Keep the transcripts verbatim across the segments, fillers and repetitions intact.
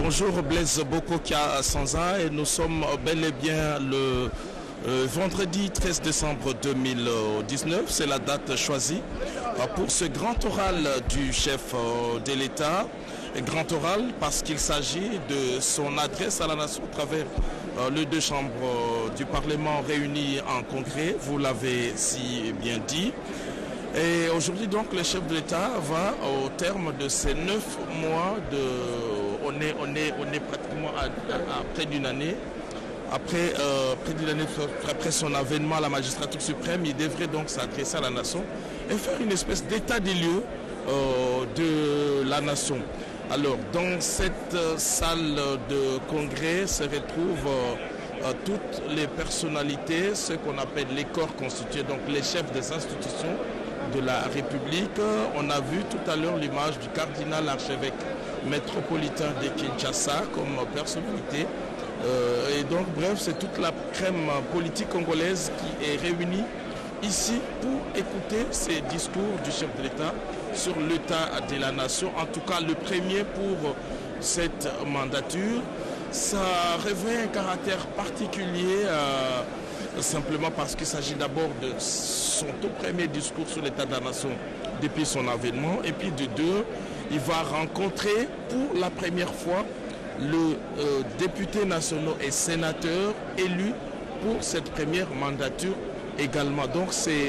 Bonjour Blaise Bokokia Sanza et nous sommes bel et bien le euh, vendredi treize décembre deux mille dix-neuf. C'est la date choisie euh, pour ce grand oral du chef euh, de l'État. Grand oral parce qu'il s'agit de son adresse à la nation à travers euh, les deux chambres euh, du Parlement réunies en congrès. Vous l'avez si bien dit. Et aujourd'hui donc le chef de l'État va au terme de ces neuf mois de... On est, on est, on est pratiquement à, à, à près d'une année. Après, euh, près d'une année après son avènement à la magistrature suprême, il devrait donc s'adresser à la nation et faire une espèce d'état des lieux euh, de la nation. Alors dans cette euh, salle de congrès se retrouvent euh, euh, toutes les personnalités, ce qu'on appelle les corps constitués, donc les chefs des institutions de la République. On a vu tout à l'heure l'image du cardinal archevêque métropolitain de Kinshasa comme personnalité. Euh, et donc bref, c'est toute la crème politique congolaise qui est réunie ici pour écouter ces discours du chef de l'État sur l'état de la nation, en tout cas le premier pour cette mandature. Ça revêt un caractère particulier euh, simplement parce qu'il s'agit d'abord de son tout premier discours sur l'état de la nation depuis son avènement, et puis de deux, il va rencontrer pour la première fois le euh, député national et sénateur élu pour cette première mandature également. Donc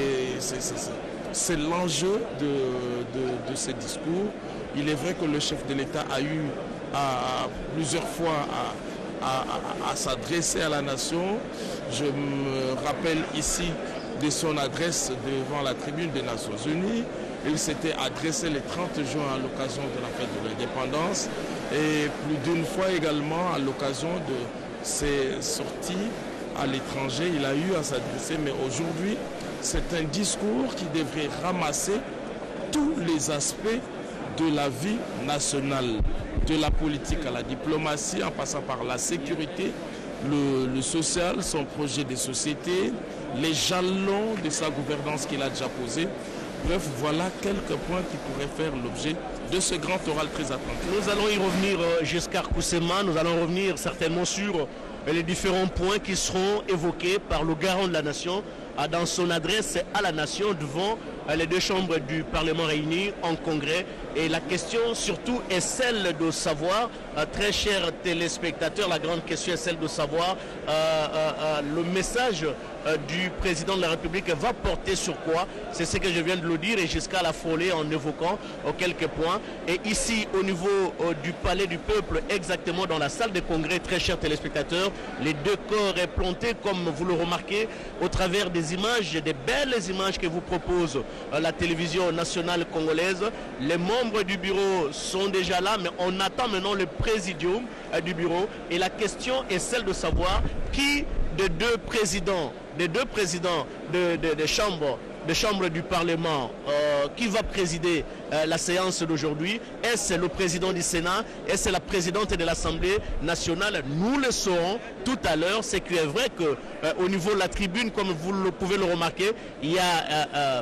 c'est l'enjeu de, de, de ce discours. Il est vrai que le chef de l'État a eu à, à, plusieurs fois à, à, à, à s'adresser à la nation. Je me rappelle ici de son adresse devant la tribune des Nations Unies. Il s'était adressé le trente juin à l'occasion de la fête de l'indépendance et plus d'une fois également à l'occasion de ses sorties à l'étranger. Il a eu à s'adresser, mais aujourd'hui, c'est un discours qui devrait ramasser tous les aspects de la vie nationale, de la politique à la diplomatie, en passant par la sécurité, le, le social, son projet de société, les jalons de sa gouvernance qu'il a déjà posé. Bref, voilà quelques points qui pourraient faire l'objet de ce grand oral très attendu. Nous allons y revenir, Giscard Koussema, nous allons revenir certainement sur les différents points qui seront évoqués par le garant de la nation dans son adresse à la nation devant les deux chambres du Parlement réunies en congrès. Et la question surtout est celle de savoir, très chers téléspectateurs, la grande question est celle de savoir euh, euh, le message euh, du président de la République va porter sur quoi. C'est ce que je viens de le dire et jusqu'à la folie en évoquant euh, quelques points. Et ici au niveau euh, du Palais du Peuple, exactement dans la salle de congrès, très chers téléspectateurs, les deux corps est planté comme vous le remarquez au travers des images, des belles images que vous propose euh, la télévision nationale congolaise. Les membres du bureau sont déjà là, mais on attend maintenant le présidium euh, du bureau. Et la question est celle de savoir qui des deux présidents, des deux présidents de, de, de chambres, de chambres du Parlement, euh, qui va présider euh, la séance d'aujourd'hui. Est-ce le président du Sénat? Est-ce la présidente de l'Assemblée nationale? Nous le saurons tout à l'heure. C'est que est vrai que euh, au niveau de la tribune, comme vous le pouvez le remarquer, il y a euh, euh,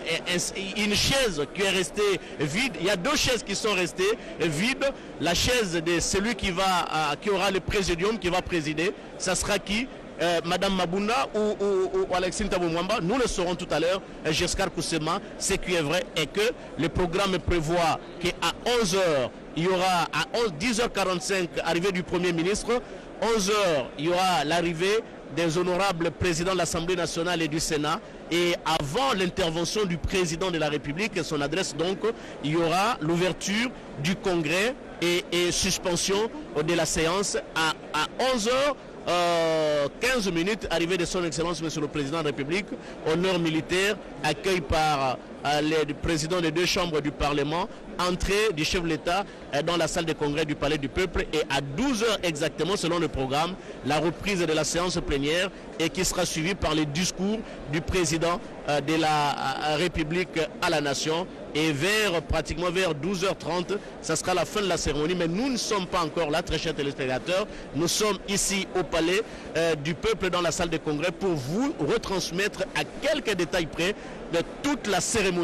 euh, une chaise qui est restée vide. Il y a deux chaises qui sont restées vides. La chaise de celui qui va, euh, qui aura le présidium, qui va présider, ça sera qui? Euh, Madame Mabunda ou, ou, ou Alexine Tabou-Mwamba, nous le saurons tout à l'heure. Giscard Koussema, ce qui est vrai est que le programme prévoit qu'à onze heures, il y aura à dix heures quarante-cinq arrivée du Premier ministre, onze heures, il y aura l'arrivée des honorables présidents de l'Assemblée nationale et du Sénat, et avant l'intervention du président de la République et son adresse, donc, il y aura l'ouverture du congrès et, et suspension de la séance à, à onze heures. Euh, quinze minutes, arrivée de son Excellence Monsieur le Président de la République, honneur militaire, accueil par euh, les présidents des deux chambres du Parlement, entrée du chef de l'État euh, dans la salle de congrès du Palais du Peuple, et à douze heures exactement, selon le programme, la reprise de la séance plénière, et qui sera suivie par les discours du président euh, de la euh, République à la nation. Et vers, pratiquement vers douze heures trente, ça sera la fin de la cérémonie. Mais nous ne sommes pas encore là, très chers téléspectateurs. Nous sommes ici au Palais euh, du Peuple, dans la salle de congrès, pour vous retransmettre à quelques détails près de toute la cérémonie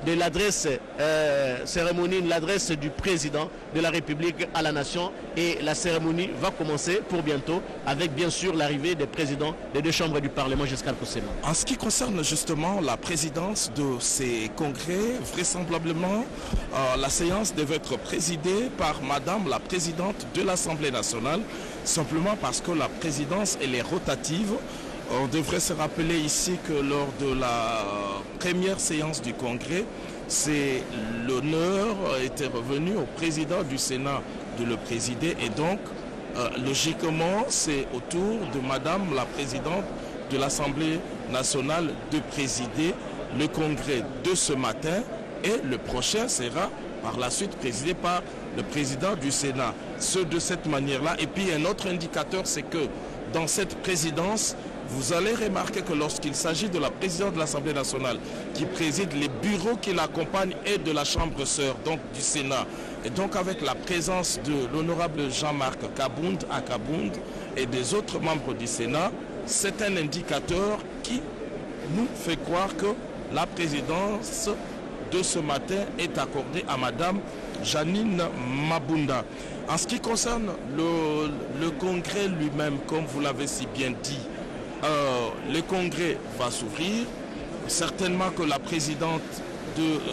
de l'adresse euh, cérémonie, l'adresse du président de la République à la nation, et la cérémonie va commencer pour bientôt avec bien sûr l'arrivée des présidents des deux chambres du Parlement Giscard Koussema. En ce qui concerne justement la présidence de ces congrès, vraisemblablement euh, la séance devait être présidée par Madame la Présidente de l'Assemblée nationale, simplement parce que la présidence elle est rotative. On devrait se rappeler ici que lors de la première séance du Congrès, c'est l'honneur était revenu au président du Sénat de le présider et donc euh, logiquement c'est au tour de Madame la Présidente de l'Assemblée nationale de présider le Congrès de ce matin et le prochain sera par la suite présidé par le président du Sénat. Ce de cette manière-là. Et puis un autre indicateur, c'est que dans cette présidence, vous allez remarquer que lorsqu'il s'agit de la présidente de l'Assemblée nationale qui préside les bureaux qui l'accompagnent et de la chambre sœur, donc du Sénat, et donc avec la présence de l'honorable Jean-Marc Kabound à Kabound et des autres membres du Sénat, c'est un indicateur qui nous fait croire que la présidence de ce matin est accordée à Madame Janine Mabunda. En ce qui concerne le, le congrès lui-même, comme vous l'avez si bien dit, euh, le congrès va s'ouvrir. Certainement que la présidente de, euh,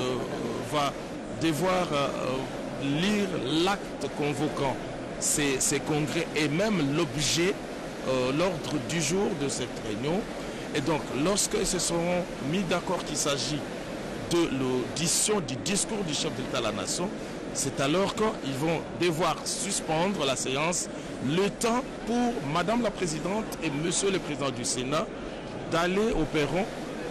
va devoir euh, lire l'acte convoquant ces, ces congrès et même l'objet, euh, l'ordre du jour de cette réunion. Et donc, lorsqu'ils se seront mis d'accord qu'il s'agit de l'audition du discours du chef de l'État à la nation, c'est alors qu'ils vont devoir suspendre la séance le temps pour Madame la Présidente et Monsieur le Président du Sénat d'aller au perron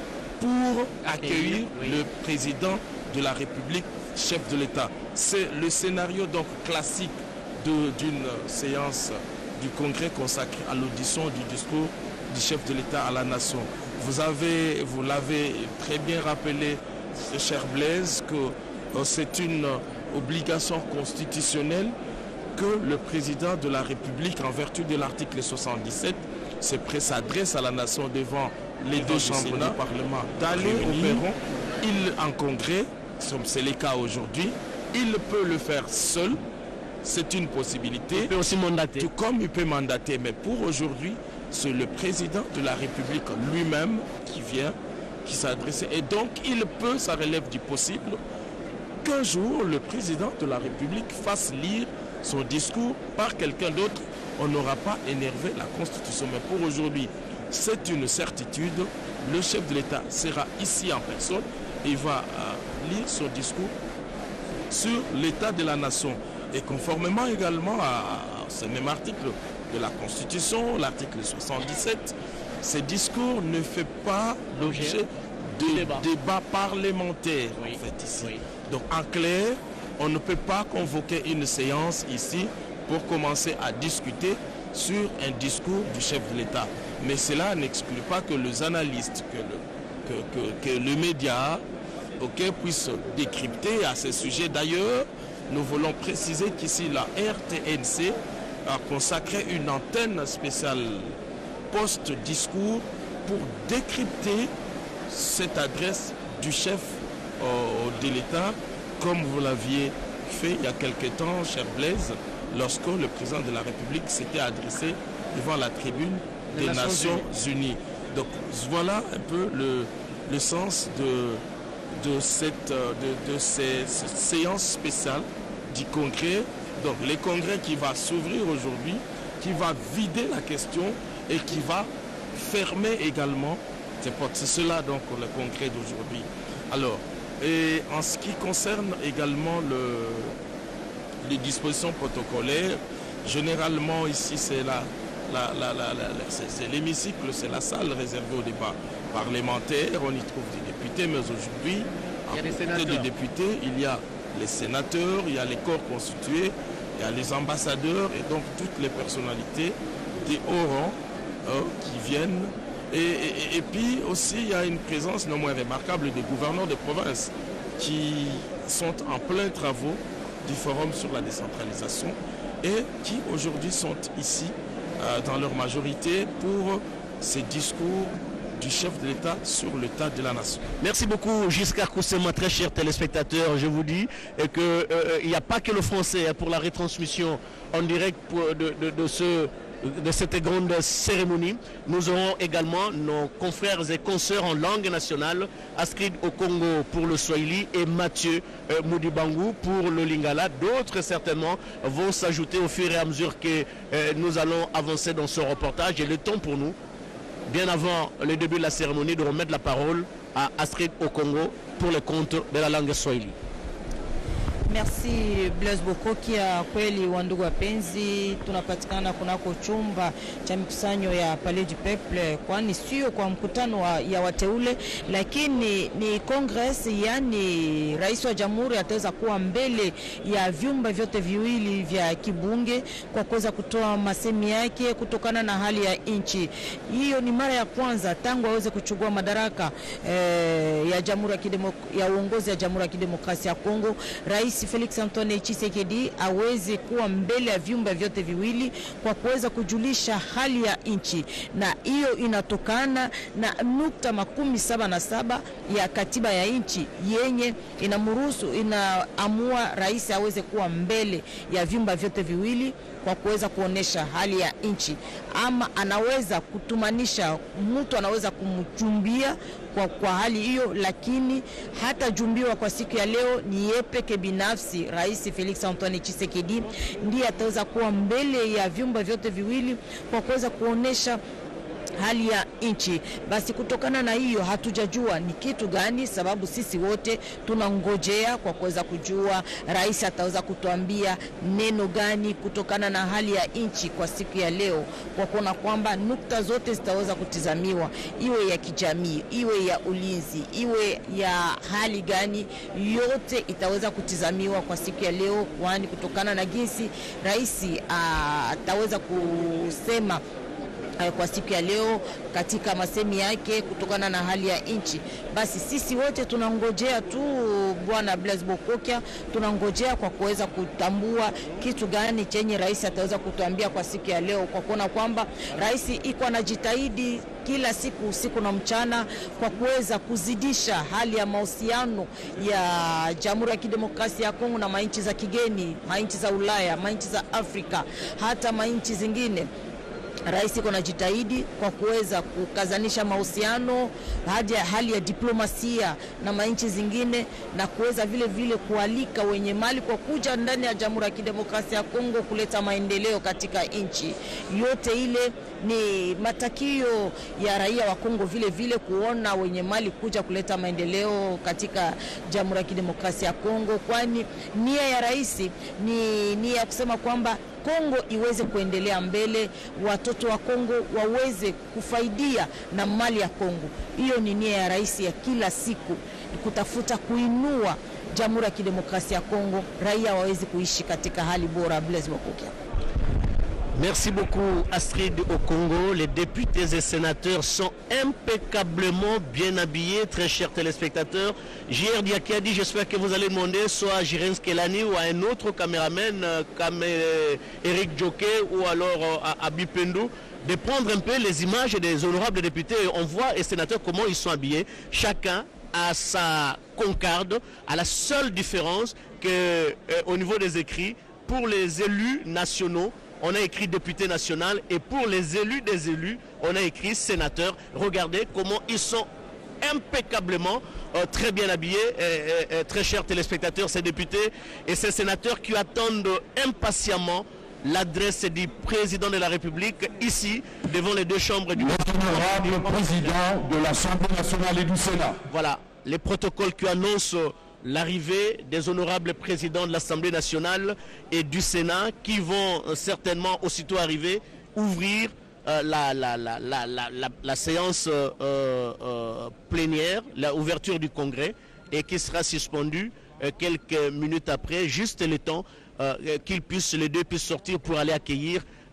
pour accueillir oui. le Président de la République, chef de l'État. C'est le scénario donc classique d'une séance du Congrès consacré à l'audition du discours du chef de l'État à la nation. Vous avez, vous l'avez très bien rappelé, cher Blaise, que euh, c'est une obligation constitutionnelle que le président de la République, en vertu de l'article soixante-dix-sept, s'adresse à la nation devant les deux chambres du Parlement, d'aller au perron, il en congrès, c'est le cas aujourd'hui, il peut le faire seul, c'est une possibilité. Il peut aussi mandater. Tout comme il peut mandater, mais pour aujourd'hui, c'est le président de la République lui-même qui vient, qui s'adresse. Et donc, il peut, ça relève du possible, qu'un jour, le président de la République fasse lire son discours par quelqu'un d'autre. On n'aura pas énervé la Constitution. Mais pour aujourd'hui, c'est une certitude. Le chef de l'État sera ici en personne et va euh, lire son discours sur l'état de la nation. Et conformément également à ce même article de la Constitution, l'article soixante-dix-sept, ce discours ne fait pas l'objet de débat, débat parlementaire oui. en fait ici. Oui. Donc en clair, on ne peut pas convoquer une séance ici pour commencer à discuter sur un discours du chef de l'État. Mais cela n'exclut pas que les analystes, que le, que, que, que le média okay, puissent décrypter à ce sujet. D'ailleurs, nous voulons préciser qu'ici la R T N C a consacré une antenne spéciale post-discours pour décrypter cette adresse du chef euh, de l'État, comme vous l'aviez fait il y a quelque temps, cher Blaise, lorsque le président de la République s'était adressé devant la tribune des, des Nations Unies. Unies. Donc voilà un peu le, le sens de, de, cette, de, de ces, cette séance spéciale du Congrès. Donc le Congrès qui va s'ouvrir aujourd'hui, qui va vider la question et qui va fermer également ces portes. C'est cela donc le Congrès d'aujourd'hui. Alors, et en ce qui concerne également le, les dispositions protocolaires, généralement ici c'est la, la, la, la, la, c'est l'hémicycle, c'est la salle réservée au débat parlementaire, on y trouve des députés, mais aujourd'hui, en côté des députés, il y a les sénateurs, il y a les corps constitués, il y a les ambassadeurs et donc toutes les personnalités des hauts rangs euh, qui viennent. Et, et, et puis aussi, il y a une présence non moins remarquable des gouverneurs de province qui sont en plein travaux du Forum sur la décentralisation et qui aujourd'hui sont ici euh, dans leur majorité pour ces discours du chef de l'État sur l'état de la nation. Merci beaucoup Giscard Koussema, très chers téléspectateurs. Je vous dis qu'il euh, n'y a pas que le français hein, pour la retransmission en direct pour, de, de, de, ce, de cette grande cérémonie. Nous aurons également nos confrères et consoeurs en langue nationale, Astrid Okongo pour le Swahili et Mathieu euh, Moudibangu pour le Lingala. D'autres certainement vont s'ajouter au fur et à mesure que euh, nous allons avancer dans ce reportage. Et le temps pour nous, bien avant le début de la cérémonie, de remettre la parole à Astrid Okongo pour le compte de la langue Swahili. Merci Blaise Bokokia. Kweli wandugu wapenzi, tunapatikana kunako chumba cha mikusanyo ya Palais du Peuple, kwani sio kwa mkutano wa, ya wateule, lakini ni Congress, yani rais wa jamhuri ataweza kuwa mbele ya vyumba vyote viwili vya kibunge kwa kuweza kutoa masemi yake kutokana na hali ya nchi. Hiyo ni mara ya kwanza tangu aweze kuchukua madaraka eh, ya jamhuri ya kidemokrasia ya uongozi ya Jamhuri ya Kidemokrasia ya Kongo. Rais Felix Antoine Tshisekedi aweze kuwa mbele ya vyumba vyote viwili kwa kuweza kujulisha hali ya nchi, na hiyo inatokana na nukta makumi saba na saba ya katiba ya nchi yenye inamruhusu, inaamua rais aweze kuwa mbele ya vyumba vyote viwili kwa kuweza kuonesha hali ya nchi. Ama anaweza kutumanisha mtu, anaweza kumchumbia kwa, kwa hali hiyo, lakini hata jumbiwa kwa siku ya leo ni yepeke binafsi. Rais Felix Antoine Tshisekedi ndiye ataweza kuwa mbele ya vyumba vyote viwili kwa kuweza kuonesha hali ya nchi. Basi kutokana na hiyo hatujajua ni kitu gani, sababu sisi wote tunangojea kwa kuweza kujua rais ataweza kutuambia neno gani kutokana na hali ya nchi kwa siku ya leo, kwa kuona kwamba nukta zote zitaweza kutizamiwa, iwe ya kijamii, iwe ya ulinzi, iwe ya hali gani, yote itaweza kutizamiwa kwa siku ya leo, kwani kutokana na jinsi rais ataweza kusema kwa siku ya leo katika masemi yake kutokana na hali ya nchi. Basi sisi wote tunangojea tu bwana Blaise Bokokia, tunangojea kwa kuweza kutambua kitu gani chenye rais ataweza kutuambia kwa siku ya leo, kwa kuona kwamba rais iko anajitahidi kila siku usiku na mchana kwa kuweza kuzidisha hali ya mahusiano ya Jamhuri ya Kidemokrasia ya Kongo na mainchi za kigeni, mainchi za Ulaya, mainchi za Afrika, hata mainchi zingine. Rais iko anajitahidi kwa kuweza kukazanisha mahusiano hadi hali ya diplomasia na mainchi zingine, na kuweza vile vile kualika wenye mali kwa kuja ndani ya Jamhuri ya Kidemokrasia ya Kongo kuleta maendeleo katika nchi. Yote ile ni matakio ya raia wa Kongo, vile vile kuona wenye mali kuja kuleta maendeleo katika Jamhuri ya Kidemokrasia ya Kongo, kwani nia ya rais ni nia ya kusema kwamba Kongo iweze kuendelea mbele, watoto wa Kongo waweze kufaidia na mali ya Kongo. Hiyo ni nia ya rais ya kila siku, kutafuta kuinua Jamhuri ya Kidemokrasia ya Kongo, raia waweze kuishi katika hali bora. Blaise Bokokia. Merci beaucoup Astrid Okongo. Les députés et sénateurs sont impeccablement bien habillés, très chers téléspectateurs. J R Diakadi, j'espère que vous allez demander soit à Jirens Kelani ou à un autre caméraman comme Eric Djoké ou alors à, à Bipendou de prendre un peu les images des honorables députés. On voit les sénateurs comment ils sont habillés. Chacun a sa concarde, à la seule différence que euh, au niveau des écrits, pour les élus nationaux, on a écrit député national, et pour les élus des élus, on a écrit sénateur. Regardez comment ils sont impeccablement euh, très bien habillés, et, et, et, très chers téléspectateurs, ces députés et ces sénateurs qui attendent impatiemment l'adresse du président de la République ici devant les deux chambres du L'honorable président de l'Assemblée nationale et du Sénat. Voilà les protocoles qui annoncent l'arrivée des honorables présidents de l'Assemblée nationale et du Sénat, qui vont euh, certainement aussitôt arriver ouvrir euh, la, la, la, la, la, la, la séance euh, euh, plénière, l'ouverture du Congrès, et qui sera suspendue euh, quelques minutes après, juste le temps euh, qu'ils puissent, les deux puissent sortir pour aller accueillir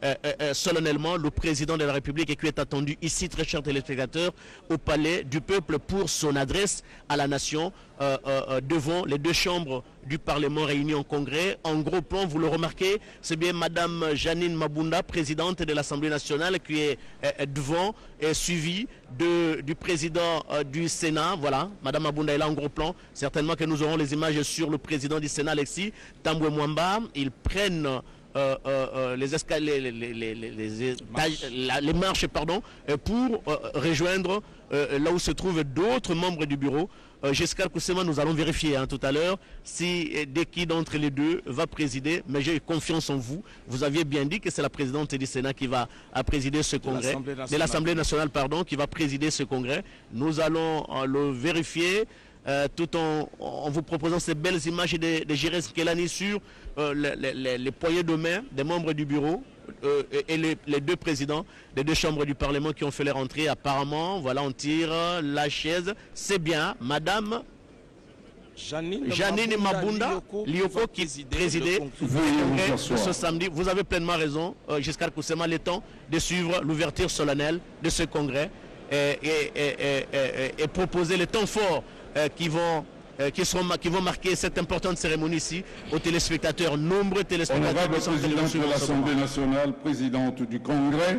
euh, euh, solennellement le président de la République et qui est attendu ici, très chers téléspectateurs, au Palais du Peuple pour son adresse à la nation euh, euh, devant les deux chambres du Parlement réunies en congrès. En gros plan, vous le remarquez, c'est bien Madame Janine Mabunda, présidente de l'Assemblée nationale, qui est euh, devant et suivie de, du président euh, du Sénat. Voilà, Madame Mabunda est là en gros plan. Certainement que nous aurons les images sur le président du Sénat, Alexis Tambwe Mwamba. Ils prennent euh, euh, les escaliers, les, les, les, les, les, marches. La, les marches pardon, pour euh, rejoindre euh, là où se trouvent d'autres membres du bureau. Euh, Giscard Koussema, nous allons vérifier hein, tout à l'heure si euh, dès qui d'entre les deux va présider, mais j'ai confiance en vous. Vous aviez bien dit que c'est la présidente du Sénat qui va à présider ce congrès, de l'Assemblée nationale, pardon, qui va présider ce congrès. Nous allons euh, le vérifier. Euh, tout en, en vous proposant ces belles images de, de Jirès Kelani sur euh, les, les, les poignées de main des membres du bureau euh, et, et les, les deux présidents des deux chambres du Parlement qui ont fait leur entrée. Apparemment, voilà, on tire la chaise. C'est bien, Madame Janine, Janine Mabunda, Lioko, Lioko qui présidait le ce samedi. Vous avez pleinement raison, euh, Giscard Koussema, le temps de suivre l'ouverture solennelle de ce congrès et, et, et, et, et, et proposer les temps forts Euh, qui, vont, euh, qui, seront, qui vont marquer cette importante cérémonie ici aux téléspectateurs, nombreux téléspectateurs. Honorable présidente de l'Assemblée nationale, présidente du Congrès,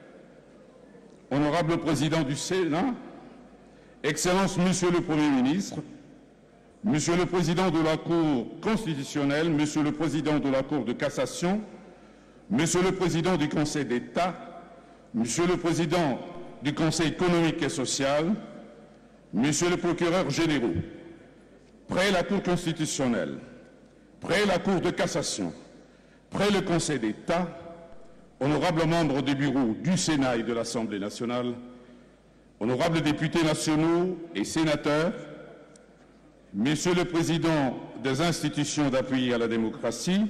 honorable président du Sénat, Excellence Monsieur le Premier ministre, Monsieur le président de la Cour constitutionnelle, Monsieur le président de la Cour de cassation, Monsieur le président du Conseil d'État, Monsieur le président du Conseil économique et social, Monsieur le procureur général, près la Cour constitutionnelle, près la Cour de cassation, près le Conseil d'État, honorables membres des bureaux du Sénat et de l'Assemblée nationale, honorables députés nationaux et sénateurs, Monsieur le Président des institutions d'appui à la démocratie,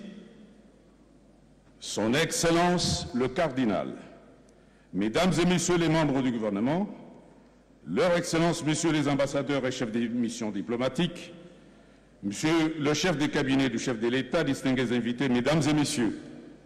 Son Excellence le Cardinal, Mesdames et Messieurs les membres du gouvernement, Leur Excellence, Messieurs les ambassadeurs et chefs des missions diplomatiques, Monsieur le chef de cabinet du chef de l'État, distingués invités, Mesdames et Messieurs,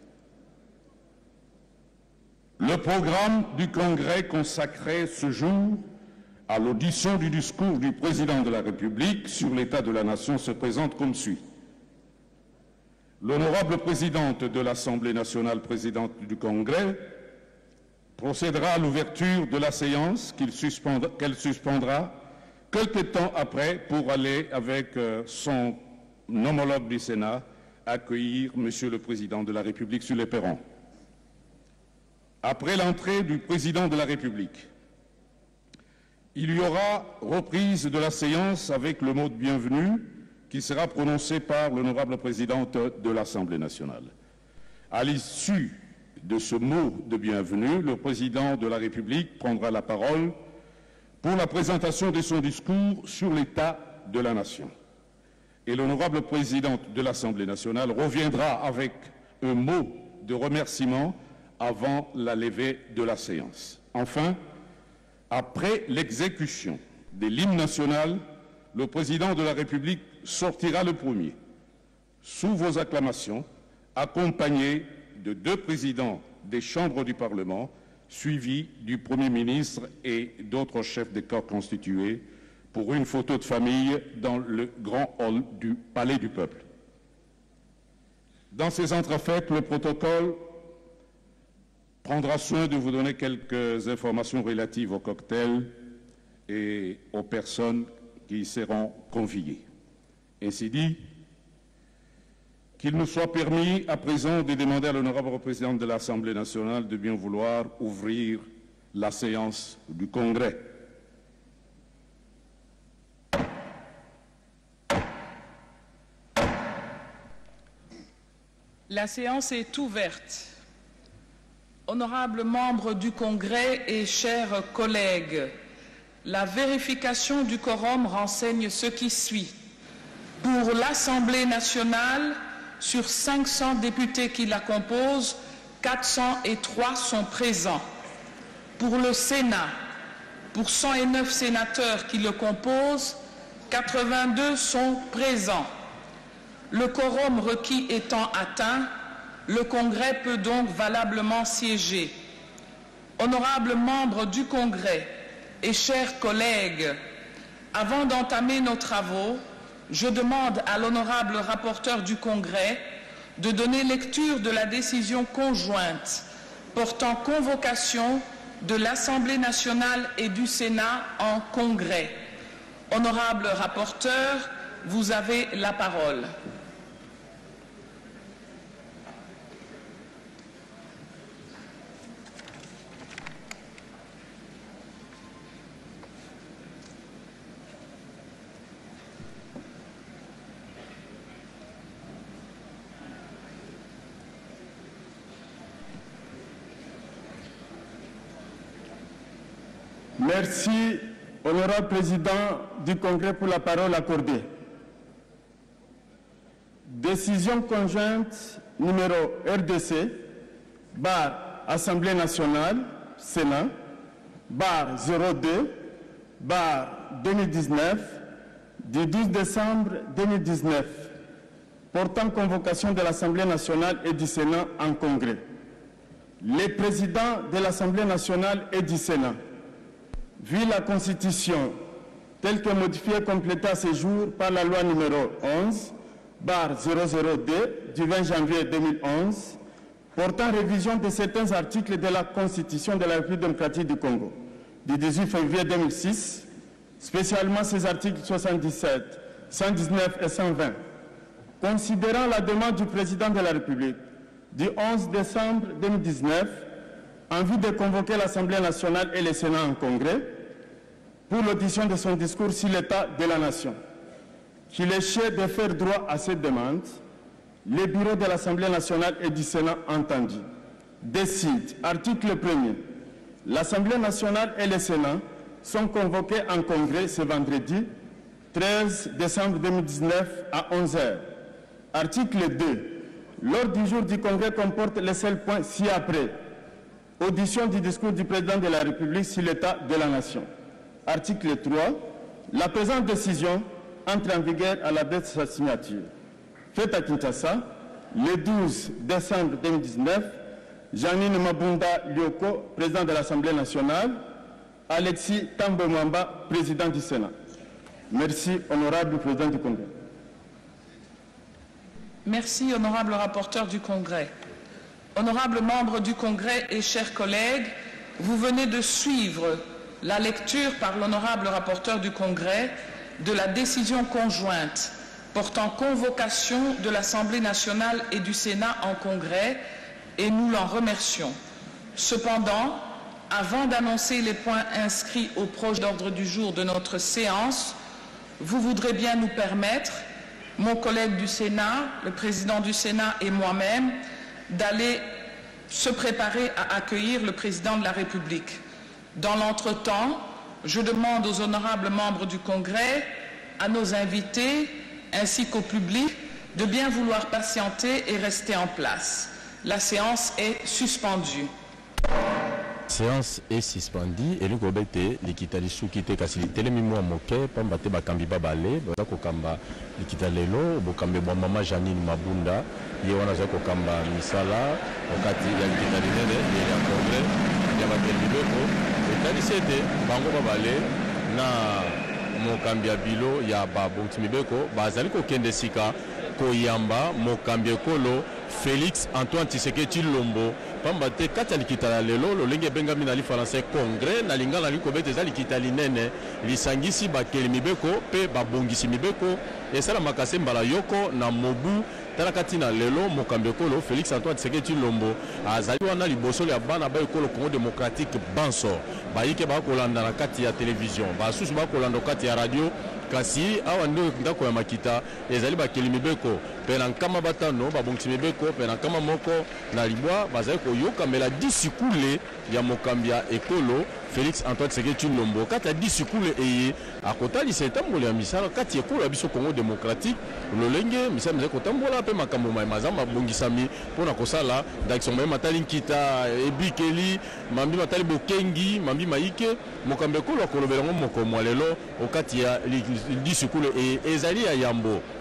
le programme du Congrès consacré ce jour à l'audition du discours du Président de la République sur l'état de la nation se présente comme suit. L'honorable présidente de l'Assemblée nationale, présidente du Congrès, procédera à l'ouverture de la séance qu'elle suspendra, qu'elle suspendra quelque temps après pour aller avec euh, son homologue du Sénat accueillir Monsieur le Président de la République sur les perrons. Après l'entrée du Président de la République, il y aura reprise de la séance avec le mot de bienvenue qui sera prononcé par l'honorable présidente de l'Assemblée nationale. À l'issue de ce mot de bienvenue, le président de la République prendra la parole pour la présentation de son discours sur l'état de la nation. Et l'honorable présidente de l'Assemblée nationale reviendra avec un mot de remerciement avant la levée de la séance. Enfin, après l'exécution de l'hymne national, le président de la République sortira le premier, sous vos acclamations, accompagné de deux présidents des chambres du Parlement, suivis du Premier ministre et d'autres chefs de corps constitués, pour une photo de famille dans le grand hall du Palais du Peuple. Dans ces entrefaites, le protocole prendra soin de vous donner quelques informations relatives au cocktail et aux personnes qui y seront conviées. Ainsi dit, qu'il nous soit permis à présent de demander à l'honorable président de l'Assemblée nationale de bien vouloir ouvrir la séance du Congrès. La séance est ouverte. Honorables membres du Congrès et chers collègues, la vérification du quorum renseigne ce qui suit. Pour l'Assemblée nationale, sur cinq cents députés qui la composent, quatre cent trois sont présents. Pour le Sénat, pour cent neuf sénateurs qui le composent, quatre-vingt-deux sont présents. Le quorum requis étant atteint, Le Congrès peut donc valablement siéger. Honorables membres du Congrès et chers collègues, avant d'entamer nos travaux, je demande à l'honorable rapporteur du Congrès de donner lecture de la décision conjointe portant convocation de l'Assemblée nationale et du Sénat en Congrès. Honorable rapporteur, vous avez la parole. Merci, honorable président du Congrès, pour la parole accordée. Décision conjointe numéro R D C, barre Assemblée nationale, Sénat, barre zéro deux, barre deux mille dix-neuf, du douze décembre deux mille dix-neuf, portant convocation de l'Assemblée nationale et du Sénat en Congrès. Les présidents de l'Assemblée nationale et du Sénat, vu la Constitution telle que modifiée et complétée à ce jour par la loi numéro onze, barre zéro zéro deux, du vingt janvier deux mille onze, portant révision de certains articles de la Constitution de la République démocratique du Congo, du dix-huit février deux mille six, spécialement ces articles soixante-dix-sept, cent dix-neuf et cent vingt, considérant la demande du président de la République du onze décembre deux mille dix-neuf, en vue de convoquer l'Assemblée nationale et le Sénat en Congrès pour l'audition de son discours sur l'état de la nation. Qu'il échait de faire droit à cette demande, les bureaux de l'Assemblée nationale et du Sénat entendus décident, article premier, l'Assemblée nationale et le Sénat sont convoqués en Congrès ce vendredi treize décembre deux mille dix-neuf à onze heures. Article deux, l'ordre du jour du Congrès comporte les seuls points ci-après. Audition du discours du président de la République sur l'état de la nation. Article trois. La présente décision entre en vigueur à la date de sa signature. Faite à Kinshasa, le douze décembre deux mille dix-neuf, Janine Mabunda Lyoko, président de l'Assemblée nationale, Alexis Tambo Mwamba, président du Sénat. Merci, honorable président du Congrès. Merci, honorable rapporteur du Congrès. Honorables membres du Congrès et chers collègues, vous venez de suivre la lecture par l'honorable rapporteur du Congrès de la décision conjointe portant convocation de l'Assemblée nationale et du Sénat en Congrès, et nous l'en remercions. Cependant, avant d'annoncer les points inscrits au projet d'ordre du jour de notre séance, vous voudrez bien nous permettre, mon collègue du Sénat, le président du Sénat et moi-même, d'aller se préparer à accueillir le président de la République. Dans l'entretemps, je demande aux honorables membres du Congrès, à nos invités, ainsi qu'au public, de bien vouloir patienter et rester en place. La séance est suspendue. Séance est suspendue et le gobete likitali sukite kasi telemi mwa moke pamba te bakambi babale baza kokamba likitalelo bokambe bwa mama Janine Mabunda ye wana za kokamba misala wakati ya likitali nene ya Congrès ya bakelmi beko etali sete bango babale na mokambi ya bilo ya babonti mibeko bazali kokende sika koyamba mokambi ekolo Félix Antoine Tshisekedi Tshilombo pamba te kati ya likitala lelo lolenge ebengami na lifaransa Congrès na lingala likobete eza likitali nene lisangisi bakeli mibeko mpe babongisi mibeko esalamaka se mbala yoko na mobu tala kati na lelo mokambi ekolo Félix Antoine Tshisekedi Tshilombo azali wana liboso ya bana ba ekolo Congo démocratique banso bayike bakolanda na kati ya télévision basusu bakolanda kati ya radio kasi awa ndo ndako ya makita ezali bakeli mibeko pe na nkama batano babongisi mibeko pe na nkama moko na libwa bazali koyokamela disikule ya mokambi ya ekolo Félix Antoine Tshisekedi Tshilombo kati ya disikule eye akotalisa etambolo ya misala kati ekolo ya biso Congo démocratique lolenge misala mizali kotambola pe makambo mazamba bongisami mpona kosala ndakiso maye matali nkita ebikeli mambi matali bokengi mambi maike mokambi ekolo akolobela ngo moko mwa lelo okati ya disikule eye ezali ya yambo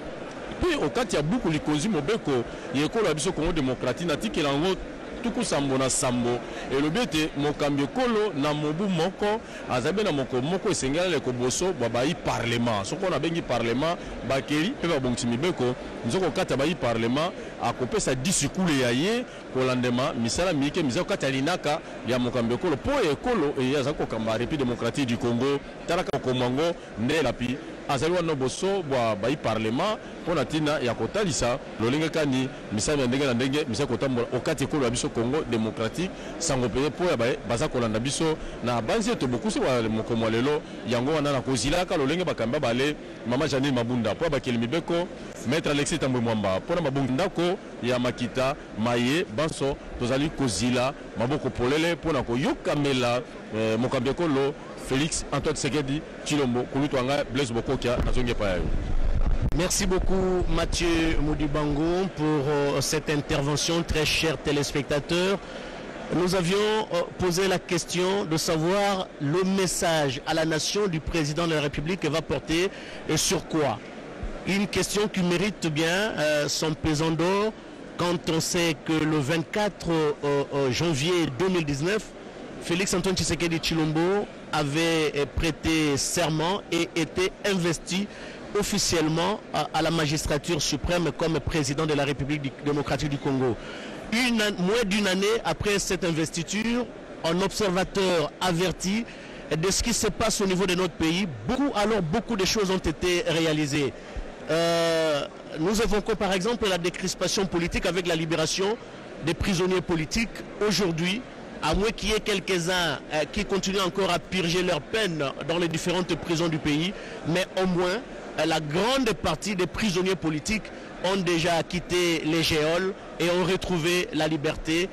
Puis au cas il y a beaucoup de causes mobeko il y a quoi la biso Congo démocratique na tiki lango tuku sambo na sambo et le but est mokambi kolo na mobu moko azabe na moko moko esengala le koboso ba yi parlement soko na bengi parlement bakeli pe ba bongti mibeko nzoko kata ba yi parlement akopesa disikule ya ye kolandema misala mike mizako kata linaka ya mokambi kolo po ekolo e ya zako kamba République démocratique du Congo taraka komango nde lapi azali wana boso bwa ba yi parlement pona tina ya kotalisa lolinga kani misala ndenge na ndenge misako tambola okati kolo biso Congo démocratique sango peye po ya baza kolanda biso na banzi to beaucoup sur mokomo lelo yango wana na kozila ka lolinga bakamba bale mama Janine Mabunda po bakeli mibeko maître Alexis Tambwe Mwamba po na mabungu ndako ya makita maye banso tozali kozila maboko polele po na koyokamela eh, mokambi kolo Félix Antoine Tshisekedi Tshilombo kulutwanga Blaise Bokokia nazonge pa yayo. Merci beaucoup Mathieu Modibango pour euh, cette intervention, très chers téléspectateurs. Nous avions euh, posé la question de savoir le message à la nation du président de la République va porter et sur quoi. Une question qui mérite bien euh, son pesant d'or quand on sait que le vingt-quatre euh, euh, janvier deux mille dix-neuf, Félix Antoine Tshisekedi Tshilombo avait prêté serment et été investi officiellement à, à la magistrature suprême comme président de la République démocratique du Congo. Une, moins d'une année après cette investiture, un observateur averti de ce qui se passe au niveau de notre pays. Beaucoup, alors beaucoup de choses ont été réalisées. Euh, nous évoquons par exemple la décrispation politique avec la libération des prisonniers politiques. Aujourd'hui, à moins qu'il y ait quelques-uns euh, qui continuent encore à purger leur peine dans les différentes prisons du pays, mais au moins euh, la grande partie des prisonniers politiques ont déjà quitté les geôles et ont retrouvé la liberté.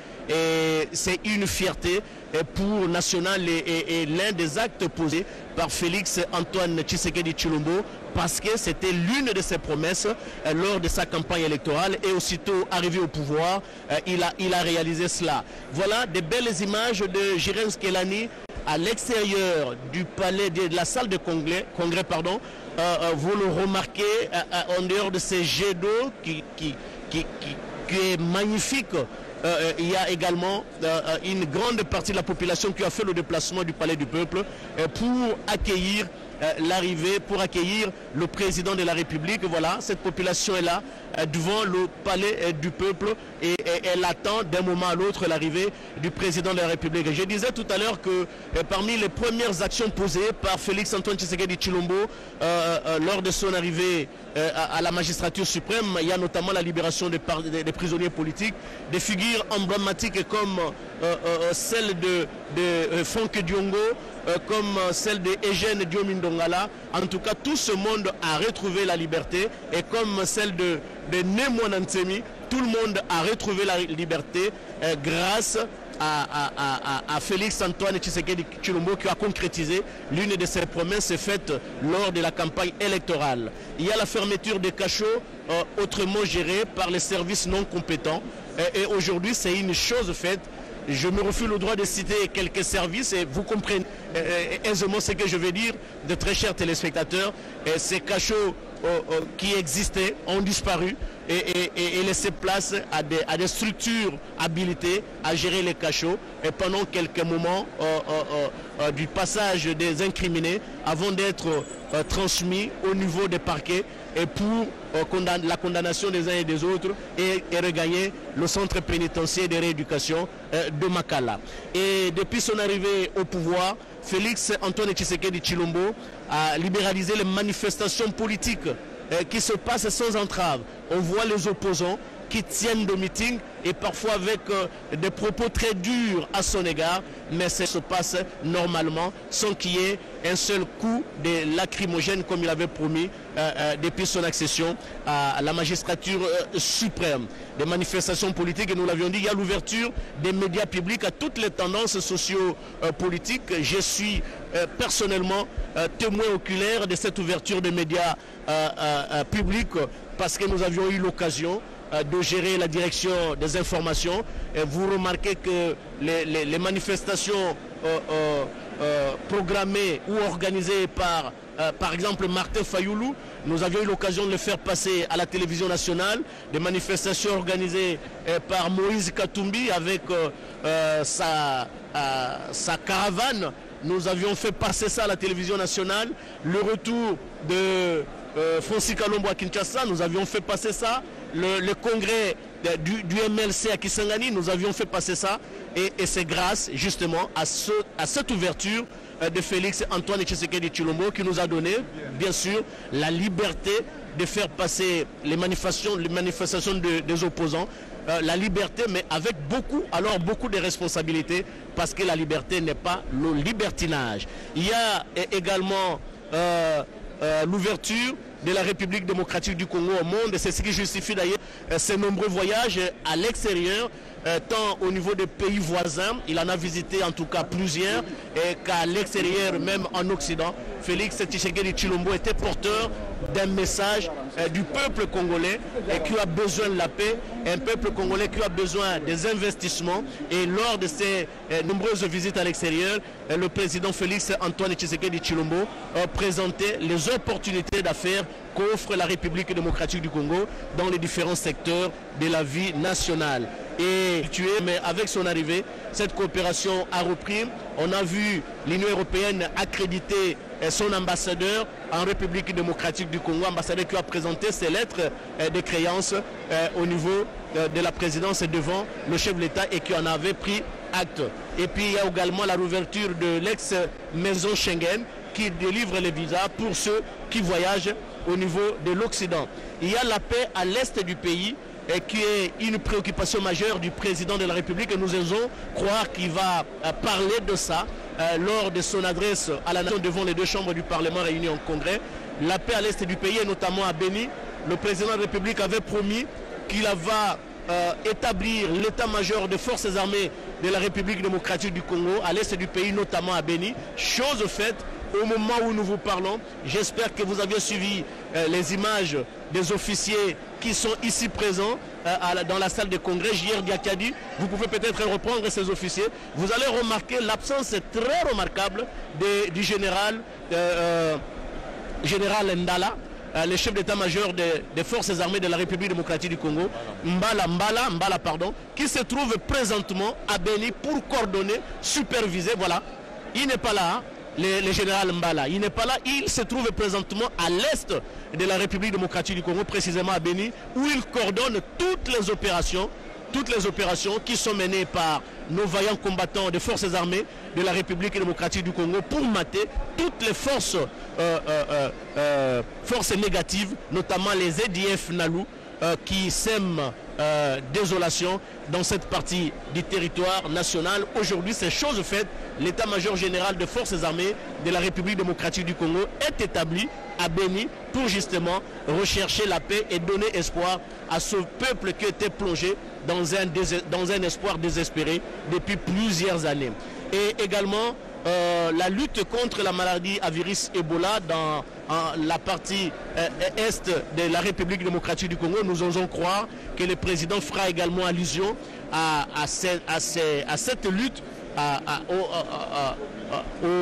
Et c'est une fierté pour National et, et, et l'un des actes posés par Félix Antoine Tshisekedi Tshilombo, parce que c'était l'une de ses promesses euh, lors de sa campagne électorale, et aussitôt arrivé au pouvoir, euh, il, a, il a réalisé cela. Voilà des belles images de Jirens Kelani à l'extérieur du palais de, de la salle de congrès, congrès pardon. Euh, euh, vous le remarquez euh, euh, en dehors de ces jets d'eau qui, qui, qui, qui, qui est magnifique. Euh, il y a également euh, une grande partie de la population qui a fait le déplacement du Palais du Peuple euh, pour accueillir euh, l'arrivée, pour accueillir le président de la République. Voilà, cette population est là euh, devant le Palais euh, du Peuple et, et elle attend d'un moment à l'autre l'arrivée du président de la République. Je disais tout à l'heure que euh, parmi les premières actions posées par Félix Antoine Tshisekedi Tshilombo euh, euh, lors de son arrivée euh, à, à la magistrature suprême, il y a notamment la libération des, des, des prisonniers politiques, des figures emblématiques comme euh, euh, celle de, de euh, Franck Diongo, euh, comme celle de Eugène Diomindongala. En tout cas, tout ce monde a retrouvé la liberté, et comme celle de, de Nemo Nansemi, tout le monde a retrouvé la liberté euh, grâce à, à, à, à Félix Antoine Tshisekedi Tshilombo, qui a concrétisé l'une de ses promesses faites lors de la campagne électorale. Il y a la fermeture des cachots euh, autrement gérés par les services non compétents. Et, et aujourd'hui, c'est une chose faite. Je me refuse le droit de citer quelques services et vous comprenez euh, aisément ce que je veux dire, de très chers téléspectateurs. Et ces cachots euh, euh, qui existaient ont disparu et, et, et, et laissé place à des, à des structures habilitées à gérer les cachots. Et pendant quelques moments euh, euh, euh, du passage des incriminés, avant d'être euh, transmis au niveau des parquets, et pour euh, condamn la condamnation des uns et des autres, et, et regagner le centre pénitentiaire de rééducation euh, de Makala. Et depuis son arrivée au pouvoir, Félix Antoine Tshisekedi Tshilombo a libéralisé les manifestations politiques euh, qui se passent sans entrave. On voit les opposants qui tiennent des meetings et parfois avec euh, des propos très durs à son égard, mais ça se passe normalement sans qu'il y ait un seul coup de lacrymogène comme il avait promis euh, euh, depuis son accession à la magistrature euh, suprême. Des manifestations politiques, et nous l'avions dit, il y a l'ouverture des médias publics à toutes les tendances socio-politiques. Je suis euh, personnellement euh, témoin oculaire de cette ouverture des médias euh, euh, publics, parce que nous avions eu l'occasion de gérer la direction des informations. Et vous remarquez que les, les, les manifestations euh, euh, euh, programmées ou organisées par euh, par exemple Martin Fayoulou, nous avions eu l'occasion de le faire passer à la télévision nationale, des manifestations organisées euh, par Moïse Katumbi avec euh, euh, sa, euh, sa caravane. Nous avions fait passer ça à la télévision nationale. Le retour de euh, Francis Kalombo à Kinshasa, nous avions fait passer ça. Le, le congrès de, du, du M L C à Kisangani, nous avions fait passer ça. Et, et c'est grâce justement à, ce, à cette ouverture euh, de Félix Antoine Tshisekedi Tshilombo qui nous a donné, bien sûr, la liberté de faire passer les manifestations, les manifestations de, des opposants. Euh, la liberté, mais avec beaucoup, alors beaucoup de responsabilités, parce que la liberté n'est pas le libertinage. Il y a également euh, euh, l'ouverture de la République démocratique du Congo au monde, et c'est ce qui justifie d'ailleurs euh, ces nombreux voyages à l'extérieur, euh, tant au niveau des pays voisins, il en a visité en tout cas plusieurs, et qu'à l'extérieur, même en Occident, Félix Tshisekedi Tshilombo était porteur d'un message euh, du peuple congolais et qui a besoin de la paix, un peuple congolais qui a besoin des investissements. Et lors de ces euh, nombreuses visites à l'extérieur, euh, le président Félix Antoine Tshisekedi Tshilombo a présenté les opportunités d'affaires qu'offre la République démocratique du Congo dans les différents secteurs de la vie nationale. Et mais avec son arrivée, cette coopération a repris. On a vu l'Union européenne accréditer son ambassadeur en République démocratique du Congo, ambassadeur qui a présenté ses lettres de créance au niveau de la présidence devant le chef de l'État et qui en avait pris acte. Et puis il y a également la réouverture de l'ex-maison Schengen qui délivre les visas pour ceux qui voyagent au niveau de l'Occident. Il y a la paix à l'est du pays et qui est une préoccupation majeure du président de la République, et nous osons croire qu'il va euh, parler de ça euh, lors de son adresse à la nation devant les deux chambres du Parlement réunies en congrès. La paix à l'est du pays, et notamment à Béni, le président de la République avait promis qu'il va euh, établir l'état-major des forces armées de la République démocratique du Congo à l'est du pays, notamment à Béni. Chose faite au moment où nous vous parlons. J'espère que vous avez suivi euh, les images des officiers qui sont ici présents euh, à la, dans la salle de congrès. J R Diakadi, vous pouvez peut-être reprendre ces officiers. Vous allez remarquer l'absence très remarquable de, du général, euh, général Ndala, euh, le chef d'état-major des, des forces armées de la République démocratique du Congo, Mbala, Mbala, Mbala, pardon, qui se trouve présentement à Béni pour coordonner, superviser. Voilà, il n'est pas là. Hein. Le, le général Mbala, il n'est pas là, il se trouve présentement à l'est de la République démocratique du Congo, précisément à Béni, où il coordonne toutes les opérations, toutes les opérations qui sont menées par nos vaillants combattants des forces armées de la République démocratique du Congo pour mater toutes les forces, euh, euh, euh, forces négatives, notamment les Z D F Nalu, euh, qui sèment euh, désolation dans cette partie du territoire national. Aujourd'hui, c'est chose faite. L'état-major général des forces armées de la République démocratique du Congo est établi à Béni pour justement rechercher la paix et donner espoir à ce peuple qui était plongé dans un, dans un espoir désespéré depuis plusieurs années. Et également euh, la lutte contre la maladie à virus Ebola dans en, la partie euh, est de la République démocratique du Congo. Nous osons croire que le président fera également allusion à, à, ces, à, ces, à cette lutte, à, à, à, à,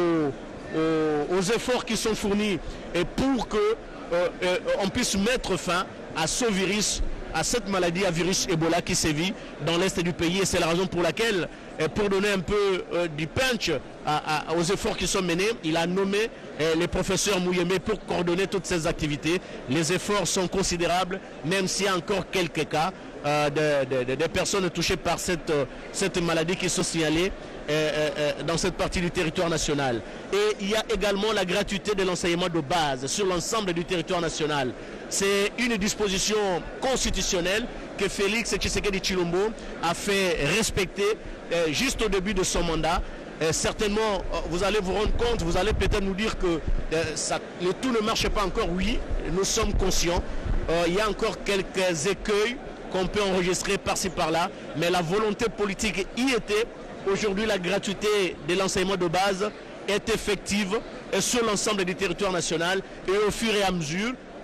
aux, aux, aux efforts qui sont fournis et pour que euh, euh, on puisse mettre fin à ce virus, à cette maladie à virus Ebola qui sévit dans l'est du pays. Et c'est la raison pour laquelle, euh, pour donner un peu euh, du punch à, à, aux efforts qui sont menés, il a nommé euh, les professeurs Mouyemé pour coordonner toutes ces activités. Les efforts sont considérables, même s'il y a encore quelques cas euh, de, de, de, de personnes touchées par cette, euh, cette maladie qui sont signalées Euh, euh, dans cette partie du territoire national. Et il y a également la gratuité de l'enseignement de base sur l'ensemble du territoire national. C'est une disposition constitutionnelle que Félix Tshisekedi Tshilombo a fait respecter euh, juste au début de son mandat. Euh, certainement, euh, vous allez vous rendre compte, vous allez peut-être nous dire que euh, ça, le tout ne marche pas encore. Oui, nous sommes conscients. Euh, il y a encore quelques écueils qu'on peut enregistrer par-ci par-là, mais la volonté politique y était. Aujourd'hui, la gratuité de l'enseignement de base est effective sur l'ensemble du territoire national et au fur et à mesure,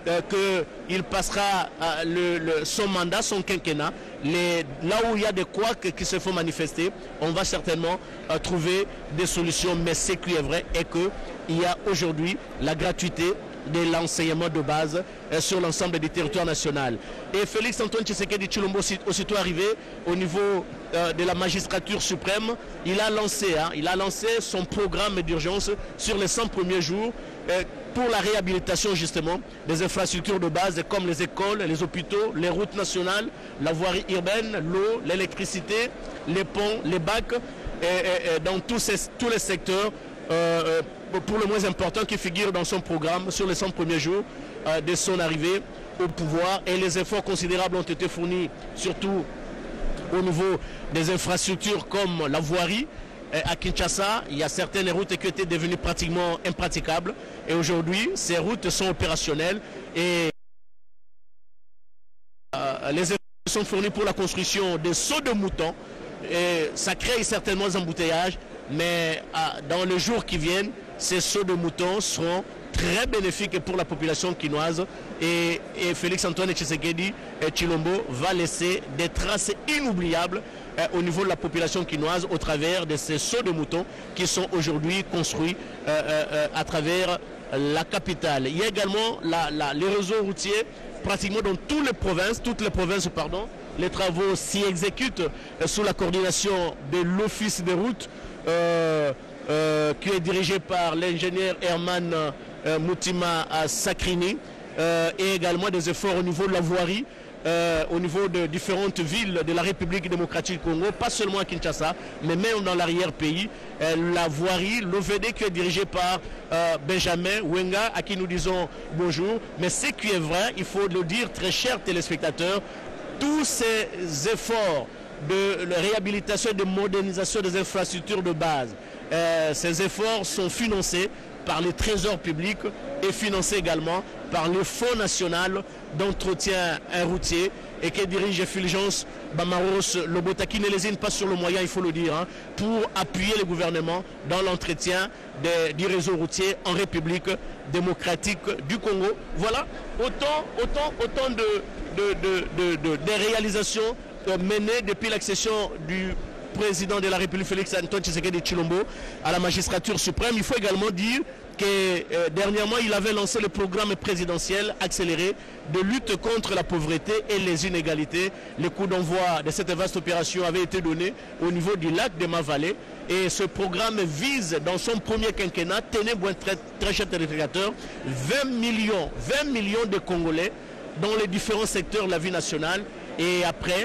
euh, qu'il passera euh, le, le, son mandat, son quinquennat. Les, là où il y a des couacs qui se font manifester, on va certainement euh, trouver des solutions. Mais ce qui est vrai est qu'il y a aujourd'hui la gratuité de l'enseignement de base euh, sur l'ensemble du territoire national. Et Félix Antoine Tshisekedi Tshilombo, aussitôt arrivé au niveau euh, de la magistrature suprême, il a lancé, hein, il a lancé son programme d'urgence sur les cent premiers jours euh, pour la réhabilitation justement des infrastructures de base comme les écoles, les hôpitaux, les routes nationales, la voirie urbaine, l'eau, l'électricité, les ponts, les bacs, et, et, et dans tous, ces, tous les secteurs euh, pour le moins important qui figure dans son programme sur les cent premiers jours euh, de son arrivée au pouvoir. Et les efforts considérables ont été fournis surtout au niveau des infrastructures comme la voirie. À Kinshasa, il y a certaines routes qui étaient devenues pratiquement impraticables. Et aujourd'hui, ces routes sont opérationnelles et euh, les efforts sont fournis pour la construction des sauts de moutons. Et ça crée certainement des embouteillages, mais euh, dans les jours qui viennent, ces sauts de moutons seront très bénéfiques pour la population quinoise. Et, et Félix Antoine Tshisekedi Tshilombo va laisser des traces inoubliables euh, au niveau de la population quinoise au travers de ces sauts de moutons qui sont aujourd'hui construits euh, euh, à travers la capitale. Il y a également la, la, les réseaux routiers pratiquement dans toutes les provinces, toutes les provinces, pardon. Les travaux s'y exécutent euh, sous la coordination de l'Office des routes euh, euh, qui est dirigé par l'ingénieur Herman euh, Moutima Sakrini euh, et également des efforts au niveau de la voirie, euh, au niveau de différentes villes de la République démocratique du Congo, pas seulement à Kinshasa, mais même dans l'arrière-pays. Euh, la voirie, l'O V D qui est dirigé par euh, Benjamin Wenga, à qui nous disons bonjour. Mais ce qui est vrai, il faut le dire, très chers téléspectateurs, tous ces efforts de réhabilitation et de modernisation des infrastructures de base, euh, ces efforts sont financés par les trésors publics et financés également par le Fonds national d'entretien routier et qui dirige Fulgence Bamaros Lobota, qui ne lésine pas sur le moyen, il faut le dire, hein, pour appuyer le gouvernement dans l'entretien du réseau routier en République démocratique du Congo. Voilà, autant, autant, autant de, de, de, de, de, de réalisations menées depuis l'accession du président de la République Félix Antoine Tshisekedi Tshilombo à la magistrature suprême. Il faut également dire que euh, dernièrement il avait lancé le programme présidentiel accéléré de lutte contre la pauvreté et les inégalités. Le coup d'envoi de cette vaste opération avait été donné au niveau du lac de Mavalé et ce programme vise dans son premier quinquennat, tenez bon très, très chers téléspectateurs, vingt millions, vingt millions de Congolais dans les différents secteurs de la vie nationale. Et après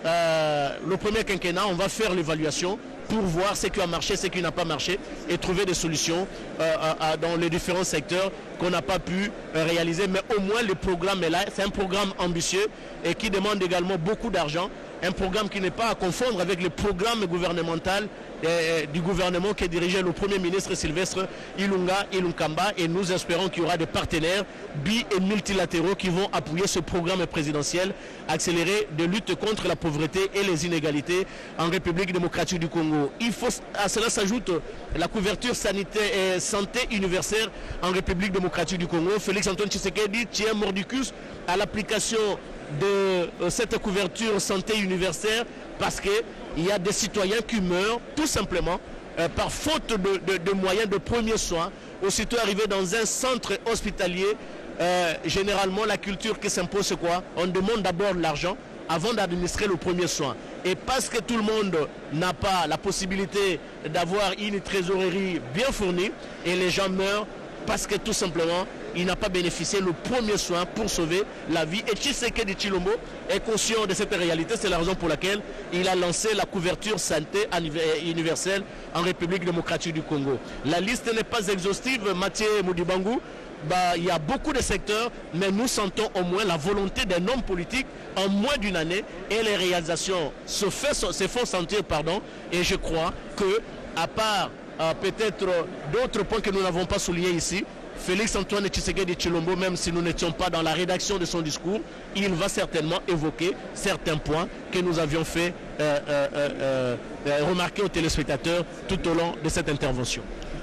Euh, le premier quinquennat, on va faire l'évaluation pour voir ce qui a marché, ce qui n'a pas marché et trouver des solutions euh, à, dans les différents secteurs qu'on n'a pas pu euh, réaliser. Mais au moins le programme est là, c'est un programme ambitieux et qui demande également beaucoup d'argent. Un programme qui n'est pas à confondre avec le programme gouvernemental euh, du gouvernement qui est dirigé le Premier ministre Sylvestre Ilunga Ilunkamba. Et nous espérons qu'il y aura des partenaires bi- et multilatéraux qui vont appuyer ce programme présidentiel accéléré de lutte contre la pauvreté et les inégalités en République démocratique du Congo. Il faut, à cela s'ajoute la couverture sanitaire et santé universelle en République démocratique du Congo. Félix Antoine Tshisekedi tient mordicus à l'application de euh, cette couverture santé universelle parce qu'il y a des citoyens qui meurent tout simplement euh, par faute de, de, de moyens de premiers soins. Aussitôt arrivé dans un centre hospitalier, euh, généralement la culture qui s'impose c'est quoi? On demande d'abord l'argent avant d'administrer le premier soin. Et parce que tout le monde n'a pas la possibilité d'avoir une trésorerie bien fournie et les gens meurent parce que tout simplement il n'a pas bénéficié le premier soin pour sauver la vie. Et Tshisekedi Tshilombo est conscient de cette réalité. C'est la raison pour laquelle il a lancé la couverture santé universelle en République démocratique du Congo. La liste n'est pas exhaustive, Mathieu Moudibangu. Bah, il y a beaucoup de secteurs, mais nous sentons au moins la volonté d'un homme politique en moins d'une année et les réalisations se, fait, se font sentir. Pardon, et je crois que, à part euh, peut-être d'autres points que nous n'avons pas soulignés ici, Félix Antoine Tshisekedi Tshilombo, même si nous n'étions pas dans la rédaction de son discours, il va certainement évoquer certains points que nous avions fait euh, euh, euh, euh, remarquer aux téléspectateurs tout au long de cette intervention.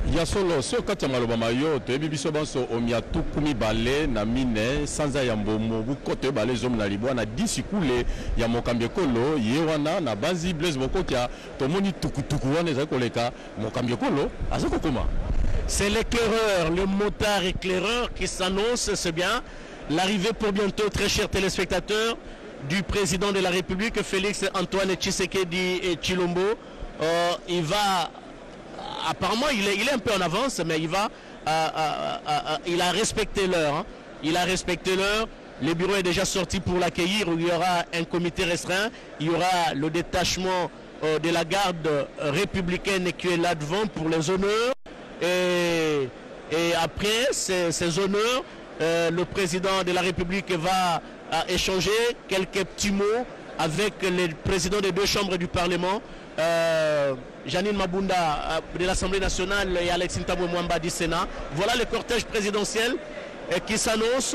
ya solo so kati ya maloba mayo toyebi biso banso omia tuku mibale na mine sanza ya mbomo bukoto ebale zomi na libwa na dix kule ya mokambi ekolo ye wana na banzi Blaise Bokotia tomoni tukutuku wana ezali koleka mokambi ekolo aza kokoma. C'est l'éclaireur, le motard éclaireur qui s'annonce, c'est bien. L'arrivée pour bientôt, très chers téléspectateurs, du président de la République, Félix Antoine Tshisekedi et Tshilombo. Euh, il va, apparemment, il est, il est un peu en avance, mais il va, euh, euh, euh, il a respecté l'heure. Hein. Il a respecté l'heure. Le bureau est déjà sorti pour l'accueillir. Il y aura un comité restreint. Il y aura le détachement euh, de la garde républicaine qui est là devant pour les honneurs. Et, et après ces, ces honneurs, euh, le président de la République va euh, échanger quelques petits mots avec les présidents des deux chambres du Parlement, euh, Janine Mabunda euh, de l'Assemblée nationale et Alexis Ntabwe Mwamba du Sénat. Voilà le cortège présidentiel euh, qui s'annonce.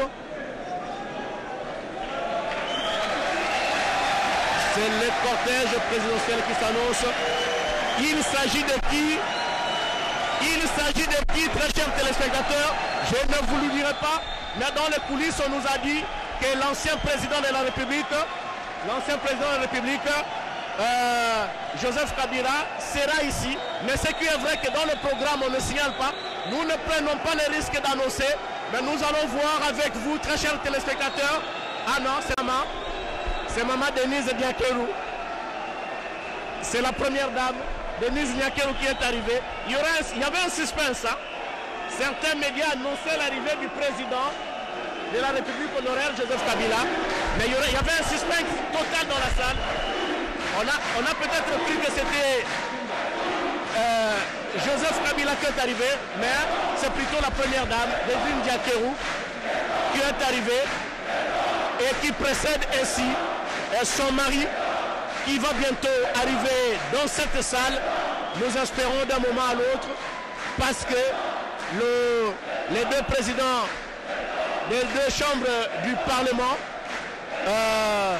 C'est le cortège présidentiel qui s'annonce. Il s'agit de qui? Il s'agit de qui, très chers téléspectateurs? Je ne vous le dirai pas, mais dans les coulisses, on nous a dit que l'ancien président de la République, l'ancien président de la République, euh, Joseph Kabila, sera ici. Mais ce qui est vrai que dans le programme, on ne signale pas. Nous ne prenons pas le risque d'annoncer, mais nous allons voir avec vous, très chers téléspectateurs. Ah non, c'est maman. C'est maman Denise Diakerou. C'est la première dame. Denise Nyakeru qui est arrivée. Il y, aurait un, il y avait un suspense. Hein. Certains médias annonçaient l'arrivée du président de la République honoraire, Joseph Kabila. Mais il y, aurait, il y avait un suspense total dans la salle. On a, on a peut-être cru que c'était euh, Joseph Kabila qui est arrivé, mais c'est plutôt la première dame, Denise Nyakeru, qui est arrivée et qui précède ainsi son mari, qui va bientôt arriver dans cette salle, nous espérons d'un moment à l'autre, parce que le, les deux présidents des deux chambres du Parlement, euh,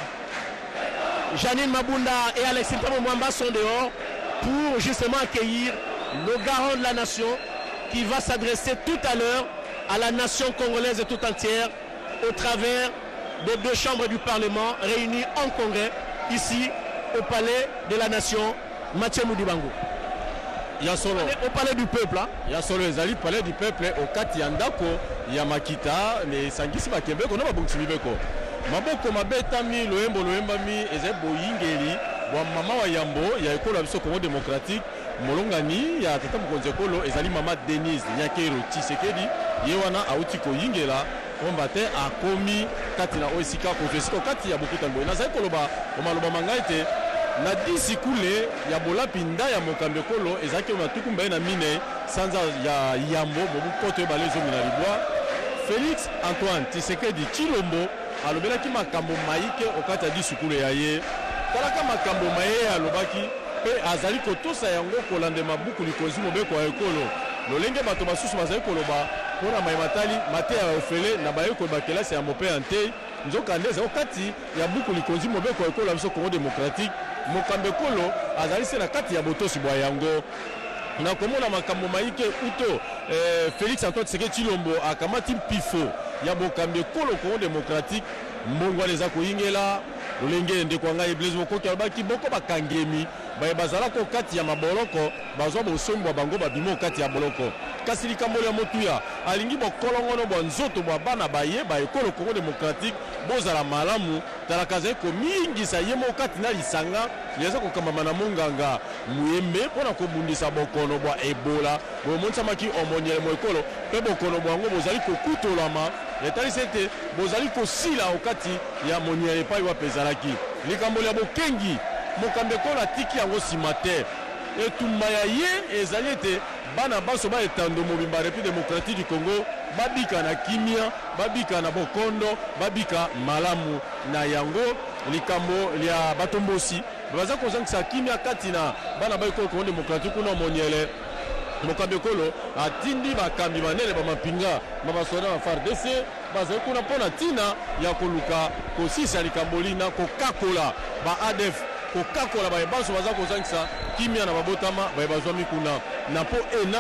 Janine Mabunda et Alexis Ntabwe Mwamba sont dehors pour justement accueillir le garant de la nation qui va s'adresser tout à l'heure à la nation congolaise tout entière au travers des deux chambres du Parlement réunies en congrès ici au palais de la nation, Mathieu Moudibango. Il y a solo au palais du peuple. Hein? Il y a solo les alliés palais du peuple au kati yandako ya makita ne sangisi bakembe ko na babungisi bibeko. Maboko mabetami loembo loembami eze boyingeli wa mama wa yambo ya ekolo biso Congo démocratique molongani ya tata mukonze ekolo ezali mama Denise Nyakeru Tshisekedi yewana auti ko yingela ombate akomi kati na oisika ko esika kati ya bokuta mboye na zaiko loba omaloba mangaite na dix kule ya bolapinda ya mokambi ekolo ezaki na tukumba na mine sanza ya yambo bobukoto ebale zomi na libwa Félix Antoine Tshisekedi Tshilombo alobelaki makambo maike okati ya dix kule ya ye talaka makambo maye alobaki pe azali kotosa yango kolandema buku likonzi mobeko ya ekolo lolenge bato basusu bazali koloba mpona mayematali mate ya ofele na bayeko bakelasi ya mope ante nzokande ezali kati ya buku likonzi mobeko ya ekolo ya biso Congo démocratique mokambi ekolo azali se na kati ya botosi bwa yango na komona makambo maike uto eh, Félix Antoine Tshisekedi Tshilombo akamati mpifo ya bokambi ekolo Congo démocratique mbongwana eza koyingela lolenge ndeko ngai Blaise Bokotia alobaki boko bakangemi baye bazalako kati ya maboloko bazwa bosombwa bango babimo kati ya boloko kasi likambo ya motuya alingi bokolongono bwa nzoto bwa bana baye ba ekolo Congo démocratique bozala malamu talakaza ko mingisa yemo kati na lisanga yeza kokamba na monganga muyembe pona kobundisa bokono bwa Ebola bomonisa maki omonyele mo ekolo pe bokono bwango bozali kokutolama etali sete bozali kosila okati ya monyele pai wa pezalaki likambo ya bokengi mokambi ekolo atiki yango nsima te etumba ya ye ezali ete bana baso baetando mobimba République démocratique du Congo babika na kimia babika na bokondo babika malamu na yango likambo ya batombosi baza kozangisa kimia kati na bana ba ekolo Congo démocratique kuna monyele mokambi ekolo atindi bakambi banene bamapinga babasoda ba F A R D C bazali kuna mpona ntina ya koluka kosisa likambo lina kokakola ba A D F kokakola baye baso baza kozangisa kimia na babotama baye bazwami kuna na po ena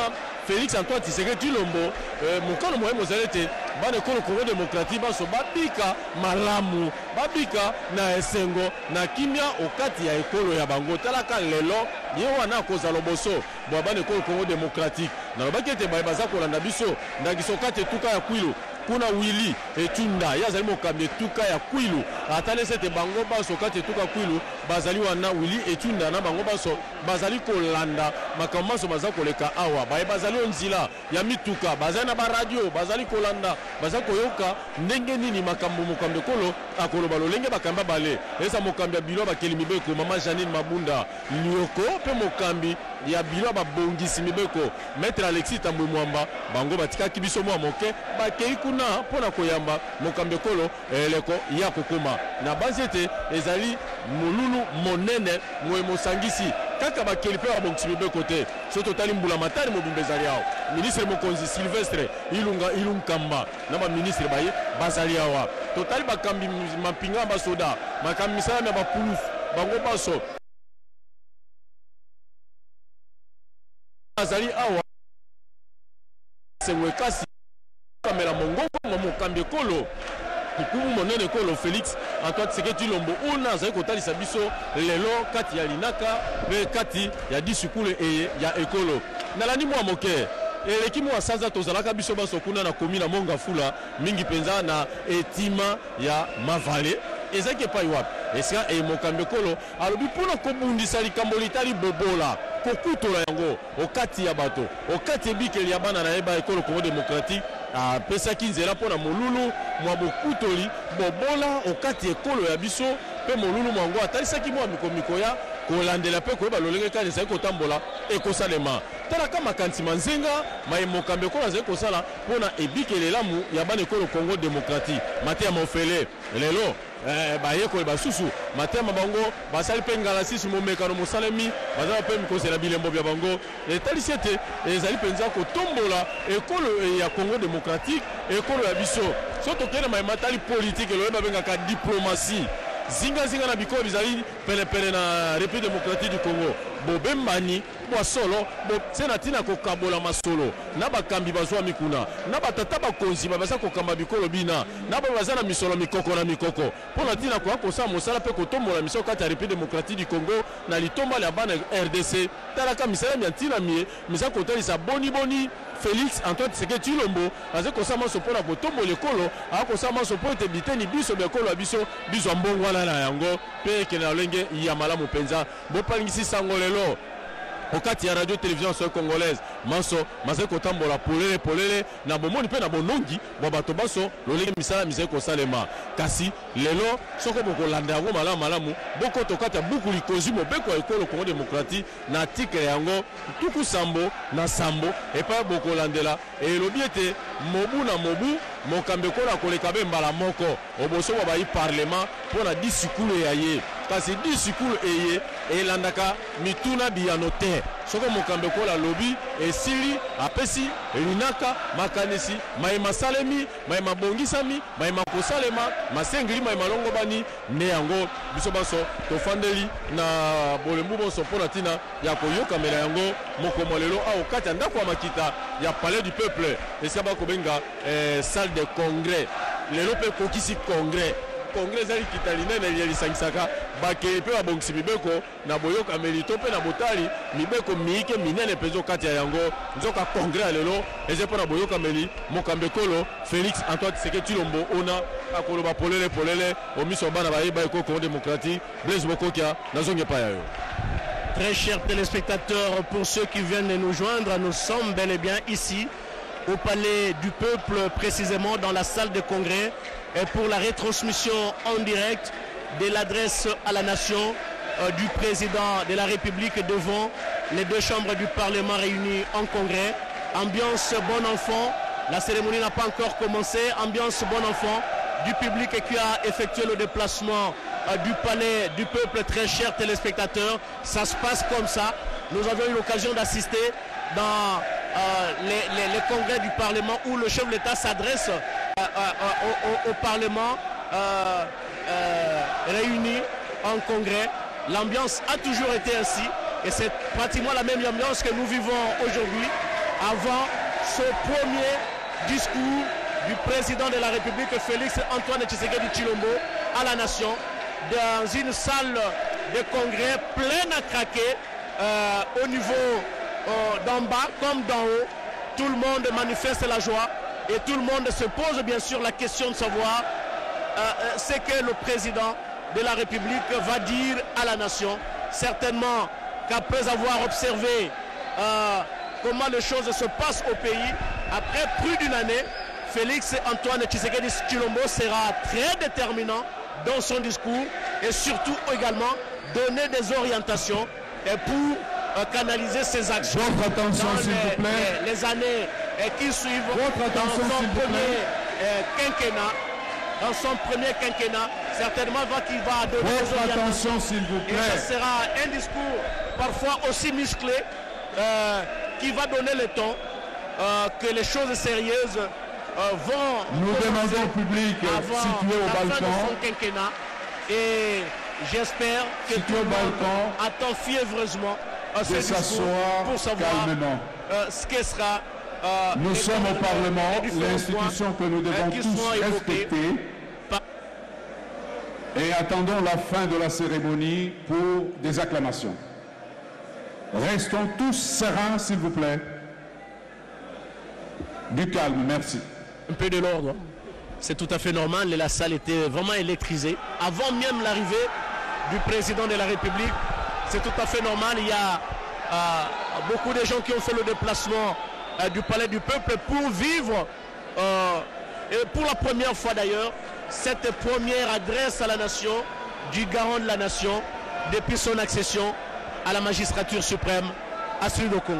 Félix Antoine Tshisekedi Tshilombo mokano moye mozalete bana ekolo Congo démocratique baso babika malamu babika na esengo na kimia okati ya ekolo ya bango talaka lelo ye wana kozala boso bo bana ekolo Congo démocratique na bakete baye baza kolanda biso ndakiso kate tuka ya kwilu kuna Willy Etunda yazali mokambi tuka ya kwilu atale sete bango baso kate tuka kwilu bazali wana Willy Etunda na bango baso bazali kolanda makambo baza koleka awa baye bazali onzila ya mituka bazali na ba radio bazali kolanda baza koyoka ndenge nini makambo mokambi kolo akoloba lolenge bakamba bale esa mokambi ya bilo bakeli mibeko mama Janine Mabunda lioko pe mokambi ya bilo babongisi mibeko maître Alexis Tambwe Mwamba bango batikaki biso mwa moke bakei kuna pona koyamba mokambi kolo eleko ya kokoma na bazete ezali mululu monene moye mosangisi kaka bakeli pe babongisi mibeko te soto tali mbula matari mobimbezali yao ministre mokonzi Sylvestre Ilunga Ilunkamba na ba ministre baye bazali awa totali bakambi mapinga basoda makambi misala na bapuluf bango baso bazali awa sengwe kasi kamera mongongo mokambi kolo ikumu monene kolo Félix Antoine Tshisekedi Tshilombo una azali kotalisa biso lelo kati ya linaka pe kati ya disukule e ya ekolo nalandi mwa moke eleki mwa sanza tozalaka biso baso kuna na komi na Mongafula mingi penza na etima ya Mavale ezaki epai wapi esika e mokambi kolo alobi mpona kobundisa likambo litali bobola kokutola yango okati ya bato okati ebikeli ya bana na yeba ekolo Congo démocratique apesaki nzela mpona molulu mwa bokutoli bobola okati ekolo ya biso pe molulu mwango atalisaki mwa mikomiko ya kolandela pe koyeba lolenge kani ezali kotambola ekosalema talaka makanisi manzenga maye mokambi ekolo azali kosala mpona ebikeli elamu ya bana ekolo Congo démocratique Mateya Mofele lelo Eh, bayekoli basusu matema bango basali pe ngala sisi momekano mosalemi bazala pe mikozela bilembo bya bango etalisi ete ezali penza kotombola ekolo ya Congo démocratique ekolo ya biso so tokende mayematali politique eloyeba bengaka diplomatie zinga zinga na bikolo bizali pelepele na République démocratique du Congo bobembani bwa solo bo sena tina kokabola masolo na bakambi bazwa mikuna na batata bakonzi baza kokamba bikolo bina na baza na misolo mikoko na mikoko pona tina kwa kosa mosala pe kotombola misoko kati ya République démocratique du Congo na litomba ya bana R D C talaka misala ya ntina mie misa kotalisa boni boni Félix Antoine Tshisekedi Tshilombo aze kosama so pona kotombola ekolo akosama so po ete biteni biso bekolo ya biso biso mbongo wana na yango pe kena lolenge ya malamu penza bopalingisi sango lelo okati ya radio télévision so congolaise maso mazali kotambola polele polele na bomoni pe na bonongi bwa bato baso lolenge misala mizali kosalema kasi lelo soko bokolanda yango malamu malamu boko tokati ya buku likozi mobeko ya ekolo Congo démocratique na article yango tuku sambo na sambo epai bokolandela elobi ete mobu na mobu mokambi ekolo akoleka be mbala moko oboso bwa bayi parlement mpona disikulu ya ye kasi disikulu eye elandaka mituna biyano te soko mokambi ekolo alobi esili apesi linaka makanisi mayema salemi mayema bongisami mayema kosalema masengeli mayema longobani nde yango biso baso tofandeli na bolembu bonso mpona ntina ya koyokamela yango mokomo lelo awa kati ya ndako ya makita ya palais du peuple esika bakobenga eh, salle de congrès lelo mpe kokisi congrès congrès ezali kita linene elisangisaka bakeli mpe babongisi mibeko na boyokameli to mpe na botali mibeko miike minene mpenza kati ya yango nzoka congrès ya lelo eza mpo na boyokameli mokambi ekolo Félix Antoine Tshisekedi Tshilombo ona akoloba polele polele omiso bana bayeba ekolo Congo démocratique Blaise Bokokia nazongi epai ya yo. Très chers téléspectateurs, pour ceux qui viennent de nous joindre, nous sommes bel et bien ici au Palais du Peuple, précisément dans la salle de congrès, et pour la retransmission en direct de l'adresse à la nation euh, du président de la République devant les deux chambres du Parlement réunies en congrès. Ambiance bon enfant, la cérémonie n'a pas encore commencé, ambiance bon enfant du public qui a effectué le déplacement euh, du Palais du Peuple. Très chers téléspectateurs, ça se passe comme ça. Nous avons eu l'occasion d'assister dans euh, les, les, les congrès du Parlement où le chef de l'État s'adresse euh, euh, au, au, au Parlement euh, euh, réuni en congrès. L'ambiance a toujours été ainsi et c'est pratiquement la même ambiance que nous vivons aujourd'hui avant ce premier discours du président de la République, Félix Antoine Tshisekedi Tshilombo, à la nation, dans une salle de congrès pleine à craquer, euh, au niveau euh, d'en bas comme d'en haut. Tout le monde manifeste la joie et tout le monde se pose bien sûr la question de savoir euh, ce que le président de la République va dire à la nation. Certainement qu'après avoir observé euh, comment les choses se passent au pays, après plus d'une année, Félix Antoine Tshisekedi Tshilombo sera très déterminant dans son discours et surtout également donner des orientations et pour euh, canaliser ses actions Votre attention, dans s'il les, vous plaît. les, les années euh, qui suivent. Votre attention, dans son s'il vous premier plaît. euh, quinquennat. Dans son premier quinquennat, certainement va qu'il va donner des Votre orientations. attention, s'il vous Et plaît. ce sera un discours parfois aussi musclé euh, qui va donner le ton euh, que les choses sérieuses euh, vont Nous commencer demandons au public avant situé au la fin de balcon. son quinquennat. Et j'espère que Situé tout au le monde balcon, attend fiévreusement euh, ce de discours s'asseoir pour savoir calmement. euh, ce que sera euh, Nous les sommes au grands- Parlement, les différents l'institution points, que nous devons euh, qui tous seront évoqués respecter. par- Et attendons la fin de la cérémonie pour des acclamations. Restons tous sereins, s'il vous plaît. Du calme, merci. Un peu de l'ordre. C'est tout à fait normal. La salle était vraiment électrisée. Avant même l'arrivée du président de la République, c'est tout à fait normal. Il y a euh, beaucoup de gens qui ont fait le déplacement euh, du Palais du Peuple pour vivre, euh, et pour la première fois d'ailleurs, cette première adresse à la nation du garant de la nation depuis son accession à la magistrature suprême à Sud au Congo.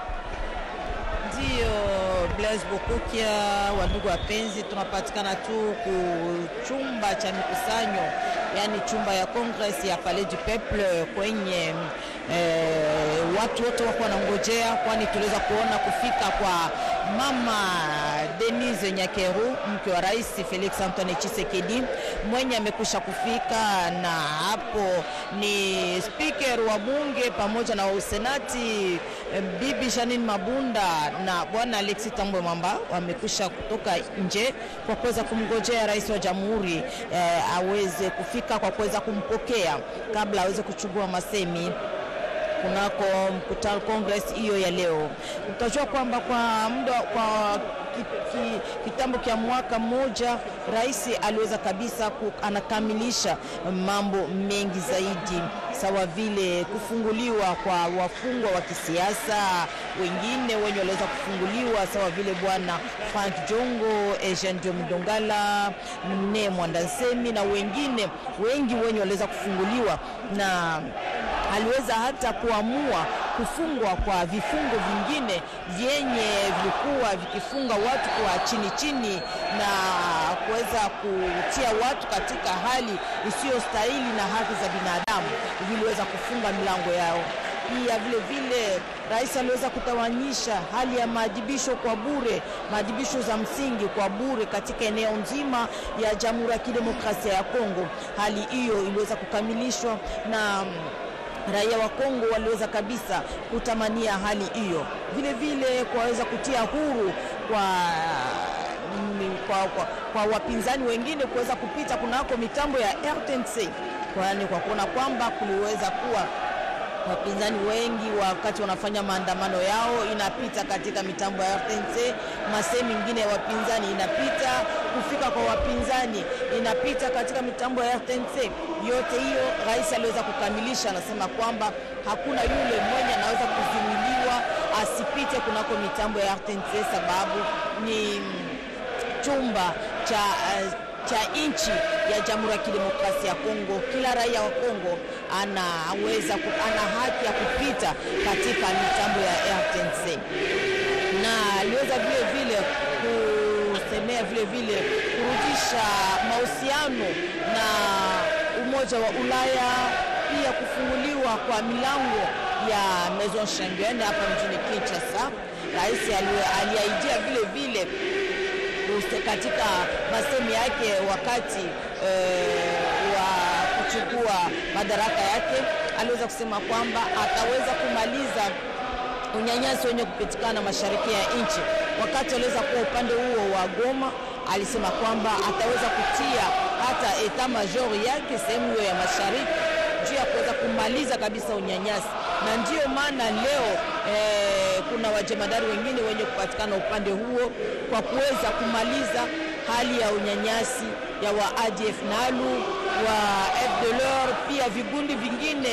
Ndio Blaise Bokokia, wandugu wapenzi, tunapatikana tu kuchumba cha mikusanyo, yani chumba ya Congress ya Palais du Peuple kwenye eh, watu wote wako wanangojea, kwani tuliweza kuona kufika kwa Mama Denise Nyakeru, mke wa Rais Felix Antoine Tshisekedi, mwenye amekusha kufika, na hapo ni speaker wa bunge pamoja na wa senati Bibi Janine Mabunda na bwana Alexis Tambwe Mwamba wamekusha kutoka nje kwa kuweza kumngojea rais wa jamhuri eh, aweze kufika kwa kuweza kumpokea kabla aweze kuchukua masemi kunako mkutano Congress hiyo ya leo. Utajua kwamba kwa muda kwa ki, ki, kitambo kia mwaka mmoja rais aliweza kabisa ku, anakamilisha mambo mengi zaidi, sawa vile kufunguliwa kwa wafungwa wa kisiasa, wengine wenye waliweza kufunguliwa sawa vile bwana Frank Jongo, Eugene Mdongala, Mne Mwandansemi na wengine wengi wenye waliweza kufunguliwa, na aliweza hata kuamua kufungwa kwa vifungo vingine vyenye vilikuwa vikifunga watu kwa chini chini na kuweza kutia watu katika hali isiyostahili na haki za binadamu, viliweza kufunga milango yao. Pia vile vile rais aliweza kutawanyisha hali ya maadhibisho kwa bure, maadhibisho za msingi kwa bure katika eneo nzima ya Jamhuri ya Kidemokrasia ya Kongo. Hali hiyo iliweza kukamilishwa na raia wa Kongo waliweza kabisa kutamania hali hiyo. Vile vile kuweza kutia huru kwa kwa, kwa, kwa wapinzani wengine kuweza kupita kunako mitambo ya R T N C, kwani kwa kuona kwamba kuliweza kuwa wapinzani wengi wakati wanafanya maandamano yao inapita katika mitambo ya R T N C, masemi mingine ya wapinzani inapita, kufika kwa wapinzani inapita katika mitambo ya R T N C. Yote hiyo rais aliweza kukamilisha, anasema kwamba hakuna yule mmoja anaweza kuzuiliwa asipite kunako mitambo ya R T N C, sababu ni chumba cha uh, cha nchi ya Jamhuri ya Kidemokrasia ya Kongo. Kila raia wa Kongo anaweza ana haki ya kupita katika mitambo ya R T N C, na aliweza vile vile kusemea vile vile kurudisha mahusiano na Umoja wa Ulaya, pia kufunguliwa kwa milango ya Maison Schengen hapa mjini Kinshasa. Rais aliaidia vile vile katika masemi yake wakati e, wa kuchukua madaraka yake, aliweza kusema kwamba ataweza kumaliza unyanyasi wenye kupatikana mashariki ya nchi. Wakati aliweza kuwa upande huo wa Goma, alisema kwamba ataweza kutia hata eta major yake sehemu hiyo ya mashariki juu ya kuweza kumaliza kabisa unyanyasi. Na ndio maana leo eh, kuna wajemadari wengine wenye kupatikana upande huo kwa kuweza kumaliza hali ya unyanyasi ya wa A D F Nalu, wa F D L R, pia vigundi vingine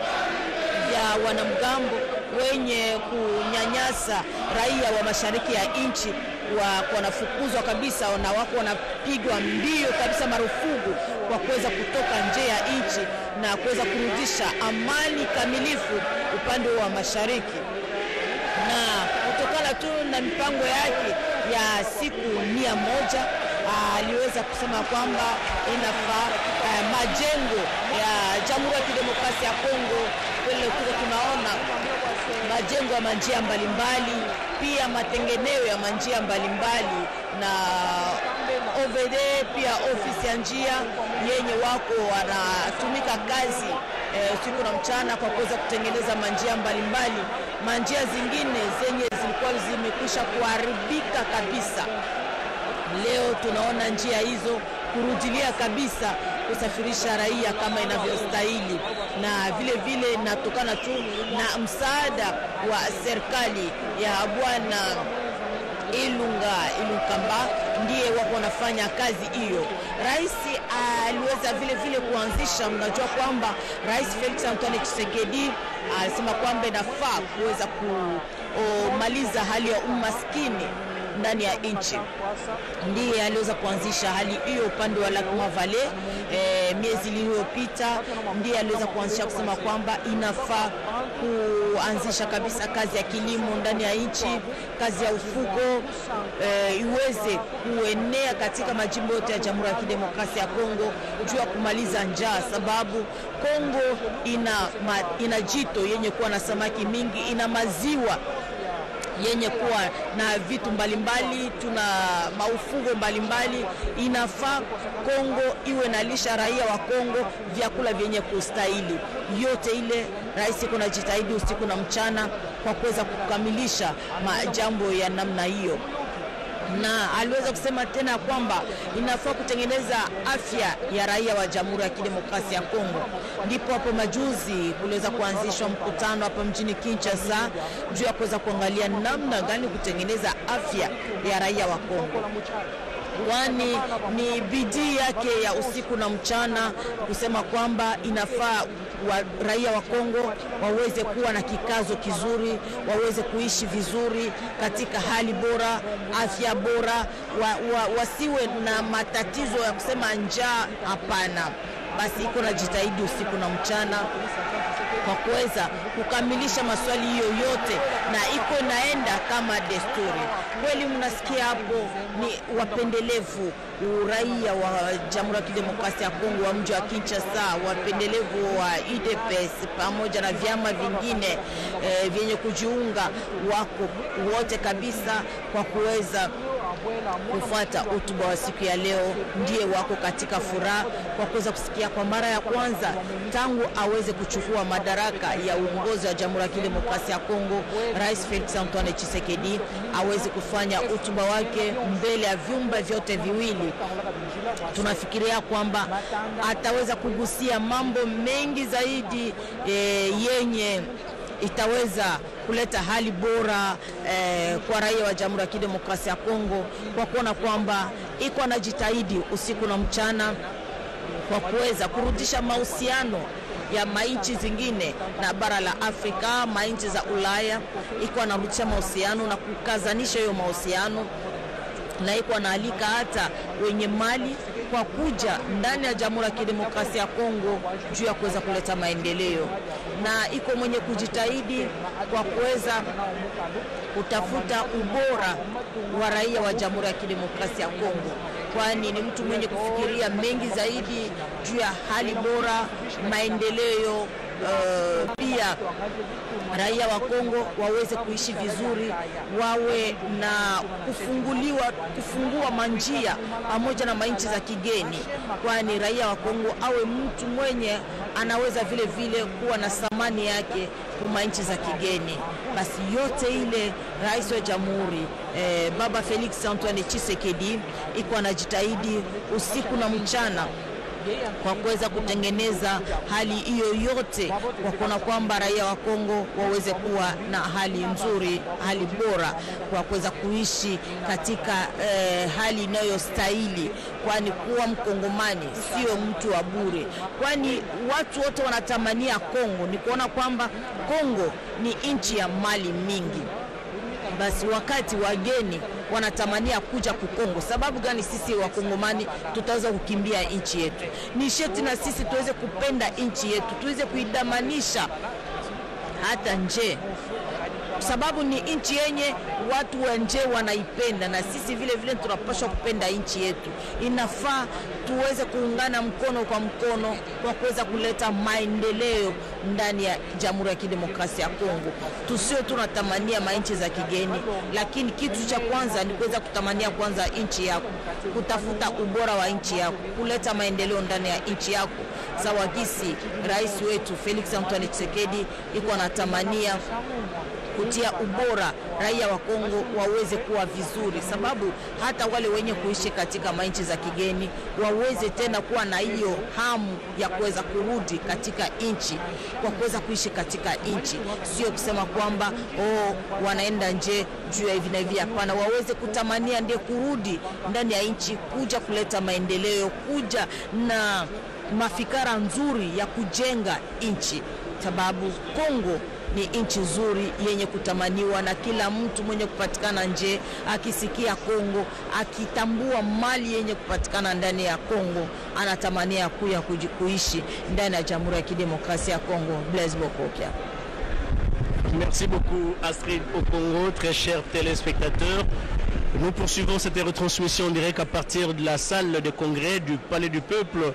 vya wanamgambo wenye kunyanyasa raia wa mashariki ya nchi, wa wanafukuzwa kabisa na wako wanapigwa mbio kabisa marufuku kwa kuweza kutoka nje ya nchi na kuweza kurudisha amani kamilifu upande wa mashariki. Na kutokana tu na mipango yake ya siku mia moja aliweza kusema kwamba inafaa uh, majengo ya Jamhuri ya Kidemokrasia ya Kongo, vile tunaona majengo ya manjia mbalimbali, pia matengeneo ya manjia mbalimbali na O V D, pia ofisi ya njia yenye wako wanatumika kazi eh, siku na mchana kwa kuweza kutengeneza manjia mbalimbali. Manjia zingine zenye zilikuwa zimekwisha kuharibika kabisa, leo tunaona njia hizo kurudilia kabisa kusafirisha raia kama inavyostahili. Na vile vile natokana tu na msaada wa serikali ya bwana Ilunga Ilunkamba, ndiye wako wanafanya kazi hiyo. Rais aliweza vile vile kuanzisha, mnajua kwamba Rais Felix Antoine Tshisekedi alisema kwamba inafaa kuweza kumaliza hali ya umaskini ndani ya nchi. Ndiye aliweza kuanzisha hali hiyo upande wa Lac Vallée e, miezi iliyopita. Ndiye aliweza kuanzisha kusema kwamba inafaa kuanzisha kabisa kazi ya kilimo ndani ya nchi, kazi ya ufugo e, iweze kuenea katika majimbo yote ya Jamhuri ya Kidemokrasia ya Kongo juu ya kumaliza njaa, sababu Kongo ina, ma, ina jito yenye kuwa na samaki mingi, ina maziwa yenye kuwa na vitu mbalimbali, tuna maufugo mbalimbali. Inafaa Kongo iwe na lisha raia wa Kongo vyakula vyenye kustahili. Yote ile rais kuna jitahidi usiku na mchana kwa kuweza kukamilisha majambo ya namna hiyo. Na aliweza kusema tena kwamba inafaa kutengeneza afya ya raia wa Jamhuri ya Kidemokrasia ya Kongo. Ndipo hapo majuzi kuliweza kuanzishwa mkutano hapa mjini Kinshasa juu ya kuweza kuangalia namna gani kutengeneza afya ya raia wa Kongo, kwani ni bidii yake ya usiku na mchana kusema kwamba inafaa wa raia wa Kongo waweze kuwa na kikazo kizuri, waweze kuishi vizuri katika hali bora, afya bora, wa, wa, wasiwe na matatizo ya kusema njaa, hapana. Basi iko na jitahidi usiku na mchana kwa kuweza kukamilisha maswali hiyo yote, na iko naenda kama desturi. Kweli mnasikia hapo ni wapendelevu uraia wa Jamhuri ya Kidemokrasia ya Kongo wa mji wa Kinshasa, wapendelevu wa U D P S pamoja na vyama vingine e, vyenye kujiunga, wako wote kabisa kwa kuweza kufuata hotuba wa siku ya leo. Ndiye wako katika furaha kwa kuweza kusikia kwa mara ya kwanza tangu aweze kuchukua madaraka ya uongozi wa Jamhuri ya Kidemokrasia ya Kongo, Rais Felix Antoine Tshisekedi aweze kufanya hotuba wake mbele ya vyumba vyote viwili. Tunafikiria kwamba ataweza kugusia mambo mengi zaidi e, yenye itaweza kuleta hali bora eh, kwa raia wa Jamhuri ya Kidemokrasia ya Kongo, kwa kuona kwamba iko na jitahidi usiku na mchana kwa kuweza kurudisha mahusiano ya mainchi zingine na bara la Afrika, mainchi za Ulaya. Iko anarudisha mahusiano na kukazanisha hiyo mahusiano, na iko analika hata wenye mali kwa kuja ndani ya Jamhuri ya Kidemokrasia ya Kongo juu ya kuweza kuleta maendeleo, na iko mwenye kujitahidi kwa kuweza kutafuta ubora wa raia wa Jamhuri ya Kidemokrasia ya Kongo, kwani ni mtu mwenye kufikiria mengi zaidi juu ya hali bora, maendeleo uh, pia raia wa Kongo waweze kuishi vizuri, wawe na kufunguliwa kufungua manjia pamoja na manchi za kigeni, kwani raia wa Kongo awe mtu mwenye anaweza vile vile kuwa na thamani yake kwa nchi za kigeni. Basi yote ile rais wa jamhuri eh, Baba Felix Antoine Tshisekedi iko anajitahidi usiku na mchana kwa kuweza kutengeneza hali hiyo yote, kwa kuona kwamba raia wa Kongo waweze kuwa na hali nzuri, hali bora, kwa kuweza kuishi katika eh, hali inayostahili, kwani kuwa mkongomani sio mtu wa bure, kwani watu wote wanatamania Kongo, ni kuona kwamba Kongo ni nchi ya mali mingi. Basi wakati wageni wanatamania kuja kukongo, sababu gani sisi wakongomani tutaweza kukimbia nchi yetu? Ni sheti na sisi tuweze kupenda nchi yetu, tuweze kuidamanisha hata nje, sababu ni nchi yenye watu wa nje wanaipenda, na sisi vile vile tunapaswa kupenda nchi yetu. Inafaa tuweze kuungana mkono kwa mkono kwa kuweza kuleta maendeleo ndani ya Jamhuri ya Kidemokrasia ya Kongo. Tusio tunatamania manchi za kigeni, lakini kitu cha kwanza ni kuweza kutamania kwanza nchi yako, kutafuta ubora wa nchi yako, kuleta maendeleo ndani ya nchi yako. Sawa gisi rais wetu Felix Antoine Tshisekedi iko anatamania kutia ubora raia wa Kongo waweze kuwa vizuri, sababu hata wale wenye kuishi katika manchi za kigeni waweze tena kuwa na hiyo hamu ya kuweza kurudi katika nchi, kwa kuweza kuishi katika nchi, sio kusema kwamba oh wanaenda nje juu ya hivi na hivi. Hapana, waweze kutamania ndiye kurudi ndani ya nchi, kuja kuleta maendeleo, kuja na mafikara nzuri ya kujenga nchi, sababu Kongo ni nchi nzuri yenye kutamaniwa na kila mtu mwenye kupatikana nje. Akisikia Kongo, akitambua mali yenye kupatikana ndani ya Kongo, anatamania kuya kuishi ndani ya Jamhuri ya Kidemokrasia ya Kongo. Blaise Bokokia. Merci beaucoup Astrid Okongo, très chers téléspectateurs. Nous poursuivons cette retransmission en direct à partir de la salle de congrès du Palais du Peuple,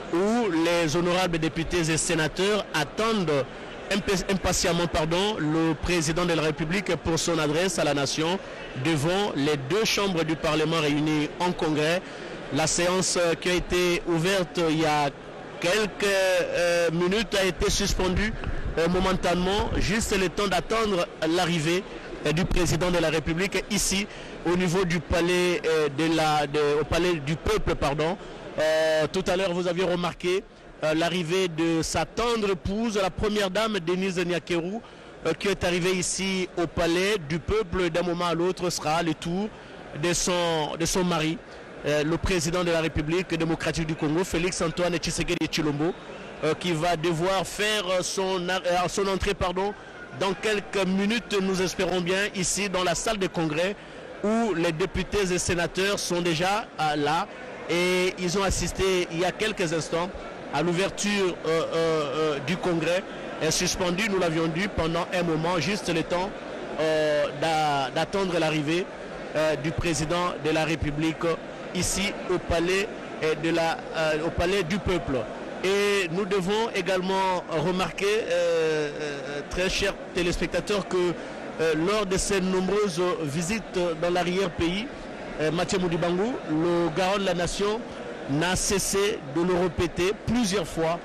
où les honorables députés et sénateurs attendent impatiemment pardon, le président de la République pour son adresse à la nation devant les deux chambres du Parlement réunies en congrès. La séance qui a été ouverte il y a quelques euh, minutes a été suspendue euh, momentanément, juste le temps d'attendre l'arrivée euh, du président de la République ici au niveau du palais, euh, de la, de, au palais du peuple. Pardon. Euh, tout à l'heure vous aviez remarqué Euh, l'arrivée de sa tendre épouse, la première dame Denise Nyakeru, euh, qui est arrivée ici au palais du peuple. D'un moment à l'autre sera le tour de son, de son mari, euh, le président de la République démocratique du Congo, Félix Antoine Tshisekedi Tshilombo, euh, qui va devoir faire son, euh, son entrée pardon, dans quelques minutes, nous espérons bien, ici dans la salle de congrès, où les députés et sénateurs sont déjà euh, là, et ils ont assisté il y a quelques instants à l'ouverture euh, euh, du congrès, est suspendu, nous l'avions dit, pendant un moment, juste le temps euh, d'attendre l'arrivée euh, du président de la République ici au palais, de la, euh, au palais du peuple. Et nous devons également remarquer, euh, euh, très chers téléspectateurs, que euh, lors de ces nombreuses visites dans l'arrière-pays, euh, Mathieu Modibangu, le garant de la nation, n'a cessé de le répéter plusieurs fois.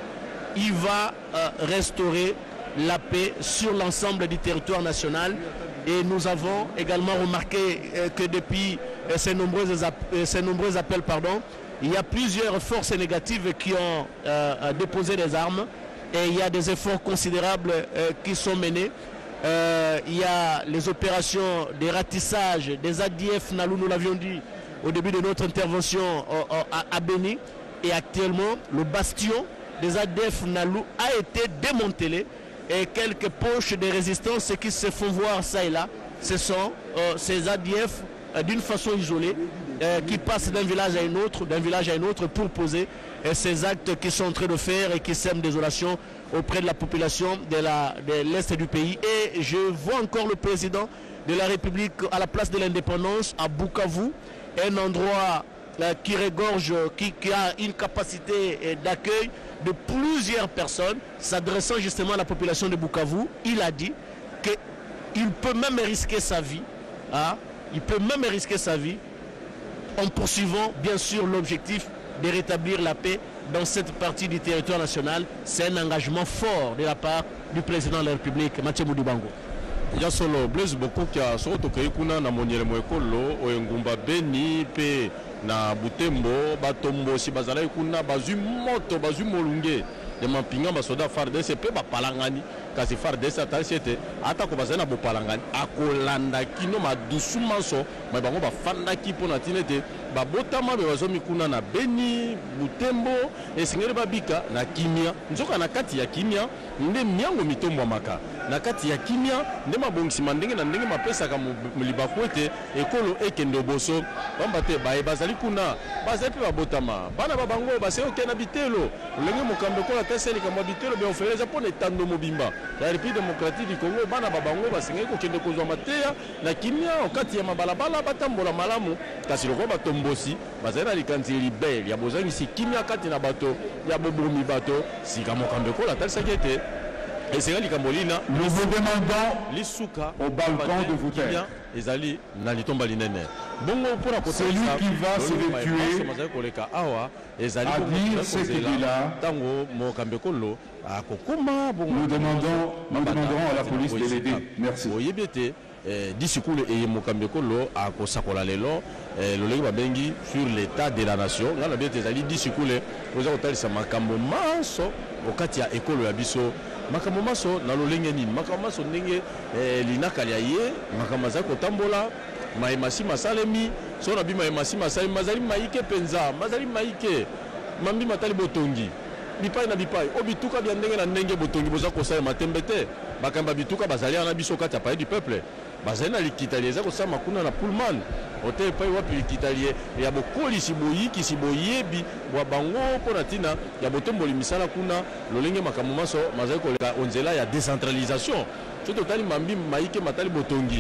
Il va euh, restaurer la paix sur l'ensemble du territoire national. Et nous avons également remarqué euh, que depuis euh, ces, nombreuses euh, ces nombreux appels, pardon, il y a plusieurs forces négatives qui ont euh, déposé des armes. Et il y a des efforts considérables euh, qui sont menés. Euh, il y a les opérations de ratissage des A D F Nalou, nous l'avions dit au début de notre intervention à Beni, et actuellement le bastion des A D F Nalou a été démantelé et quelques poches de résistance qui se font voir ça et là, ce sont euh, ces A D F euh, d'une façon isolée euh, qui passent d'un village à un autre, d'un village à un autre pour poser euh, ces actes qu'ils sont en train de faire et qui sèment désolation auprès de la population de l'Est du pays. Et je vois encore le président de la République à la place de l'Indépendance à Bukavu, un endroit euh, qui regorge, qui, qui a une capacité euh, d'accueil de plusieurs personnes, s'adressant justement à la population de Bukavu. Il a dit qu'il peut même risquer sa vie, hein, il peut même risquer sa vie en poursuivant bien sûr l'objectif de rétablir la paix dans cette partie du territoire national. C'est un engagement fort de la part du président de la République, Mathieu Moudibango. Ya solo Blaise Bokokia so to kei kuna na monyele mwekolo oyengumba Beni pe na Butembo batombo si bazala kuna bazu moto bazu molunge de mampinga basoda F A R D C pe bapalangani kasi F A R D C atalisiete ata ko bazana bopalangani akolanda kino madusu manso ma bango bafanda ki pona tinete babotama be bazomi kuna na Beni Butembo esingere babika na kimia nzoka na kati ya kimia nde miango mitombo maka na kati ya kimia nde mabongisima ndenge na ndenge mapesaka mulibaku ete ekolo ekende boso bamba te baye bazali kuna bazali pe babotama bana babango base okena bitelo lenge mokambe kola teseli kama bitelo be ofereza pona etando mobimba la République démocratique du Congo bana babango basengeli kokende kozwa mateya na kimia okati ya mabalabala batambola malamu kasi loko batombosi bazali na likanzi libele ya bozangisi kimia kati na bato ya bobomi bato sika mokambe kola talisaki ete et c'est là que nous vous demandons au balcon de vous taire. Celui qui va s'évacuer à dire ce qu'il dit là. Nous demandons, nous demanderons à la police de l'aider. Merci. D'ici et Mokambekolo à Kosakola Lelo, le Babengi sur l'état de la nation. Là, la biette est d'ici coulé. Vous avez dit ça, Makambo Manso, au Katia Ekolo Yabiso. Makambo Manso, na lolenge nini. Makambo Manso nenge Lina Kaliaye, Makamaza Kotambola, Maimasi Masalemi, son abi Maimasi Masalemi, Mazali Maïke Penza, Mazali Maïke, Mambi Matali Botongi. Bipai na bipai, obituka biandenge na ndenge Botongi boza kosa matembete. Bakamba bituka bazali na biso kati ya du peuple. Bazali na likitalie za kosa makuna na Pullman. Hotel pai wapi likitalie ya bokoli siboyi kisiboye bi bwa bango pona tina ya botomboli misala kuna lolenge makambo maso mazali koleka onzela ya décentralisation. Choto tali mambi maike matali Botongi.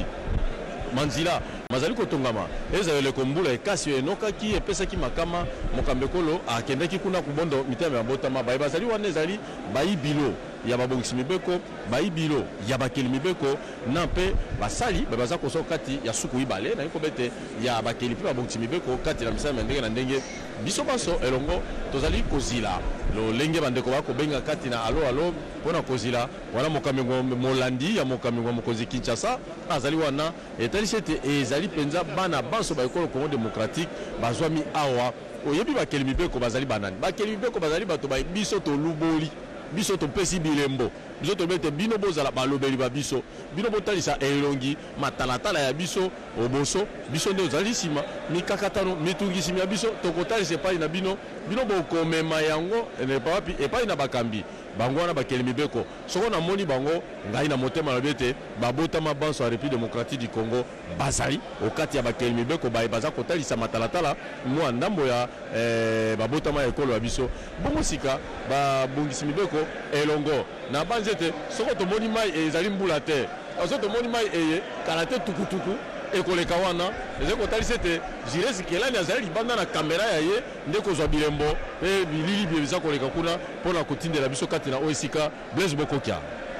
Manzila mazali kotongama ezale kombula ekasi enokaki epesaki makama mokambekolo akendaki kuna kubondo mitema ya botama bayi bazali wana ezali bayi bilo ya babongisi mibeko bayi bilo ya bakeli mibeko na mpe basali baza koso kati ya suku ibale na ikobete ya bakeli pe babongisi mibeko kati na misala ndenge na ndenge biso baso elongo tozali kozila lo lenge bandeko bako benga kati na alo alo pona kozila wana mokamingo molandi ya mokamingo mokonzi Kinshasa azali wana etalisete ezali penza bana banso ba ekolo Congo démocratique bazwami awa oyebi bakeli mibeko bazali banani bakeli mibeko bazali bato ba biso to luboli biso to pesi bilembo biso to bete bino bozala balobeli ba biso bino botalisa elongi matalatala ya biso oboso biso nde ozali sima mikakatano mitungisi ya biso to kotalisa epai na bino bino bokomema yango ne papi epai na bakambi bango wana bakeli mibeko soko na moni bango ngai na motema na bete babotama banso ya République démocratique du Congo bazali okati ya bakeli mibeko baye baza kotalisa matalatala mwa ndambo ya eh, babotama ya ekolo ya biso bongo sika babongisi mibeko elongo na banzete soko to moni mai ezali mbula te soko to moni mai eye karate tukutuku ekoleka wana eze kotalisa te jiresi kelani azali libanda na kamera ya ye nde kozwa bilembo pe bilili biza koleka kuna pona kotindela biso kati na oesika Blaise Bokokia.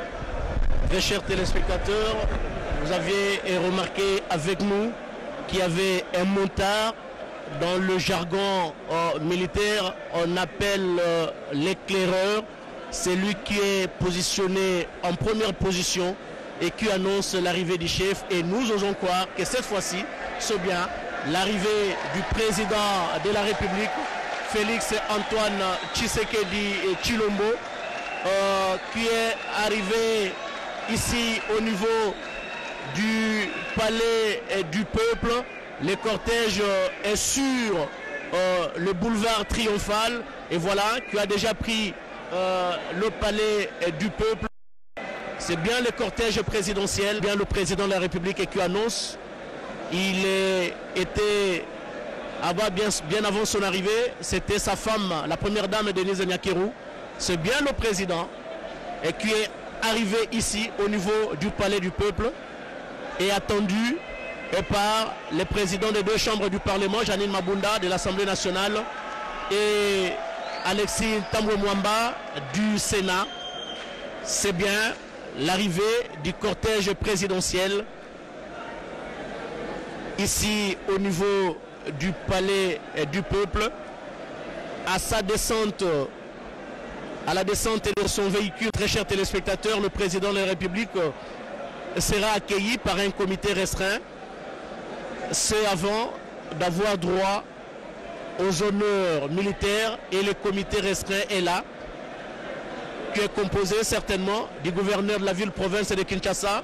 Très chers téléspectateurs, vous aviez remarqué avec nous qu'il y avait un montard. Dans le jargon euh, militaire, on appelle euh, l'éclaireur. C'est lui qui est positionné en première position et qui annonce l'arrivée du chef. Et nous osons croire que cette fois-ci, c'est bien l'arrivée du président de la République, Félix Antoine Tshisekedi Tshilombo, euh, qui est arrivé ici au niveau du palais du peuple. Le cortège est sur euh, le boulevard triomphal et voilà, qui a déjà pris euh, le palais du peuple. C'est bien le cortège présidentiel, bien le président de la République qui annonce. Il est, était avant, bien, bien avant son arrivée, c'était sa femme, la première dame Denise Nyakirou. C'est bien le président et qui est arrivé ici au niveau du palais du peuple et attendu et par les présidents des deux chambres du Parlement, Janine Mabunda de l'Assemblée nationale et Alexis Tambwe Mwamba du Sénat. C'est bien l'arrivée du cortège présidentiel ici au niveau du Palais du Peuple. À sa descente, à la descente de son véhicule, très chers téléspectateurs, le président de la République sera accueilli par un comité restreint. C'est avant d'avoir droit aux honneurs militaires et le comité restreint est là, qui est composé certainement du gouverneur de la ville-province de Kinshasa,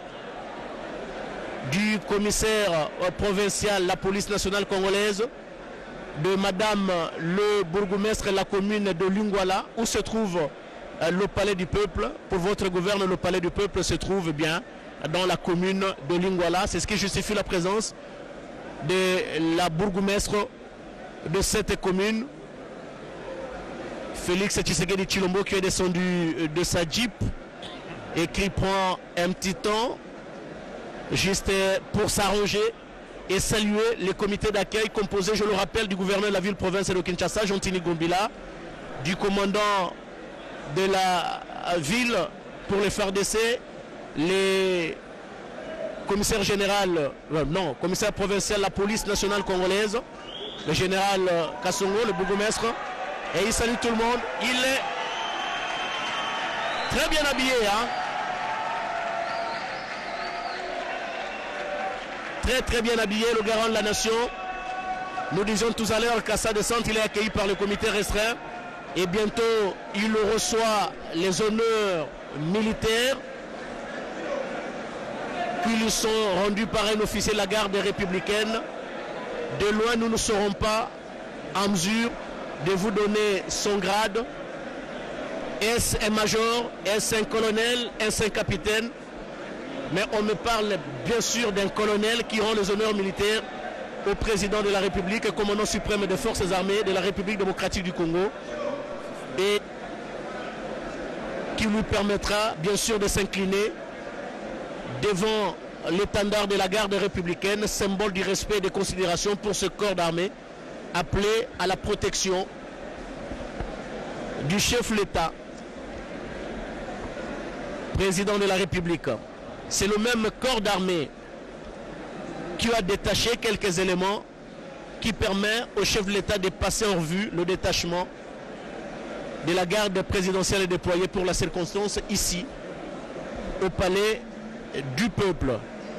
du commissaire provincial de la police nationale congolaise, de madame le bourgmestre de la commune de Lingwala, où se trouve le palais du peuple. Pour votre gouverneur, le palais du peuple se trouve bien dans la commune de Lingwala. C'est ce qui justifie la présence de la bourgmestre de cette commune, Félix Tshisekedi Tshilombo, qui est descendu de sa jeep et qui prend un petit temps juste pour s'arranger et saluer les comités d'accueil composés, je le rappelle, du gouverneur de la ville-province de Kinshasa, Jontini Gombila, du commandant de la ville pour les F A R D C, les commissaires général, euh, non, commissaire provincial de la police nationale congolaise, le général Kassongo, le bourgmestre, et il salue tout le monde. Il est très bien habillé, hein. Très très bien habillé, le garant de la nation. Nous disions tout à l'heure qu'à sa descente, il est accueilli par le comité restreint. Et bientôt, il reçoit les honneurs militaires qui lui sont rendus par un officier de la garde républicaine. De loin, nous ne serons pas en mesure de vous donner son grade. Est-ce un major, est-ce un colonel, est-ce un capitaine? Mais on me parle bien sûr d'un colonel qui rend les honneurs militaires au président de la République, commandant suprême des forces armées de la République démocratique du Congo, et qui lui permettra bien sûr de s'incliner devant l'étendard de la garde républicaine, symbole du respect et de considération pour ce corps d'armée appelé à la protection du chef de l'État, président de la République. C'est le même corps d'armée qui a détaché quelques éléments qui permettent au chef de l'État de passer en revue le détachement de la garde présidentielle déployée pour la circonstance ici, au palais du peuple.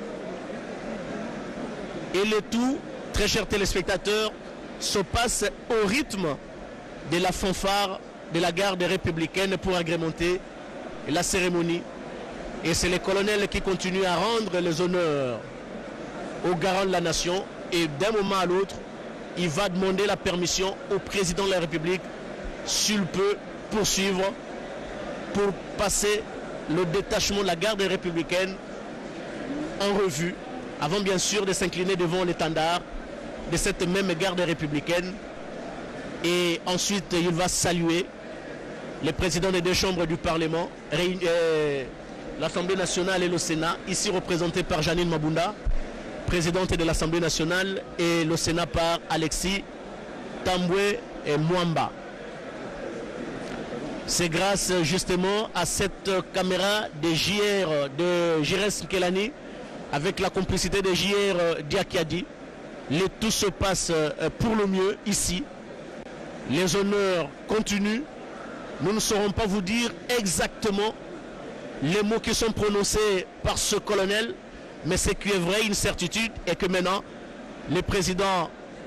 Et le tout, très chers téléspectateurs, se passe au rythme de la fanfare de la garde républicaine pour agrémenter la cérémonie. Et c'est les colonels qui continuent à rendre les honneurs au garant de la nation. Et d'un moment à l'autre, il va demander la permission au président de la République s'il peut poursuivre pour passer le détachement de la garde républicaine en revue, avant bien sûr de s'incliner devant l'étendard de cette même garde républicaine. Et ensuite, il va saluer les présidents des deux chambres du Parlement, euh, l'Assemblée nationale et le Sénat, ici représentés par Janine Mabunda, présidente de l'Assemblée nationale, et le Sénat par Alexis Tambwe Mwamba. C'est grâce justement à cette caméra de J R de Jires Nkelani, avec la complicité de J R Diakiadi. Le tout se passe pour le mieux ici. Les honneurs continuent. Nous ne saurons pas vous dire exactement les mots qui sont prononcés par ce colonel, mais ce qui est vrai, une certitude, est que maintenant, le président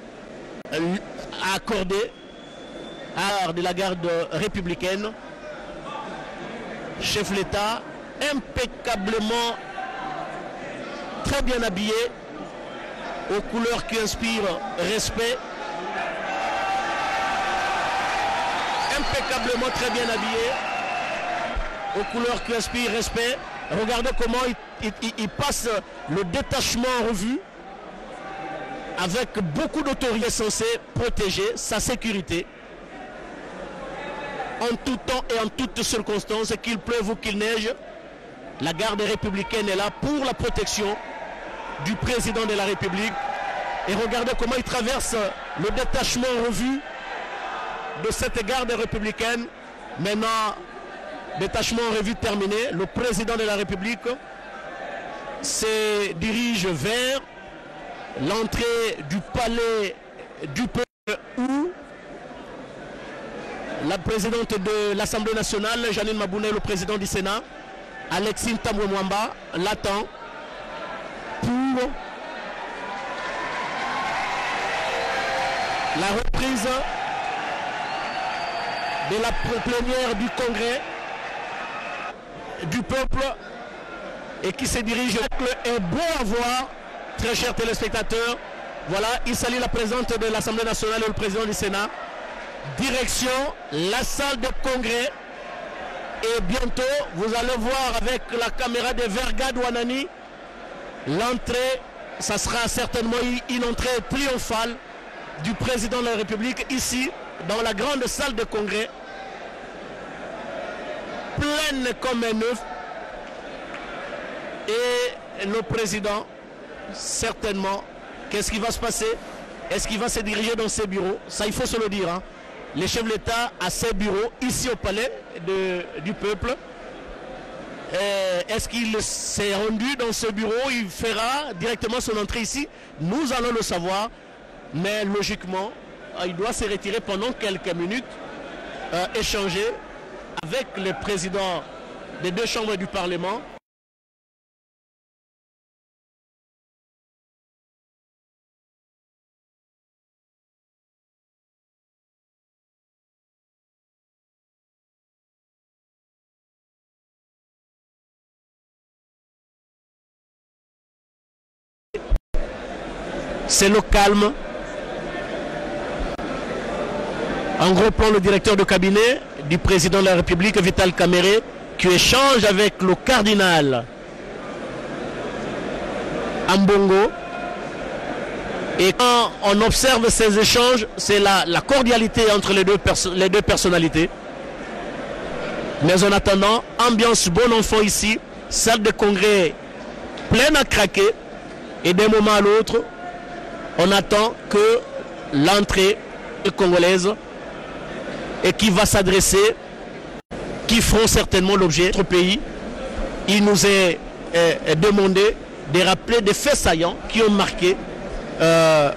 a accordé à de la garde républicaine, chef de l'État, impeccablement, très bien habillé, aux couleurs qui inspirent respect, impeccablement très bien habillé, aux couleurs qui inspirent respect. Regardez comment il, il, il passe le détachement en revue, avec beaucoup d'autorités censées protéger sa sécurité en tout temps et en toutes circonstances, qu'il pleuve ou qu'il neige. La garde républicaine est là pour la protection du président de la République. Et regardez comment il traverse le détachement en revue de cette garde républicaine. Maintenant, détachement en revue terminé. Le président de la République se dirige vers l'entrée du palais du peuple où la présidente de l'Assemblée nationale, Janine Mabunda, le président du Sénat, Alexis Ntambwe Mwamba, l'attend pour la reprise de la plénière du Congrès du peuple et qui se dirige. Est beau à voir, très chers téléspectateurs. Voilà, il salue la présidente de l'Assemblée nationale et le président du Sénat. Direction la salle de congrès. Et bientôt, vous allez voir avec la caméra de Vergade Wanani, l'entrée, ça sera certainement une entrée triomphale du président de la République ici, dans la grande salle de congrès, pleine comme un œuf. Et le président, certainement, qu'est-ce qui va se passer? Est-ce qu'il va se diriger dans ses bureaux? Ça, il faut se le dire. Hein. Le chef de l'État a ses bureaux ici au palais de, du peuple. Est-ce qu'il s'est rendu dans ce bureau? Il fera directement son entrée ici. Nous allons le savoir. Mais logiquement, il doit se retirer pendant quelques minutes, euh, échanger avec le président des deux chambres du Parlement. C'est le calme. En gros plan, le directeur de cabinet du président de la République, Vital Kamerhe, qui échange avec le cardinal Ambongo. Et quand on observe ces échanges, c'est la, la cordialité entre les deux, les deux personnalités. Mais en attendant, ambiance bon enfant ici, salle de congrès pleine à craquer. Et d'un moment à l'autre, on attend que l'entrée congolaise et qui va s'adresser, qui feront certainement l'objet de notre pays. Il nous est euh, demandé de rappeler des faits saillants qui ont marqué euh,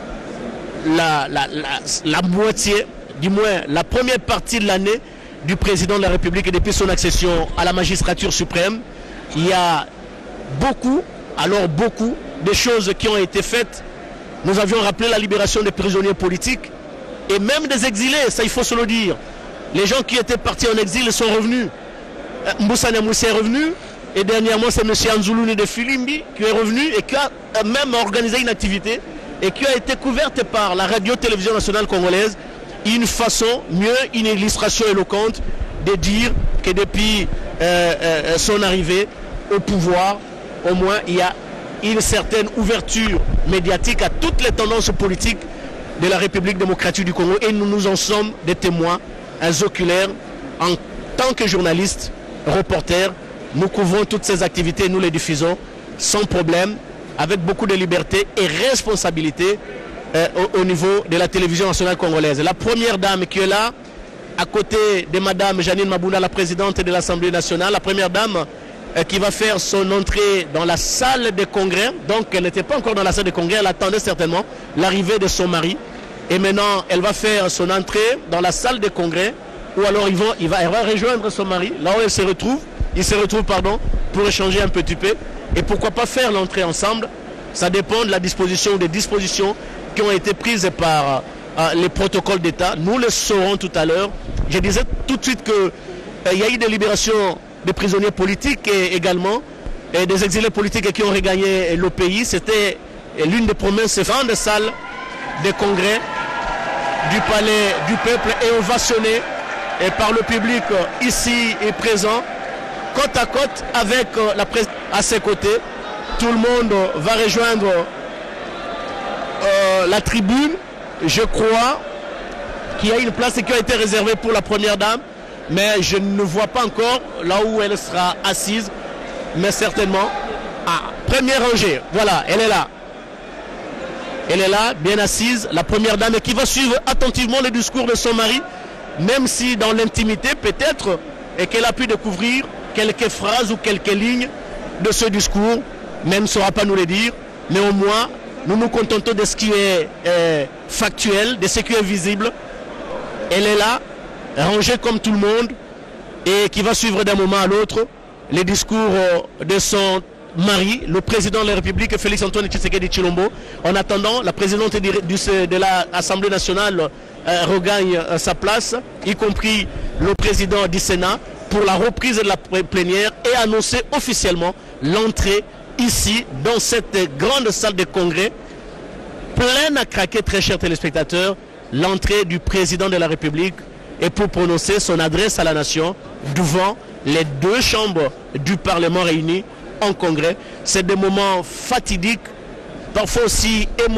la, la, la, la moitié, du moins la première partie de l'année du président de la République et depuis son accession à la magistrature suprême. Il y a beaucoup, alors beaucoup, de choses qui ont été faites. Nous avions rappelé la libération des prisonniers politiques et même des exilés, ça il faut se le dire. Les gens qui étaient partis en exil sont revenus. Moussa Nyamoussa est revenu et dernièrement c'est M. Anzoulouni de Filimbi qui est revenu et qui a même organisé une activité et qui a été couverte par la radio-télévision nationale congolaise. Une façon, mieux, une illustration éloquente de dire que depuis euh, euh, son arrivée au pouvoir, au moins il y a une certaine ouverture médiatique à toutes les tendances politiques de la République démocratique du Congo et nous nous en sommes des témoins oculaires. En tant que journalistes, reporters, nous couvrons toutes ces activités, nous les diffusons sans problème, avec beaucoup de liberté et responsabilité euh, au, au niveau de la télévision nationale congolaise. La première dame qui est là, à côté de Madame Janine Mabunda, la présidente de l'Assemblée nationale, la première dame qui va faire son entrée dans la salle de congrès. Donc elle n'était pas encore dans la salle de congrès, elle attendait certainement l'arrivée de son mari. Et maintenant, elle va faire son entrée dans la salle de congrès, ou alors ils vont, il va, elle va rejoindre son mari, là où elle se retrouve, il se retrouve, pardon, pour échanger un petit peu. Et pourquoi pas faire l'entrée ensemble? Ça dépend de la disposition ou des dispositions qui ont été prises par euh, les protocoles d'État. Nous le saurons tout à l'heure. Je disais tout de suite qu'il euh, y a eu des libérations des prisonniers politiques et également et des exilés politiques qui ont regagné le pays. C'était l'une des promesses grandes salles des congrès du palais du peuple et ovationné et par le public ici et présent, côte à côte avec la presse à ses côtés. Tout le monde va rejoindre euh, la tribune. Je crois qu'il y a une place qui a été réservée pour la première dame. Mais je ne vois pas encore là où elle sera assise, mais certainement Ah, première rangée, voilà, elle est là. Elle est là, bien assise, la première dame, et qui va suivre attentivement le discours de son mari, même si dans l'intimité peut-être, et qu'elle a pu découvrir quelques phrases ou quelques lignes de ce discours, même ne saura pas nous le dire. Néanmoins, nous nous contentons de ce qui est euh, factuel, de ce qui est visible. Elle est là, rangée comme tout le monde, et qui va suivre d'un moment à l'autre les discours de son mari, le président de la République, Félix Antoine Tshisekedi Tshilombo. En attendant, la présidente de l'Assemblée nationale euh, regagne euh, sa place, y compris le président du Sénat, pour la reprise de la plénière et annoncer officiellement l'entrée ici, dans cette grande salle de congrès, pleine à craquer, très chers téléspectateurs, l'entrée du président de la République, et pour prononcer son adresse à la nation devant les deux chambres du Parlement réunies en congrès. C'est des moments fatidiques, parfois aussi émotionnels.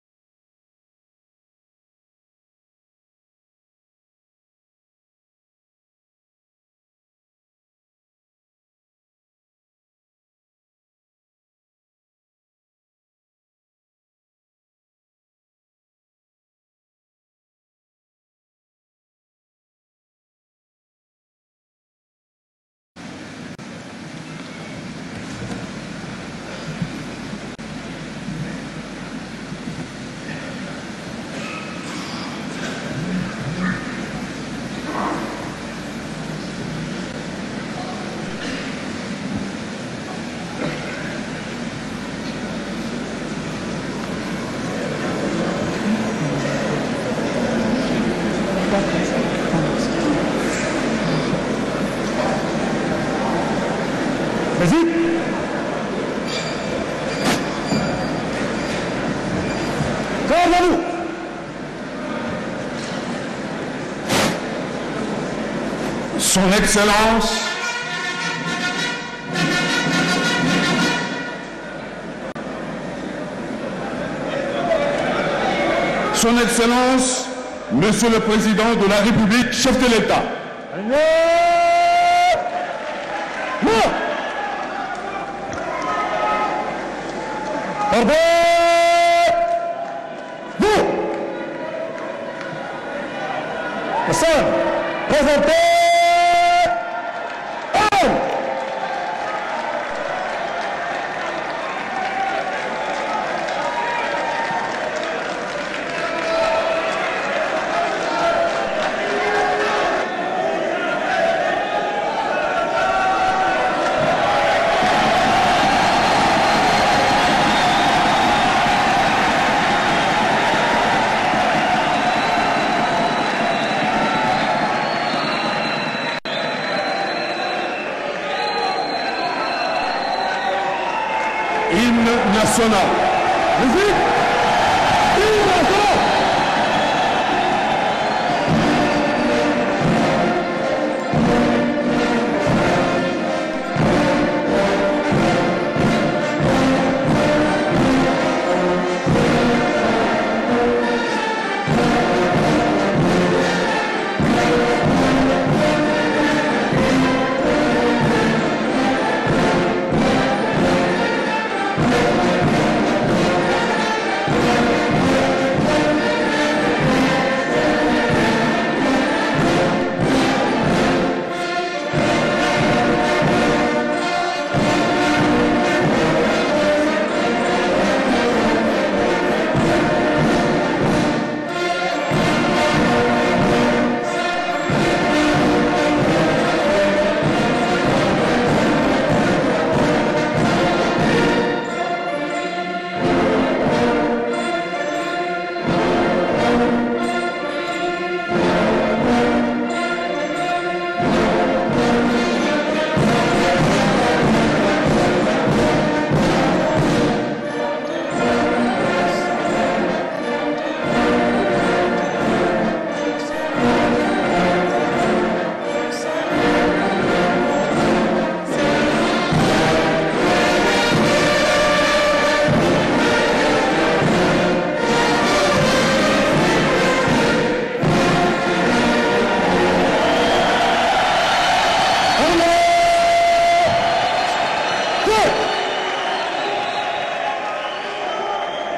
Son Excellence, Son Excellence, Monsieur le Président de la République, chef de l'État. Pardon. Vous. Hassan, présentez. National. Musique. Hymne national.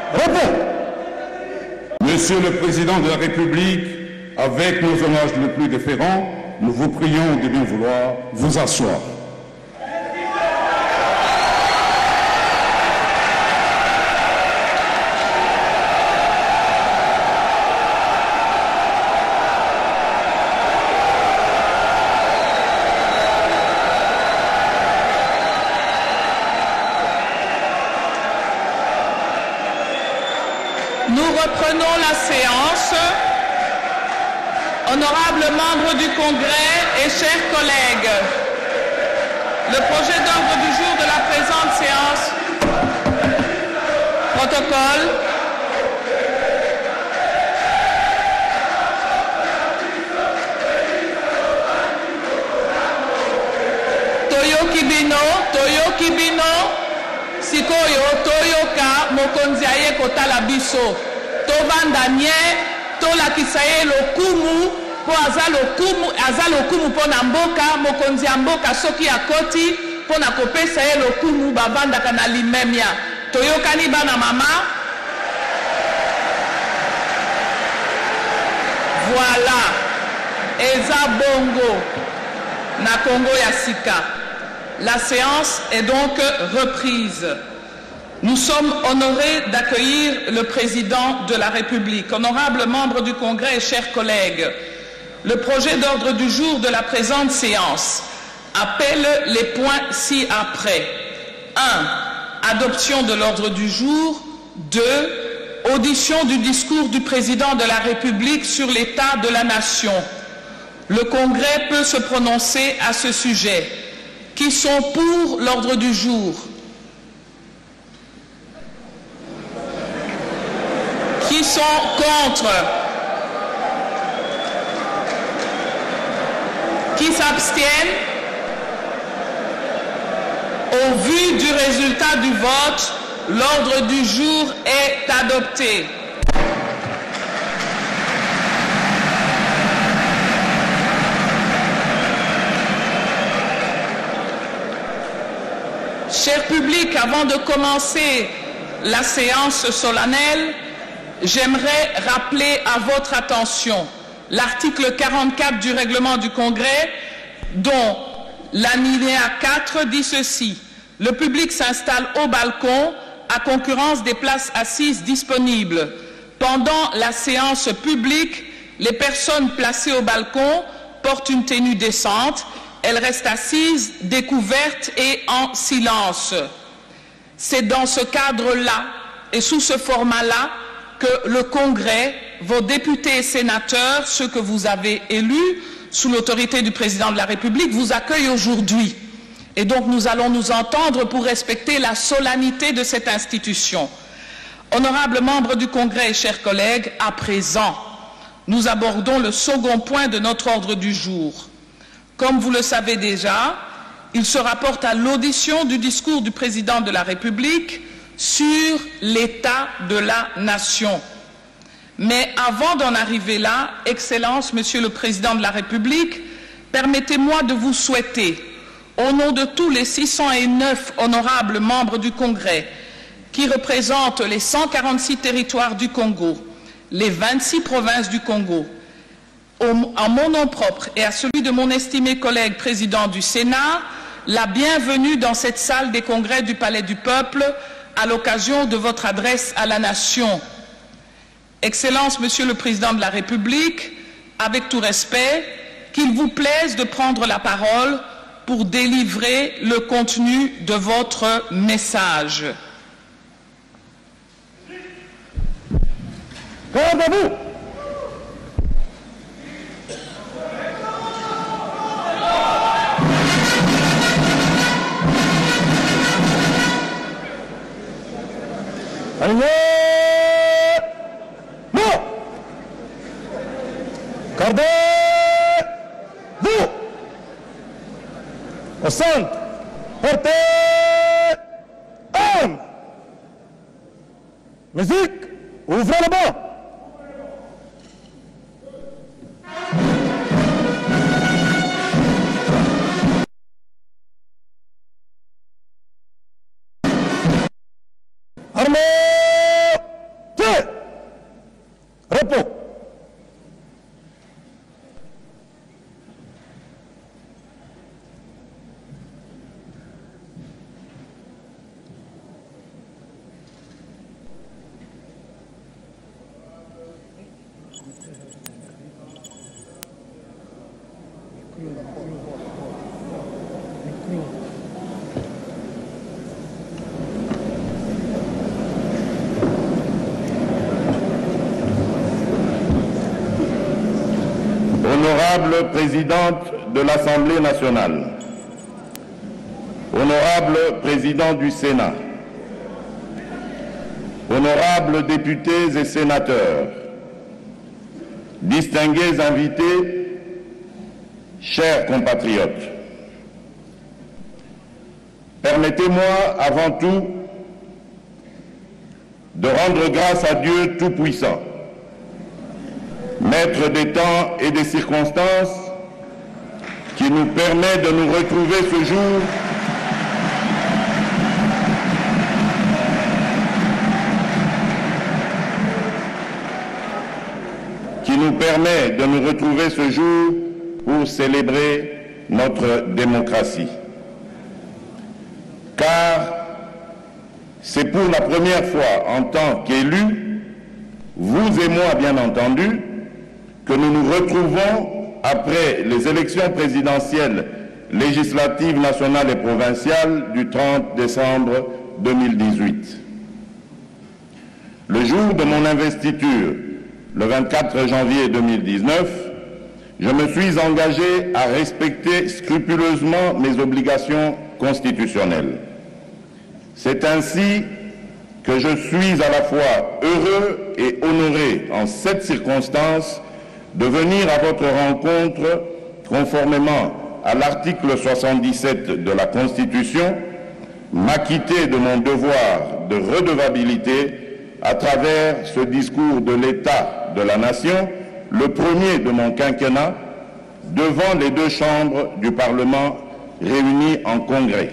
Monsieur le Président de la République, avec nos hommages les plus déférents, nous vous prions de bien vouloir vous asseoir. Nous reprenons la séance. Honorables membres du Congrès et chers collègues, le projet d'ordre du jour de la présente séance, protocole, Toyo Kibino, Toyo Kibino, Sikoyo, Toyoka, Mokonzi aye kotala biso, Tovanda nye, tolakisa ye lokumu po aza lokumu aza lokumu po na mboka mokonzi ya mboka soki akoti po na kopesa ye lokumu bavandaka na limemia. Toyokani bana mama? Voilà, eza bongo na Congo ya sika. La séance est donc reprise. Nous sommes honorés d'accueillir le président de la République. Honorables membres du Congrès et chers collègues, le projet d'ordre du jour de la présente séance appelle les points ci-après. un. Adoption de l'ordre du jour. deux. Audition du discours du président de la République sur l'état de la nation. Le Congrès peut se prononcer à ce sujet. Qui sont pour l'ordre du jour? Qui sont contre? Qui s'abstiennent? Au vu du résultat du vote, l'ordre du jour est adopté. Cher public, avant de commencer la séance solennelle, j'aimerais rappeler à votre attention l'article quarante-quatre du règlement du Congrès, dont l'alinéa quatre dit ceci: le public s'installe au balcon à concurrence des places assises disponibles. Pendant la séance publique, les personnes placées au balcon portent une tenue décente. Elles restent assises, découvertes et en silence. C'est dans ce cadre-là et sous ce format-là que le Congrès, vos députés et sénateurs, ceux que vous avez élus sous l'autorité du président de la République, vous accueillent aujourd'hui. Et donc nous allons nous entendre pour respecter la solennité de cette institution. Honorables membres du Congrès et chers collègues, à présent, nous abordons le second point de notre ordre du jour. Comme vous le savez déjà, il se rapporte à l'audition du discours du président de la République sur l'état de la nation. Mais avant d'en arriver là, Excellence, Monsieur le Président de la République, permettez-moi de vous souhaiter, au nom de tous les six cent neuf honorables membres du Congrès, qui représentent les cent quarante-six territoires du Congo, les vingt-six provinces du Congo, en mon nom propre et à celui de mon estimé collègue président du Sénat, la bienvenue dans cette salle des congrès du Palais du Peuple à l'occasion de votre adresse à la nation. Excellence, Monsieur le Président de la République, avec tout respect, qu'il vous plaise de prendre la parole pour délivrer le contenu de votre message. Gardez-vous! Alignez! Non! Gardez-vous! Au centre! Portez! Armes! Musique! Ouvrez le banc! Armée! Honorable Présidente de l'Assemblée nationale, Honorable Président du Sénat, Honorables députés et sénateurs, distingués invités, chers compatriotes, permettez-moi avant tout de rendre grâce à Dieu Tout-Puissant, Maître des temps et des circonstances, qui nous permet de nous retrouver ce jour qui nous permet de nous retrouver ce jour pour célébrer notre démocratie. Car c'est pour la première fois en tant qu'élus, vous et moi bien entendu, que nous nous retrouvons après les élections présidentielles, législatives, nationales et provinciales du trente décembre deux mille dix-huit. Le jour de mon investiture, le vingt-quatre janvier deux mille dix-neuf, je me suis engagé à respecter scrupuleusement mes obligations constitutionnelles. C'est ainsi que je suis à la fois heureux et honoré en cette circonstance de venir à votre rencontre conformément à l'article soixante-dix-sept de la Constitution, m'acquitter de mon devoir de redevabilité à travers ce discours de l'État de la Nation, le premier de mon quinquennat, devant les deux chambres du Parlement réunies en congrès.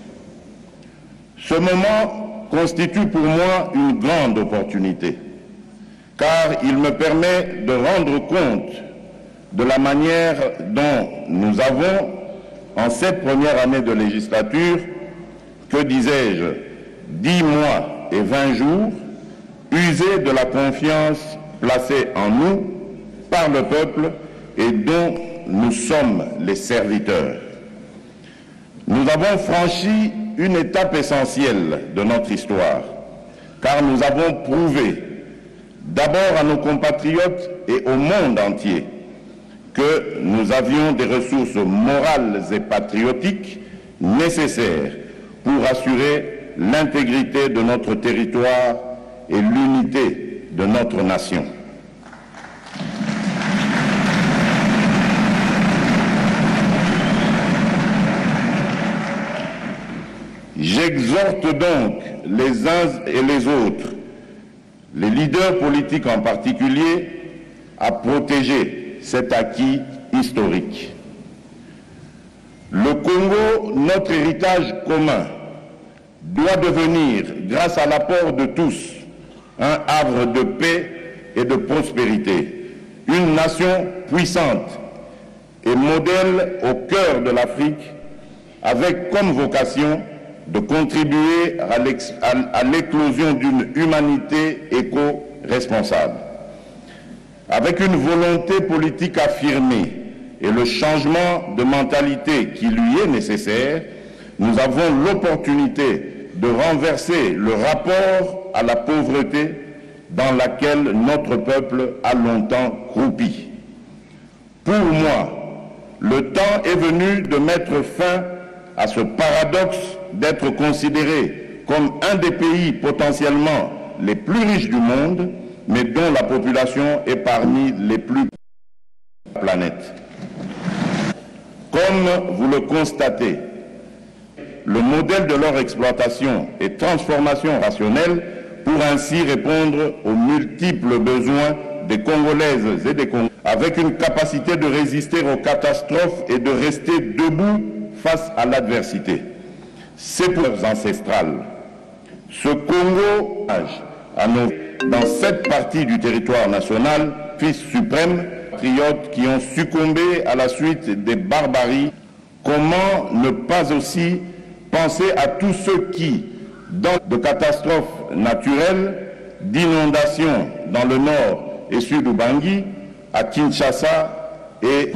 Ce moment constitue pour moi une grande opportunité, car il me permet de rendre compte de la manière dont nous avons, en cette première année de législature, que disais-je, dix mois et vingt jours, usé de la confiance placée en nous par le peuple et dont nous sommes les serviteurs. Nous avons franchi une étape essentielle de notre histoire, car nous avons prouvé, d'abord à nos compatriotes et au monde entier, que nous avions des ressources morales et patriotiques nécessaires pour assurer l'intégrité de notre territoire et l'unité de notre nation. J'exhorte donc les uns et les autres, les leaders politiques en particulier, à protéger cet acquis historique. Le Congo, notre héritage commun, doit devenir, grâce à l'apport de tous, un havre de paix et de prospérité, une nation puissante et modèle au cœur de l'Afrique, avec comme vocation de contribuer à l'éclosion d'une humanité éco-responsable. Avec une volonté politique affirmée et le changement de mentalité qui lui est nécessaire, nous avons l'opportunité de renverser le rapport à la pauvreté dans laquelle notre peuple a longtemps croupi. Pour moi, le temps est venu de mettre fin à ce paradoxe d'être considéré comme un des pays potentiellement les plus riches du monde, mais dont la population est parmi les plus de la planète. Comme vous le constatez, le modèle de leur exploitation et transformation rationnelle pour ainsi répondre aux multiples besoins des Congolaises et des Congolais, avec une capacité de résister aux catastrophes et de rester debout face à l'adversité. C'est pour leurs ancestrales. Ce Congo, à nos, dans cette partie du territoire national, fils suprême, patriotes qui ont succombé à la suite des barbaries, comment ne pas aussi penser à tous ceux qui, dans de catastrophes naturelles, d'inondations dans le nord et sud d'Ubangi, à Kinshasa et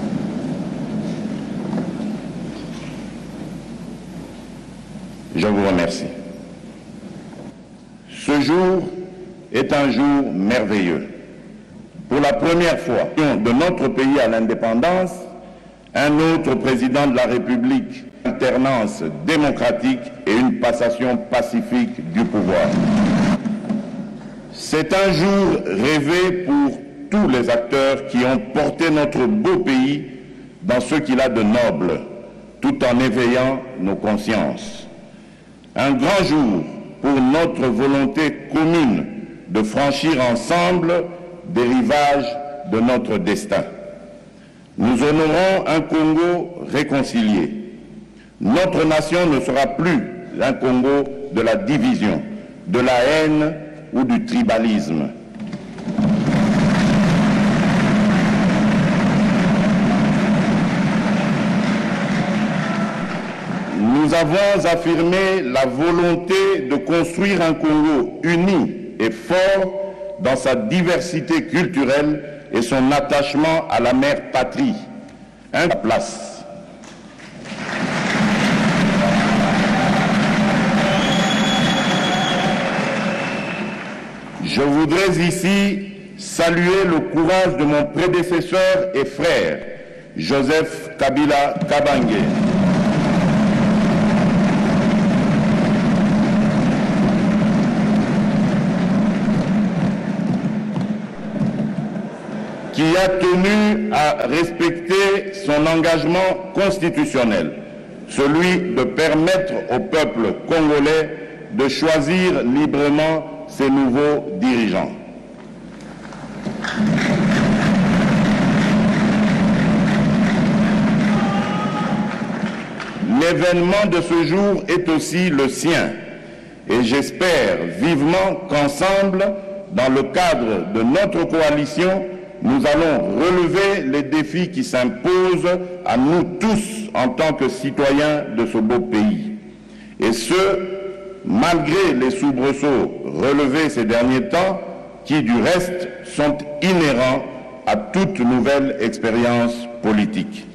je vous remercie. Ce jour est un jour merveilleux. Pour la première fois de notre pays à l'indépendance, un autre président de la République, alternance démocratique et une passation pacifique du pouvoir. C'est un jour rêvé pour tous les acteurs qui ont porté notre beau pays dans ce qu'il a de noble, tout en éveillant nos consciences. Un grand jour pour notre volonté commune de franchir ensemble des rivages de notre destin. Nous honorons un Congo réconcilié. Notre nation ne sera plus un Congo de la division, de la haine ou du tribalisme. Nous avons affirmé la volonté de construire un Congo uni et fort dans sa diversité culturelle et son attachement à la mère patrie. Un place. Je voudrais ici saluer le courage de mon prédécesseur et frère, Joseph Kabila Kabange. Qui a tenu à respecter son engagement constitutionnel, celui de permettre au peuple congolais de choisir librement ses nouveaux dirigeants. L'événement de ce jour est aussi le sien, et j'espère vivement qu'ensemble, dans le cadre de notre coalition, nous allons relever les défis qui s'imposent à nous tous en tant que citoyens de ce beau pays. Et ce, malgré les soubresauts relevés ces derniers temps, qui du reste sont inhérents à toute nouvelle expérience politique.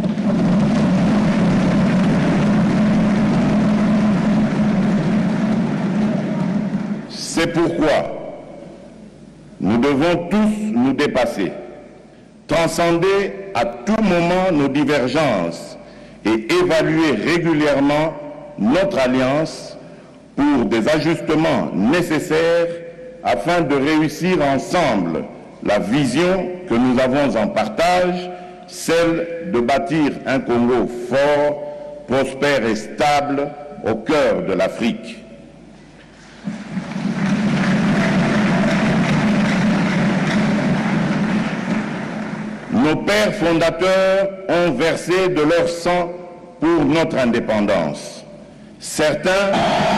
C'est pourquoi nous devons tous nous dépasser, transcender à tout moment nos divergences et évaluer régulièrement notre alliance pour des ajustements nécessaires afin de réussir ensemble la vision que nous avons en partage, celle de bâtir un Congo fort, prospère et stable au cœur de l'Afrique. Nos pères fondateurs ont versé de leur sang pour notre indépendance. Certains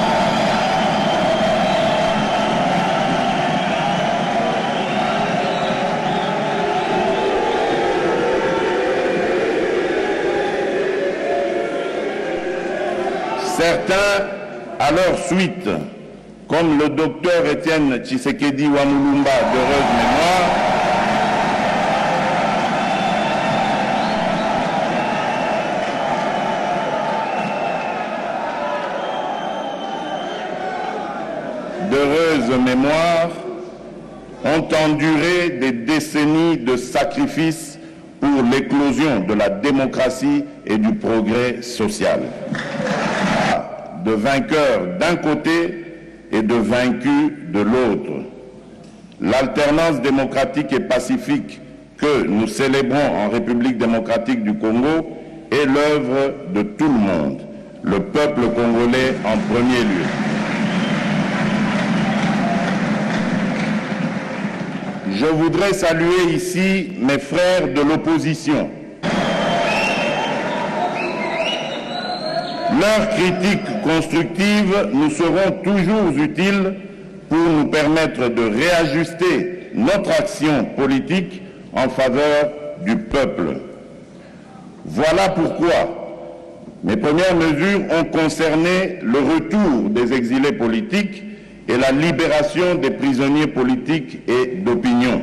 Certains, à leur suite, comme le docteur Étienne Tshisekedi Wamulumba d'heureuse mémoire, d'heureuse mémoire, ont enduré des décennies de sacrifices pour l'éclosion de la démocratie et du progrès social. De vainqueurs d'un côté et de vaincus de l'autre. L'alternance démocratique et pacifique que nous célébrons en République démocratique du Congo est l'œuvre de tout le monde, le peuple congolais en premier lieu. Je voudrais saluer ici mes frères de l'opposition. Leurs critiques constructives nous seront toujours utiles pour nous permettre de réajuster notre action politique en faveur du peuple. Voilà pourquoi mes premières mesures ont concerné le retour des exilés politiques et la libération des prisonniers politiques et d'opinion.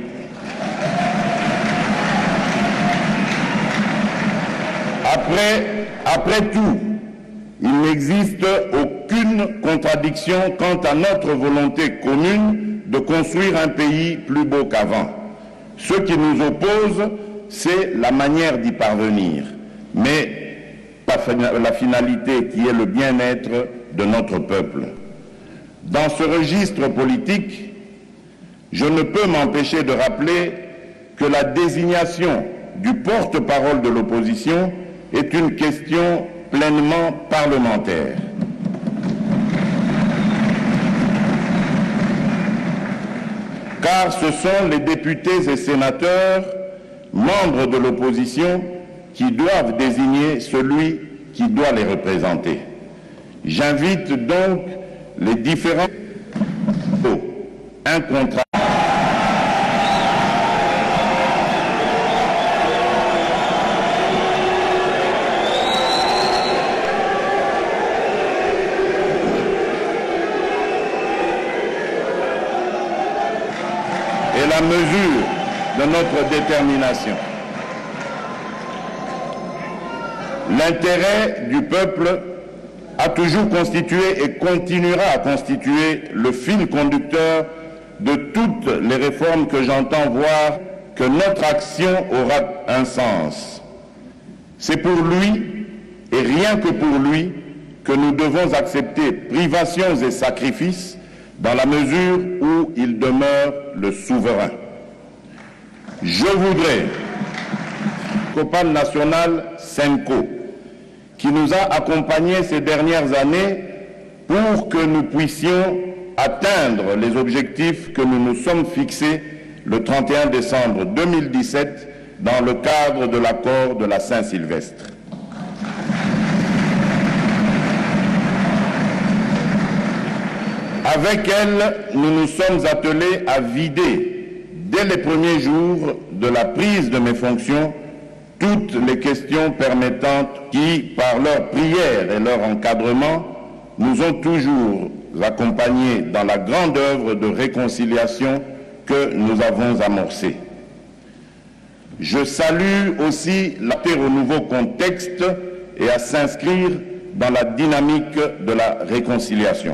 Après, après tout, il n'existe aucune contradiction quant à notre volonté commune de construire un pays plus beau qu'avant. Ce qui nous oppose, c'est la manière d'y parvenir, mais pas la finalité qui est le bien-être de notre peuple. Dans ce registre politique, je ne peux m'empêcher de rappeler que la désignation du porte-parole de l'opposition est une question pleinement parlementaire. Car ce sont les députés et sénateurs, membres de l'opposition, qui doivent désigner celui qui doit les représenter. J'invite donc les différents un contrat. Et la mesure de notre détermination. L'intérêt du peuple a toujours constitué et continuera à constituer le fil conducteur de toutes les réformes que j'entends voir que notre action aura un sens. C'est pour lui, et rien que pour lui, que nous devons accepter privations et sacrifices dans la mesure où il demeure le souverain. Je voudrais Copal national Senko, qui nous a accompagnés ces dernières années pour que nous puissions atteindre les objectifs que nous nous sommes fixés le trente et un décembre deux mille dix-sept dans le cadre de l'accord de la Saint-Sylvestre. Avec elle, nous nous sommes attelés à vider, dès les premiers jours de la prise de mes fonctions, toutes les questions permettantes qui, par leur prière et leur encadrement, nous ont toujours accompagnés dans la grande œuvre de réconciliation que nous avons amorcée. Je salue aussi l'atteinte au nouveau contexte et à s'inscrire dans la dynamique de la réconciliation.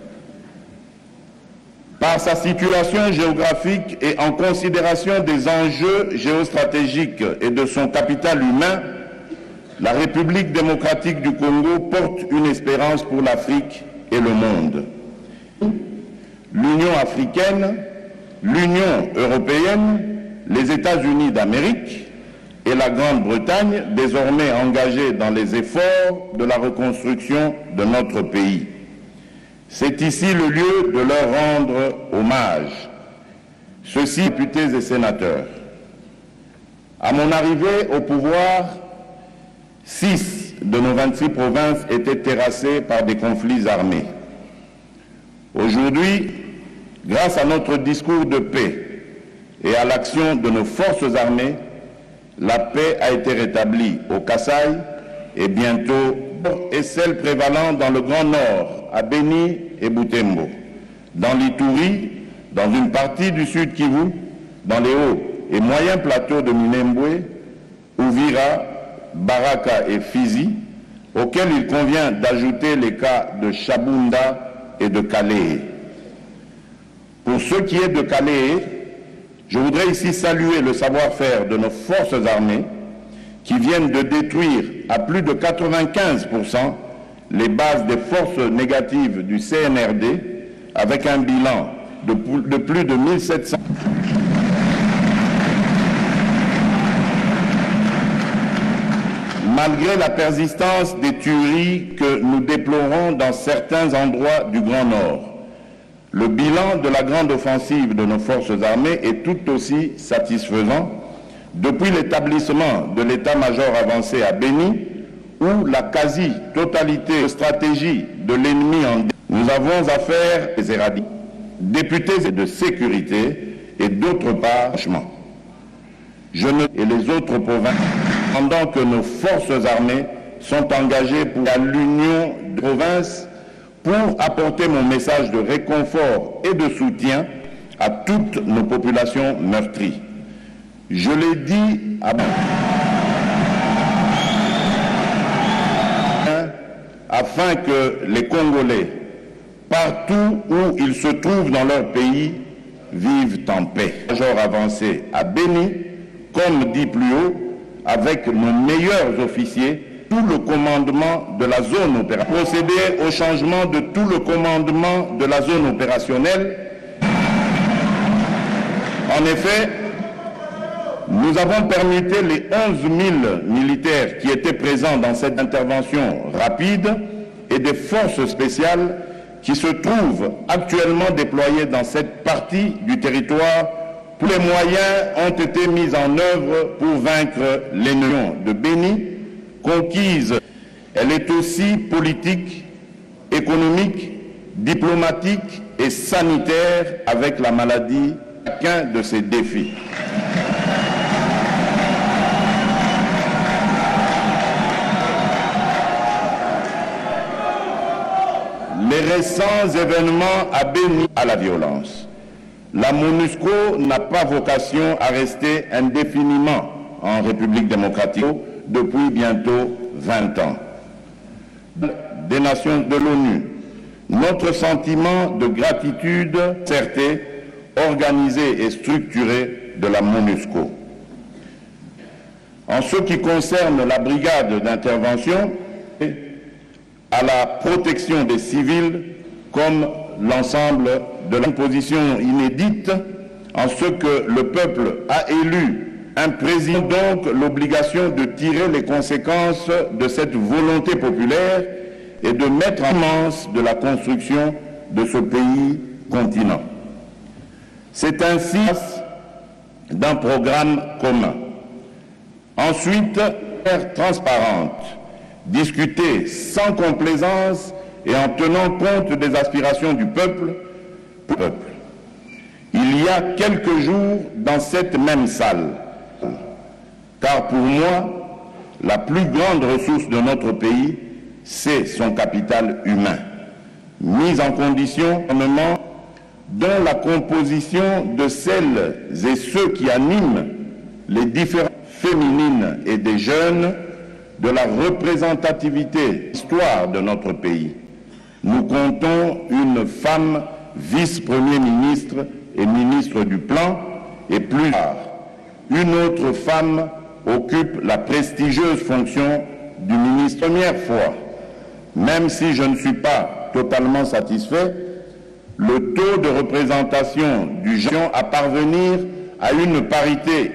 Par sa situation géographique et en considération des enjeux géostratégiques et de son capital humain, la République démocratique du Congo porte une espérance pour l'Afrique et le monde. L'Union africaine, l'Union européenne, les États-Unis d'Amérique et la Grande-Bretagne, désormais engagés dans les efforts de la reconstruction de notre pays. C'est ici le lieu de leur rendre hommage. Ceux-ci, députés et sénateurs. À mon arrivée au pouvoir, six de nos vingt-six provinces étaient terrassées par des conflits armés. Aujourd'hui, grâce à notre discours de paix et à l'action de nos forces armées, la paix a été rétablie au Kasaï et bientôt est celle prévalant dans le Grand Nord, à Beni et Butembo, dans l'Ituri, dans une partie du Sud Kivu, dans les hauts et moyens plateaux de Minembwe, Uvira, Baraka et Fizi, auxquels il convient d'ajouter les cas de Chabunda et de Kalehe. Pour ce qui est de Kalehe, je voudrais ici saluer le savoir-faire de nos forces armées qui viennent de détruire à plus de quatre-vingt-quinze pour cent les bases des forces négatives du C N R D avec un bilan de, de plus de mille sept cents. Malgré la persistance des tueries que nous déplorons dans certains endroits du Grand Nord, le bilan de la grande offensive de nos forces armées est tout aussi satisfaisant depuis l'établissement de l'état-major avancé à Beni, où la quasi-totalité de stratégie de l'ennemi en nous avons affaire aux éradiqués, députés et de sécurité, et d'autre part, je ne et les autres provinces, pendant que nos forces armées sont engagées pour l'union de provinces pour apporter mon message de réconfort et de soutien à toutes nos populations meurtries. Je l'ai dit à... afin que les Congolais, partout où ils se trouvent dans leur pays, vivent en paix. Major avancé à Béni, comme dit plus haut, avec nos meilleurs officiers, tout le commandement de la zone opérationnelle. Procéder au changement de tout le commandement de la zone opérationnelle. En effet, nous avons permuté les onze mille militaires qui étaient présents dans cette intervention rapide et des forces spéciales qui se trouvent actuellement déployées dans cette partie du territoire. Tous les moyens ont été mis en œuvre pour vaincre l'ennemi de Béni, conquise. Elle est aussi politique, économique, diplomatique et sanitaire avec la maladie, chacun de ces défis. Les récents événements à Béni à la violence. La MONUSCO n'a pas vocation à rester indéfiniment en République démocratique depuis bientôt vingt ans. Des nations de l'ONU, notre sentiment de gratitude certé, organisé et structuré de la MONUSCO. En ce qui concerne la brigade d'intervention, à la protection des civils comme l'ensemble de la position inédite en ce que le peuple a élu un président, donc l'obligation de tirer les conséquences de cette volonté populaire et de mettre en marche de la construction de ce pays continent. C'est ainsi d'un programme commun. Ensuite, transparente, discuter sans complaisance et en tenant compte des aspirations du peuple, peuple. Il y a quelques jours dans cette même salle, car pour moi, la plus grande ressource de notre pays, c'est son capital humain, mis en condition dont la composition de celles et ceux qui animent les différentes féminines et des jeunes, de la représentativité, histoire de notre pays. Nous comptons une femme vice-premier ministre et ministre du Plan, et plus tard, une autre femme occupe la prestigieuse fonction du ministre. Première fois, même si je ne suis pas totalement satisfait, le taux de représentation du genre à parvenir à une parité.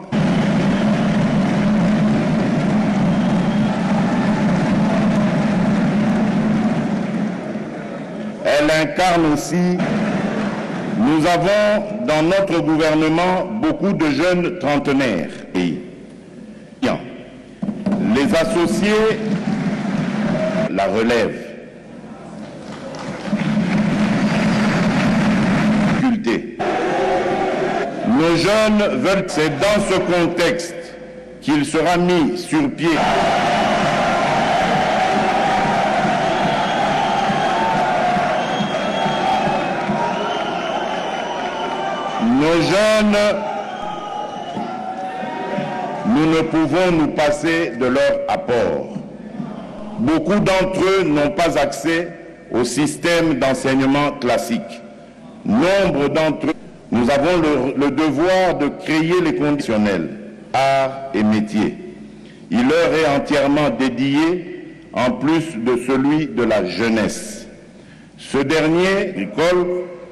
Elle incarne aussi, nous avons dans notre gouvernement beaucoup de jeunes trentenaires. Et les associés la relève. Nos jeunes veulent, c'est dans ce contexte qu'il sera mis sur pied. Nos jeunes, nous ne pouvons nous passer de leur apport. Beaucoup d'entre eux n'ont pas accès au système d'enseignement classique. Nombre d'entre eux, nous avons le, le devoir de créer les conditionnels, arts et métiers. Il leur est entièrement dédié, en plus de celui de la jeunesse. Ce dernier, agricole,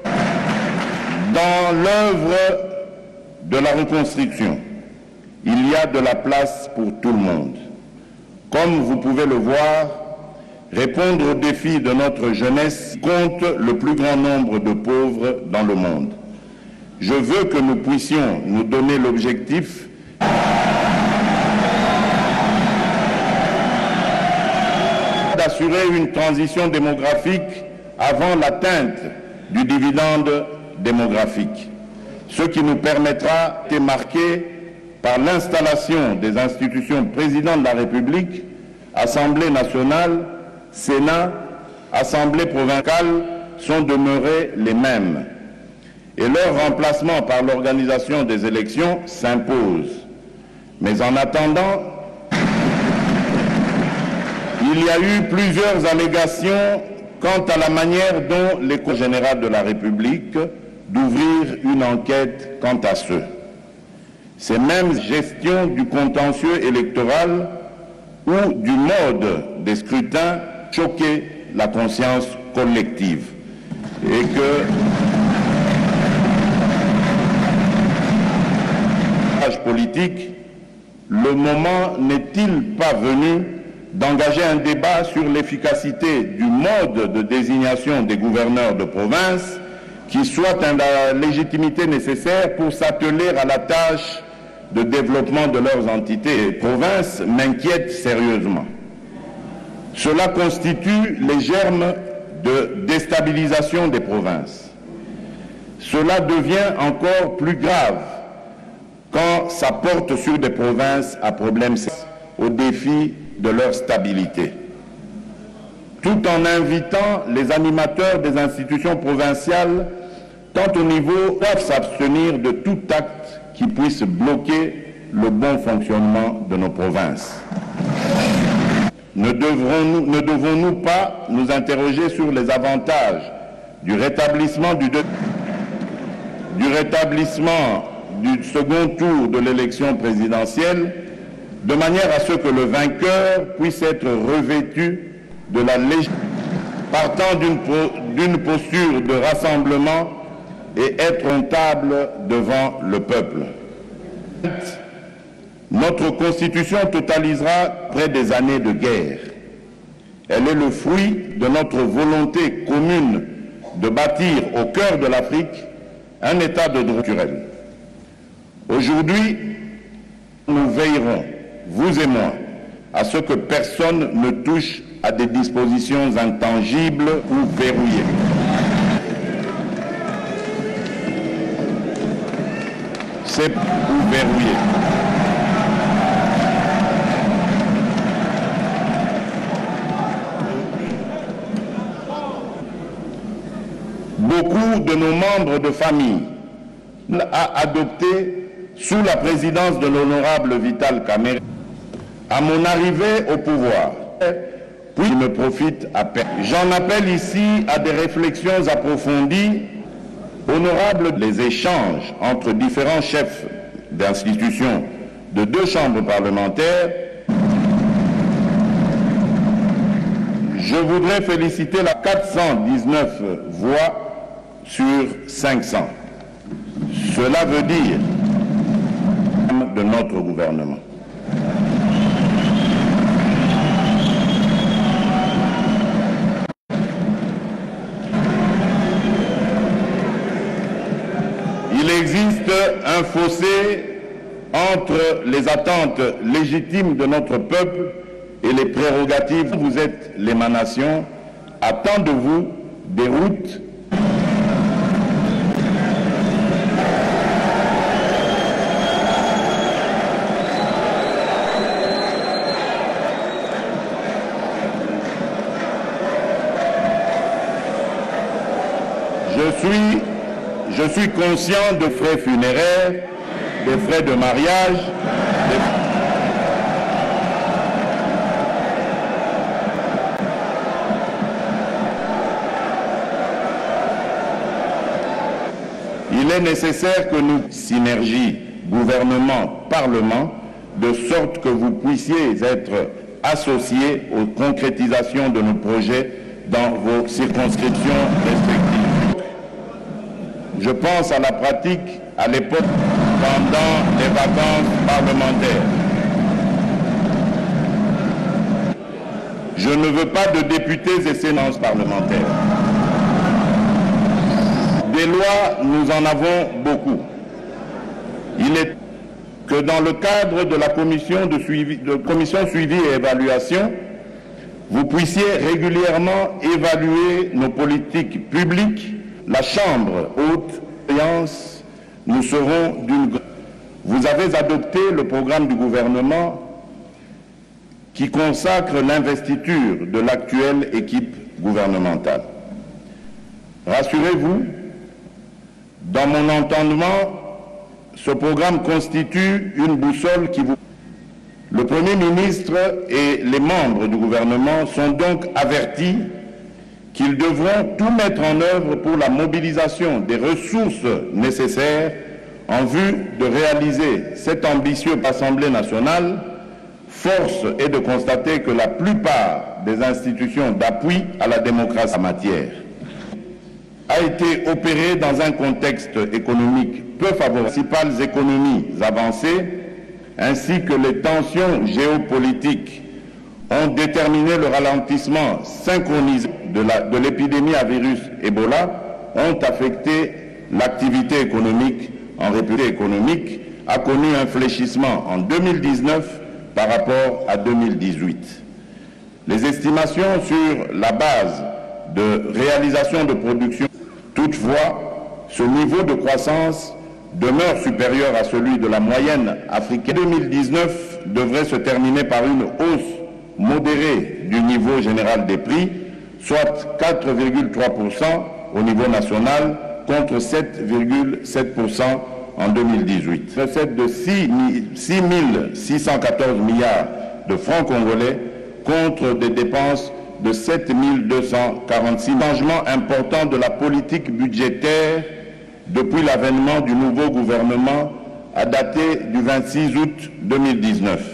dans l'œuvre de la reconstruction, il y a de la place pour tout le monde. Comme vous pouvez le voir, répondre aux défis de notre jeunesse compte le plus grand nombre de pauvres dans le monde. Je veux que nous puissions nous donner l'objectif d'assurer une transition démographique avant l'atteinte du dividende démographique, ce qui nous permettra d'être marqué par l'installation des institutions président de la République, Assemblée nationale, Sénat, Assemblée provinciale sont demeurés les mêmes. Et leur remplacement par l'organisation des élections s'impose. Mais en attendant, il y a eu plusieurs allégations quant à la manière dont les cours généraux de la République d'ouvrir une enquête quant à ceux. Ces mêmes gestions du contentieux électoral ou du mode des scrutins choquaient la conscience collective et que politique, le moment n'est-il pas venu d'engager un débat sur l'efficacité du mode de désignation des gouverneurs de province qui soit la légitimité nécessaire pour s'atteler à la tâche de développement de leurs entités et provinces m'inquiète sérieusement. Cela constitue les germes de déstabilisation des provinces. Cela devient encore plus grave quand ça porte sur des provinces à problème au défi de leur stabilité, tout en invitant les animateurs des institutions provinciales, tant au niveau, doivent s'abstenir de tout acte qui puisse bloquer le bon fonctionnement de nos provinces. Ne devrons-nous, ne devons-nous pas nous interroger sur les avantages du rétablissement du, de, du rétablissement du second tour de l'élection présidentielle, de manière à ce que le vainqueur puisse être revêtu de la légitimité, partant d'une posture de rassemblement et être comptable devant le peuple. Notre Constitution totalisera près des années de guerre. Elle est le fruit de notre volonté commune de bâtir au cœur de l'Afrique un état de droit naturel. Aujourd'hui, nous veillerons, vous et moi, à ce que personne ne touche à des dispositions intangibles ou verrouillées. C'est ou verrouillé. Beaucoup de nos membres de famille ont adopté sous la présidence de l'honorable Vital Kamerhe. À mon arrivée au pouvoir, puis il me profite à peine. J'en appelle ici à des réflexions approfondies, honorables, les échanges entre différents chefs d'institutions de deux chambres parlementaires. Je voudrais féliciter la quatre cent dix-neuf voix sur cinq cents. Cela veut dire de notre gouvernement. Il existe un fossé entre les attentes légitimes de notre peuple et les prérogatives. Vous êtes l'émanation. Attend de vous des routes Je suis, je suis conscient de frais funéraires, des frais de mariage, des... Il est nécessaire que nous synergie gouvernement-parlement de sorte que vous puissiez être associés aux concrétisations de nos projets dans vos circonscriptions respectives. Je pense à la pratique à l'époque pendant les vacances parlementaires. Je ne veux pas de députés et sénateurs parlementaires. Des lois, nous en avons beaucoup. Il est que dans le cadre de la commission de suivi, de commission suivi et évaluation, vous puissiez régulièrement évaluer nos politiques publiques. La Chambre haute, nous serons d'une... Vous avez adopté le programme du gouvernement qui consacre l'investiture de l'actuelle équipe gouvernementale. Rassurez-vous, dans mon entendement, ce programme constitue une boussole qui vous... Le Premier ministre et les membres du gouvernement sont donc avertis qu'ils devront tout mettre en œuvre pour la mobilisation des ressources nécessaires en vue de réaliser cette ambitieuse Assemblée nationale. Force est de constater que la plupart des institutions d'appui à la démocratie en matière a été opérée dans un contexte économique peu favorable. Les principales économies avancées ainsi que les tensions géopolitiques ont déterminé le ralentissement synchronisé de l'épidémie à virus Ebola, ont affecté l'activité économique en République économique, a connu un fléchissement en deux mille dix-neuf par rapport à deux mille dix-huit. Les estimations sur la base de réalisation de production, toutefois, ce niveau de croissance demeure supérieur à celui de la moyenne africaine. deux mille dix-neuf devrait se terminer par une hausse modérée du niveau général des prix, soit quatre virgule trois pour cent au niveau national contre sept virgule sept pour cent en deux mille dix-huit. Recette de six mille six cent quatorze milliards de francs congolais contre des dépenses de sept mille deux cent quarante-six. Changement important de la politique budgétaire depuis l'avènement du nouveau gouvernement à dater du vingt-six août deux mille dix-neuf.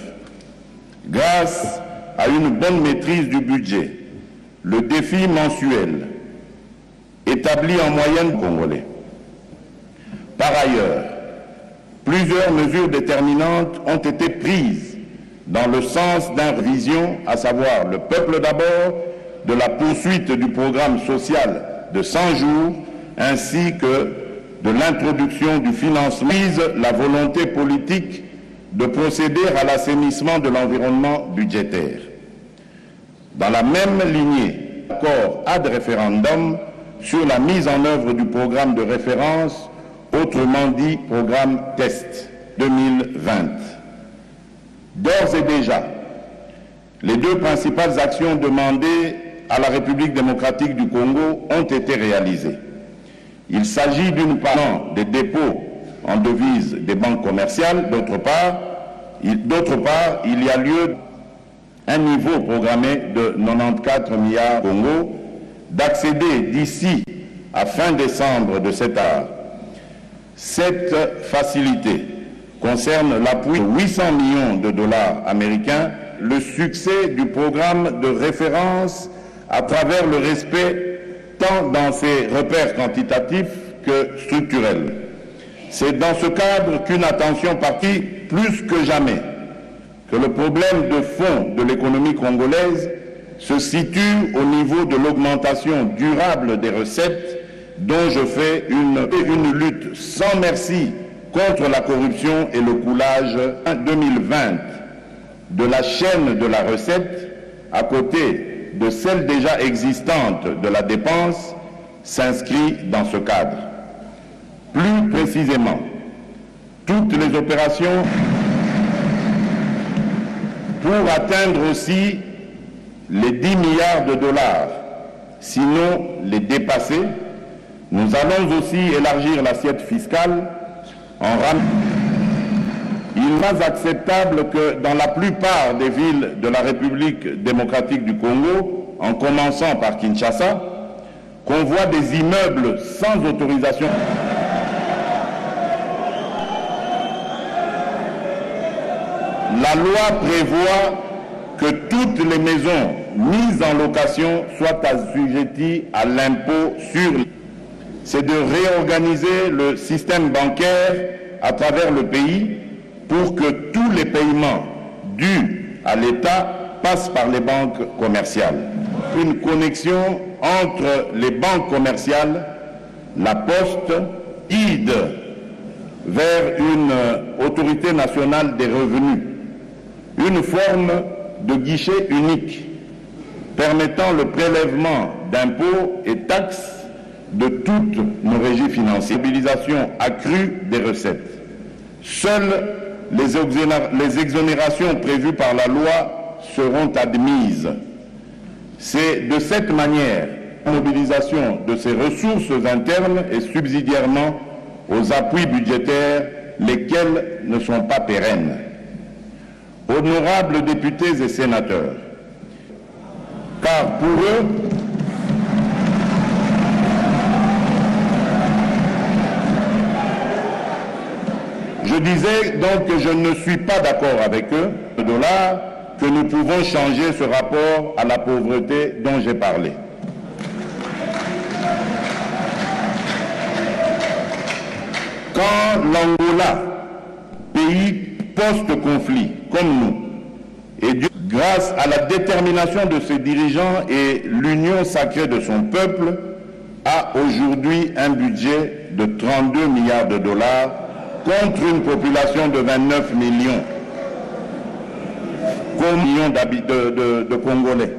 Grâce à une bonne maîtrise du budget, le défi mensuel établi en moyenne congolais. Par ailleurs, plusieurs mesures déterminantes ont été prises dans le sens d'une vision, à savoir le peuple d'abord, de la poursuite du programme social de cent jours, ainsi que de l'introduction du financement, la volonté politique de procéder à l'assainissement de l'environnement budgétaire. Dans la même lignée, l'accord ad référendum sur la mise en œuvre du programme de référence, autrement dit programme test deux mille vingt. D'ores et déjà, les deux principales actions demandées à la République démocratique du Congo ont été réalisées. Il s'agit d'une part des dépôts en devises des banques commerciales, d'autre part, il, d'autre part, il y a lieu un niveau programmé de quatre-vingt-quatorze milliards de Congo d'accéder d'ici à fin décembre de cet an. Cette facilité concerne l'appui de huit cents millions de dollars américains, le succès du programme de référence à travers le respect tant dans ses repères quantitatifs que structurels. C'est dans ce cadre qu'une attention partie plus que jamais que le problème de fond de l'économie congolaise se situe au niveau de l'augmentation durable des recettes dont je fais une, une lutte sans merci contre la corruption et le coulage deux mille vingt de la chaîne de la recette à côté de celle déjà existante de la dépense s'inscrit dans ce cadre. Plus précisément, toutes les opérations pour atteindre aussi les dix milliards de dollars, sinon les dépasser. Nous allons aussi élargir l'assiette fiscale en ram... Il n'est pas acceptable que dans la plupart des villes de la République démocratique du Congo, en commençant par Kinshasa, qu'on voit des immeubles sans autorisation. La loi prévoit que toutes les maisons mises en location soient assujetties à l'impôt sur... C'est de réorganiser le système bancaire à travers le pays pour que tous les paiements dus à l'État passent par les banques commerciales. Une connexion entre les banques commerciales, la Poste, I D, vers une autorité nationale des revenus, une forme de guichet unique permettant le prélèvement d'impôts et taxes de toutes nos régies financières, mobilisation accrue des recettes. Seules les, exonéra les exonérations prévues par la loi seront admises. C'est de cette manière la mobilisation de ces ressources internes et subsidiairement aux appuis budgétaires, lesquels ne sont pas pérennes. Honorables députés et sénateurs, car pour eux, disais donc que je ne suis pas d'accord avec eux, le dollar, que nous pouvons changer ce rapport à la pauvreté dont j'ai parlé. Quand l'Angola, pays post-conflit comme nous, et grâce à la détermination de ses dirigeants et l'union sacrée de son peuple, a aujourd'hui un budget de trente-deux milliards de dollars contre une population de vingt-neuf millions, millions de, de, de Congolais.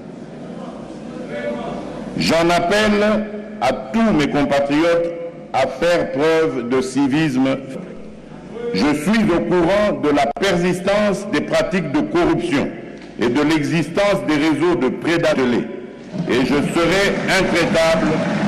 J'en appelle à tous mes compatriotes à faire preuve de civisme. Je suis au courant de la persistance des pratiques de corruption et de l'existence des réseaux de prédateurs et je serai intraitable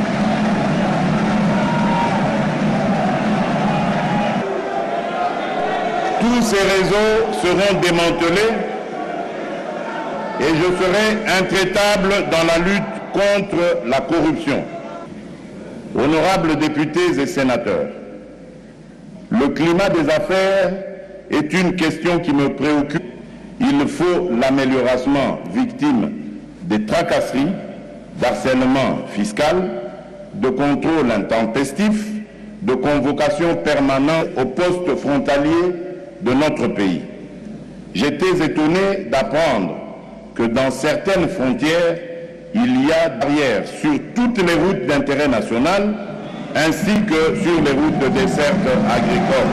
tous ces réseaux seront démantelés et je serai intraitable dans la lutte contre la corruption. Honorables députés et sénateurs, le climat des affaires est une question qui me préoccupe. Il faut l'amélioration victime des tracasseries, d'harcèlement fiscal, de contrôle intempestif, de convocation permanente aux postes frontaliers de notre pays. J'étais étonné d'apprendre que dans certaines frontières, il y a barrières sur toutes les routes d'intérêt national, ainsi que sur les routes de desserte agricole.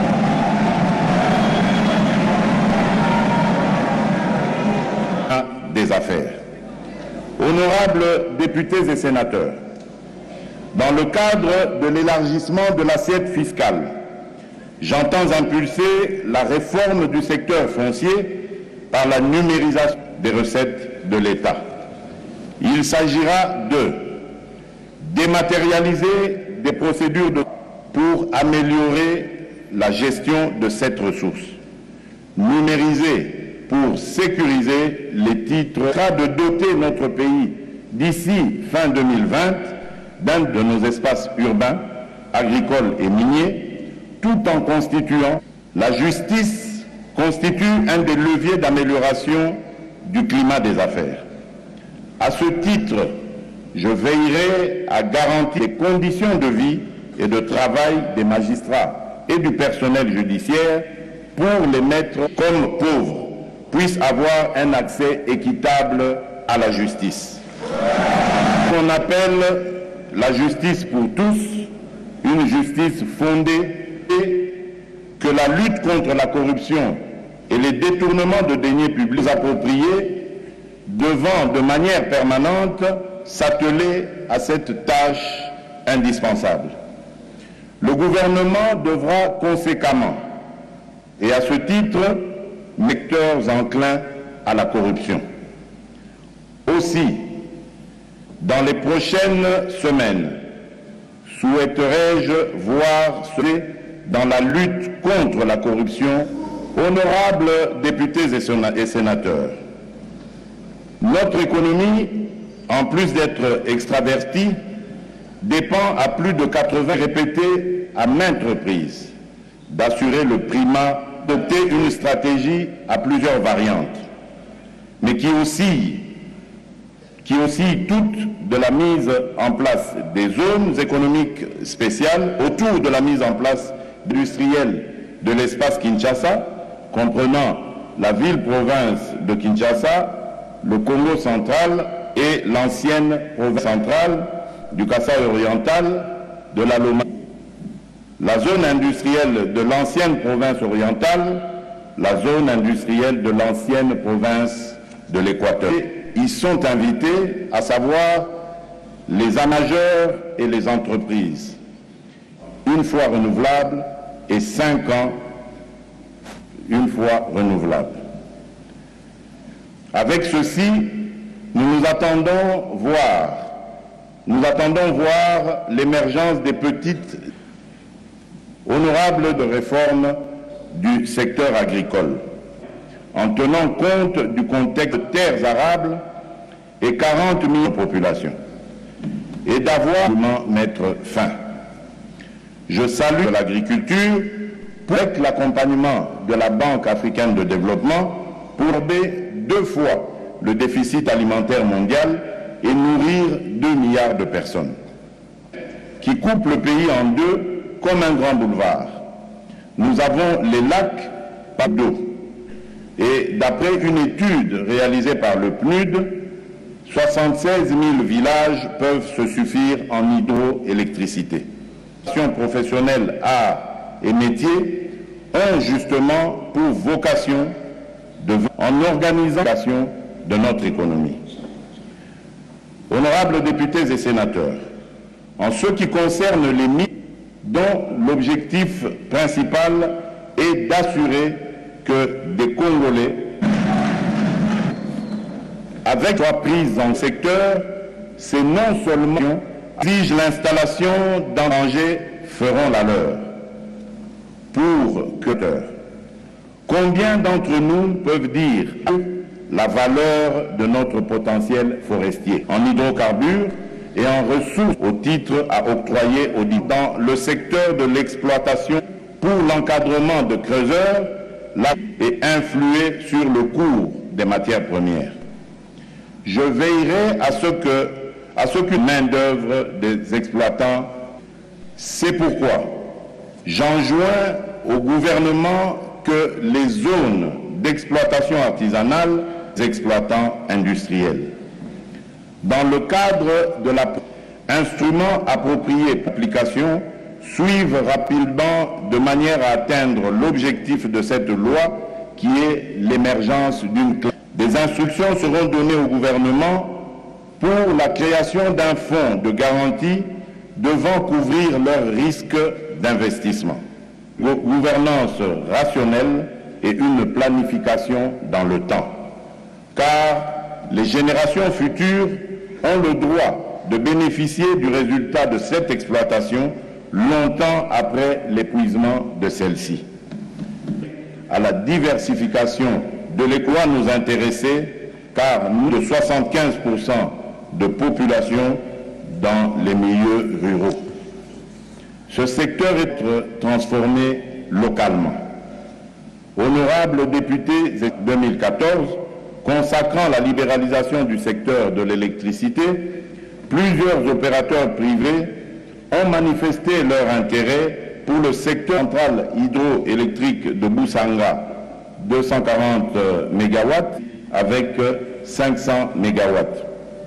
Des affaires. Honorables députés et sénateurs, dans le cadre de l'élargissement de l'assiette fiscale, j'entends impulser la réforme du secteur foncier par la numérisation des recettes de l'État. Il s'agira de dématérialiser des procédures de... pour améliorer la gestion de cette ressource, numériser pour sécuriser les titres, de doter notre pays d'ici fin deux mille vingt d'un de nos espaces urbains, agricoles et miniers, tout en constituant la justice constitue un des leviers d'amélioration du climat des affaires. À ce titre, je veillerai à garantir les conditions de vie et de travail des magistrats et du personnel judiciaire pour les mettre comme pauvres puissent avoir un accès équitable à la justice. Qu'on appelle la justice pour tous, une justice fondée, et que la lutte contre la corruption et les détournements de deniers publics appropriés devant de manière permanente s'atteler à cette tâche indispensable. Le gouvernement devra conséquemment, et à ce titre, acteurs enclins à la corruption. Aussi, dans les prochaines semaines, souhaiterais-je voir dans la lutte contre la corruption, honorables députés et sénateurs. Notre économie, en plus d'être extravertie, dépend à plus de quatre-vingts répétés à maintes reprises d'assurer le primat, d'adopter une stratégie à plusieurs variantes, mais qui oscille, qui oscille toute de la mise en place des zones économiques spéciales autour de la mise en place industrielle de l'espace Kinshasa, comprenant la ville-province de Kinshasa, le Congo central et l'ancienne province centrale du Kasaï oriental, de la Loma. La zone industrielle de l'ancienne province orientale, la zone industrielle de l'ancienne province de l'Équateur. Ils sont invités, à savoir les amateurs et les entreprises, une fois renouvelables et cinq ans, une fois renouvelables. Avec ceci, nous nous attendons voir, nous attendons voir l'émergence des petites honorables de réforme du secteur agricole, en tenant compte du contexte de terres arables et quarante millions de population, et d'avoir mettre fin. Je salue l'agriculture pour avec l'accompagnement de la Banque africaine de développement pour aider deux fois le déficit alimentaire mondial et nourrir deux milliards de personnes, qui coupe le pays en deux comme un grand boulevard. Nous avons les lacs par d'eau. Et d'après une étude réalisée par le P N U D, soixante-seize mille villages peuvent se suffire en hydroélectricité. Les professionnelles, arts et métiers ont justement pour vocation de, en organisation de notre économie. Honorables députés et sénateurs, en ce qui concerne les mines, dont l'objectif principal est d'assurer que des Congolais, avec la prise en secteur, c'est non seulement exige l'installation d'engagés feront la leur. Pour que combien d'entre nous peuvent dire la valeur de notre potentiel forestier en hydrocarbures et en ressources au titre à octroyer au dans le secteur de l'exploitation pour l'encadrement de creuseurs et influer sur le cours des matières premières. Je veillerai à ce que, à ce qu'une main-d'œuvre des exploitants. C'est pourquoi j'enjoins au gouvernement que les zones d'exploitation artisanale des exploitants industriels, dans le cadre de l'instrument approprié d'application, suivent rapidement de manière à atteindre l'objectif de cette loi qui est l'émergence d'une classe. Des instructions seront données au gouvernement pour la création d'un fonds de garantie devant couvrir leurs risques d'investissement. Gouvernance rationnelle et une planification dans le temps. Car les générations futures ont le droit de bénéficier du résultat de cette exploitation longtemps après l'épuisement de celle-ci. À la diversification de l'économie nous intéresser, car nous de soixante-quinze pour cent de population dans les milieux ruraux. Ce secteur est transformé localement. Honorables députés deux mille quatorze, consacrant la libéralisation du secteur de l'électricité, plusieurs opérateurs privés ont manifesté leur intérêt pour le secteur central hydroélectrique de Boussanga, deux cent quarante mégawatts avec cinq cents mégawatts.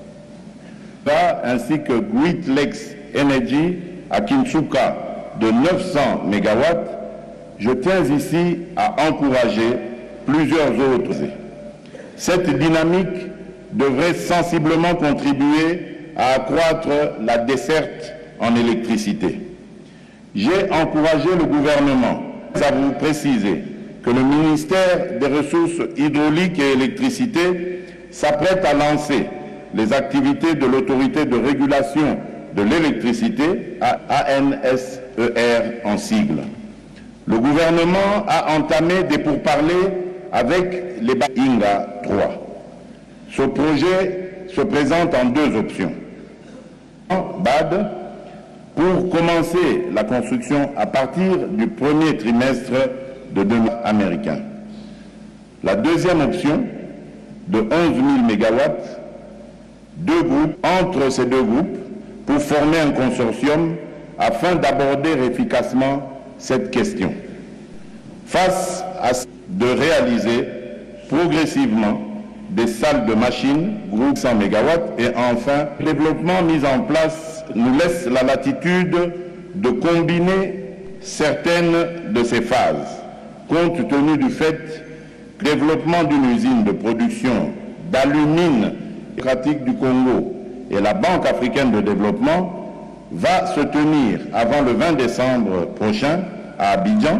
Ainsi que Great Lakes Energy à Kinshasa de neuf cents mégawatts, je tiens ici à encourager plusieurs autres. Cette dynamique devrait sensiblement contribuer à accroître la desserte en électricité. J'ai encouragé le gouvernement à vous préciser que le ministère des Ressources hydrauliques et électricité s'apprête à lancer les activités de l'autorité de régulation de l'électricité, A N S E R en sigle. Le gouvernement a entamé des pourparlers avec les Inga trois. Ce projet se présente en deux options. B A D, pour commencer la construction à partir du premier trimestre de deux mille américain. La deuxième option, de onze mille mégawatts, deux groupes, entre ces deux groupes, pour former un consortium afin d'aborder efficacement cette question. Face à de réaliser progressivement des salles de machines, groupe cent mégawatts, et enfin, le développement mis en place nous laisse la latitude de combiner certaines de ces phases, compte tenu du fait que le développement d'une usine de production d'alumine démocratique du Congo et la Banque africaine de développement va se tenir avant le vingt décembre prochain à Abidjan.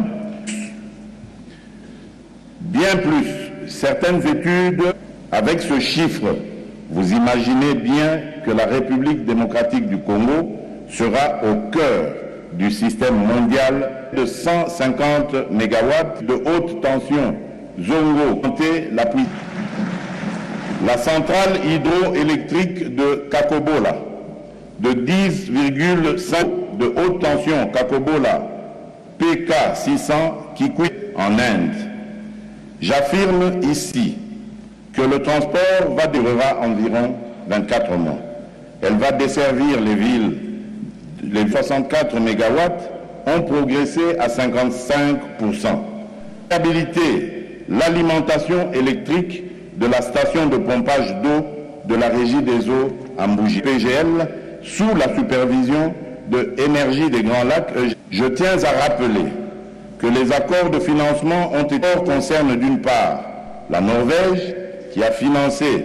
Bien plus, certaines études avec ce chiffre, vous imaginez bien que la République démocratique du Congo sera au cœur du système mondial de cent cinquante mégawatts de haute tension Zongo, la, la centrale hydroélectrique de Kakobola de dix virgule cinq de haute tension Kakobola P K six cents qui coûte en Inde. J'affirme ici que le transport va durer environ vingt-quatre mois. Elle va desservir les villes. Les soixante-quatre mégawatts ont progressé à cinquante-cinq pour cent. Stabilité, l'alimentation électrique de la station de pompage d'eau de la Régie des eaux à Mbouji, P G L, sous la supervision de Énergie des Grands Lacs. Je tiens à rappeler que les accords de financement ont été concernent d'une part la Norvège qui a financé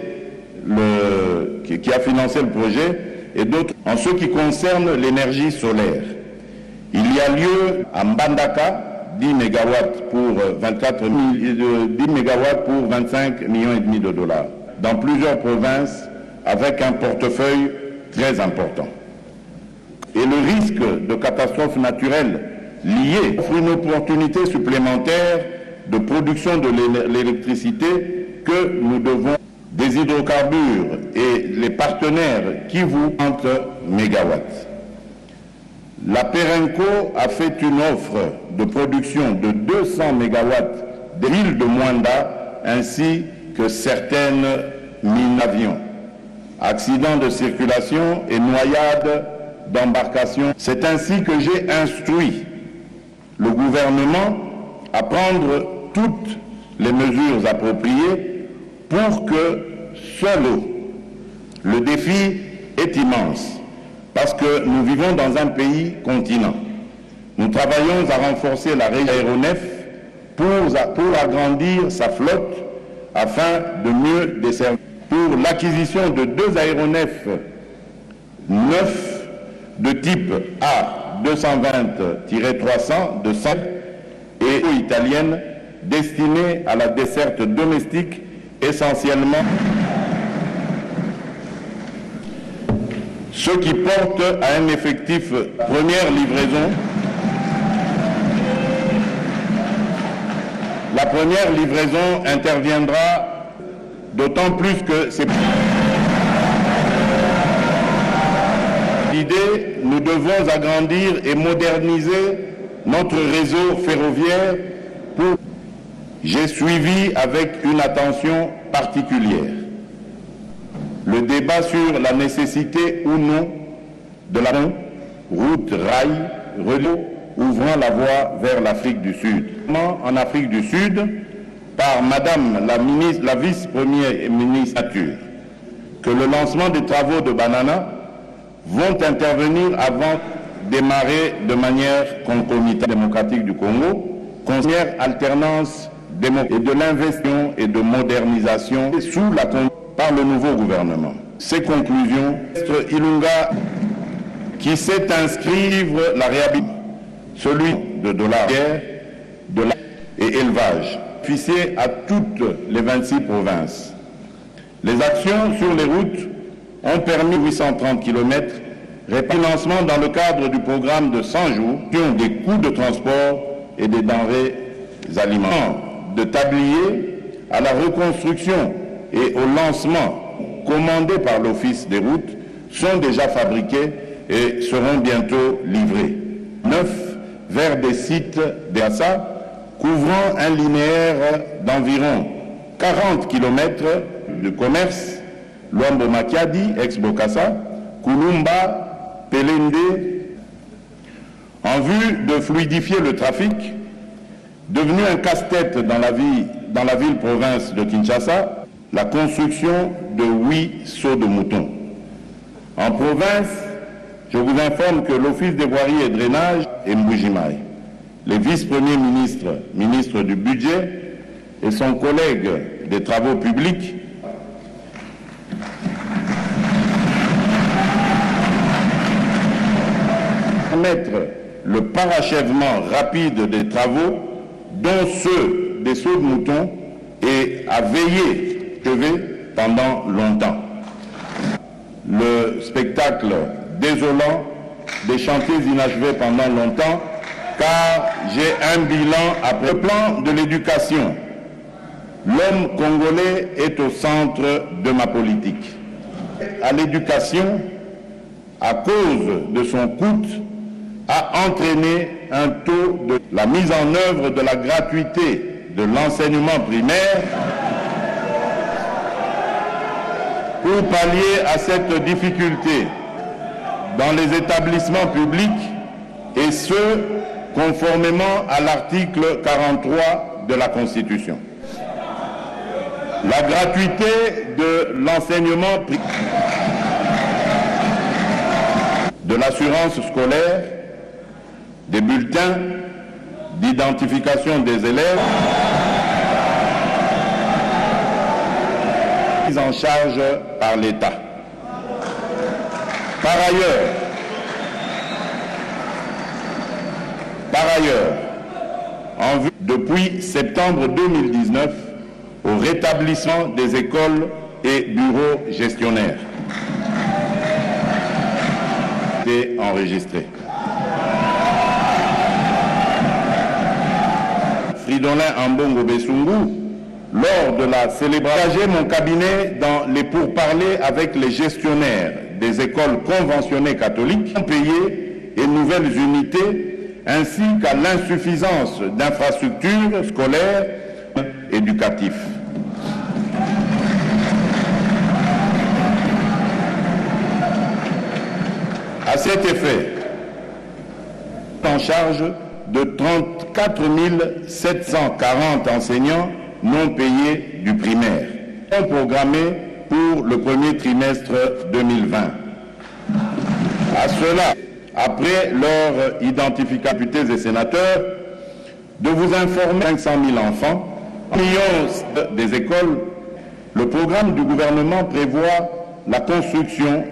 le, qui, qui a financé le projet et d'autres en ce qui concerne l'énergie solaire. Il y a lieu à Mbandaka dix mégawatts pour vingt-quatre dix mégawatts pour vingt-cinq millions et demi de dollars dans plusieurs provinces avec un portefeuille très important. Et le risque de catastrophe naturelle liée offre une opportunité supplémentaire de production de l'électricité que nous devons des hydrocarbures et les partenaires qui vous entre mégawatts. La Perenco a fait une offre de production de deux cents mégawatts de l'île de Mwanda ainsi que certaines mines d'avions. Accidents de circulation et noyades d'embarcation. C'est ainsi que j'ai instruit le gouvernement à prendre toutes les mesures appropriées pour que seul le défi est immense. Parce que nous vivons dans un pays continent. Nous travaillons à renforcer la régie aéronef pour, pour agrandir sa flotte afin de mieux desservir. Pour l'acquisition de deux aéronefs neufs de type A deux cent vingt tiret trois cents de cent et italienne destinés à la desserte domestique essentiellement. Ce qui porte à un effectif première livraison. La première livraison interviendra d'autant plus que c'est l'idée, nous devons agrandir et moderniser notre réseau ferroviaire pour. J'ai suivi avec une attention particulière le débat sur la nécessité ou non de la route rail reliant ouvrant la voie vers l'Afrique du Sud. En Afrique du Sud, par Madame la, ministre, la vice-première ministre que le lancement des travaux de Banana vont intervenir avant de démarrer de manière concomitante démocratique du Congo, première alternance et de l'investissement et de modernisation sous la par le nouveau gouvernement. Ces conclusions, Ilunga, qui sait inscrire la réhabilitation, celui de dollars de la et élevage, fixé à toutes les vingt-six provinces. Les actions sur les routes ont permis huit cent trente kilomètres, financement dans le cadre du programme de cent jours, qui ont des coûts de transport et des denrées alimentaires, de tabliers à la reconstruction et au lancement commandés par l'Office des routes sont déjà fabriqués et seront bientôt livrés. Neuf vers des sites d'Assa couvrant un linéaire d'environ quarante kilomètres de commerce, Luambo Makiadi, ex-Bokassa, Kulumba, Pelende, en vue de fluidifier le trafic, devenu un casse-tête dans la vie, dans la ville-province de Kinshasa, la construction de huit sauts de moutons. En province, je vous informe que l'Office des voiries et drainage est Mboujimaï. Les vice-premiers ministres, ministre du budget et son collègue des travaux publics permettre le parachèvement rapide des travaux, dont ceux des sauts de moutons, et à veiller pendant longtemps. Le spectacle désolant des chantiers inachevés pendant longtemps, car j'ai un bilan après le plan de l'éducation. L'homme congolais est au centre de ma politique. À l'éducation, à cause de son coût, a entraîné un taux de la mise en œuvre de la gratuité de l'enseignement primaire pour pallier à cette difficulté dans les établissements publics, et ce, conformément à l'article quarante-trois de la Constitution. La gratuité de l'enseignement primaire, de l'assurance scolaire, des bulletins d'identification des élèves, prise en charge par l'État. Par ailleurs, par ailleurs, en vue depuis septembre deux mille dix-neuf, au rétablissement des écoles et bureaux gestionnaires et enregistrés. Fridolin Ambongo Bessungu, lors de la célébration, j'ai mon cabinet dans les pourparlers avec les gestionnaires des écoles conventionnées catholiques, payées et nouvelles unités, ainsi qu'à l'insuffisance d'infrastructures scolaires et éducatives. À cet effet, en charge de trente-quatre mille sept cent quarante enseignants non payés du primaire, sont programmés pour le premier trimestre deux mille vingt. À cela, après leur identification, députés et sénateurs, de vous informer cinq cent mille enfants, millions des écoles. Le programme du gouvernement prévoit la construction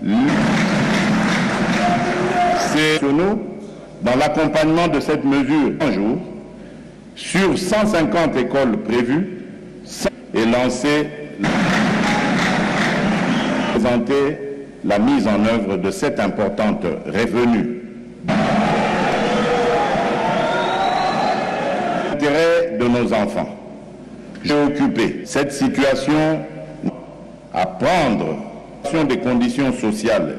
dans l'accompagnement de cette mesure un jour sur cent cinquante écoles prévues et lancer présenter la mise en œuvre de cette importante revenue. L'intérêt de nos enfants. J'ai occupé cette situation à prendre des conditions sociales.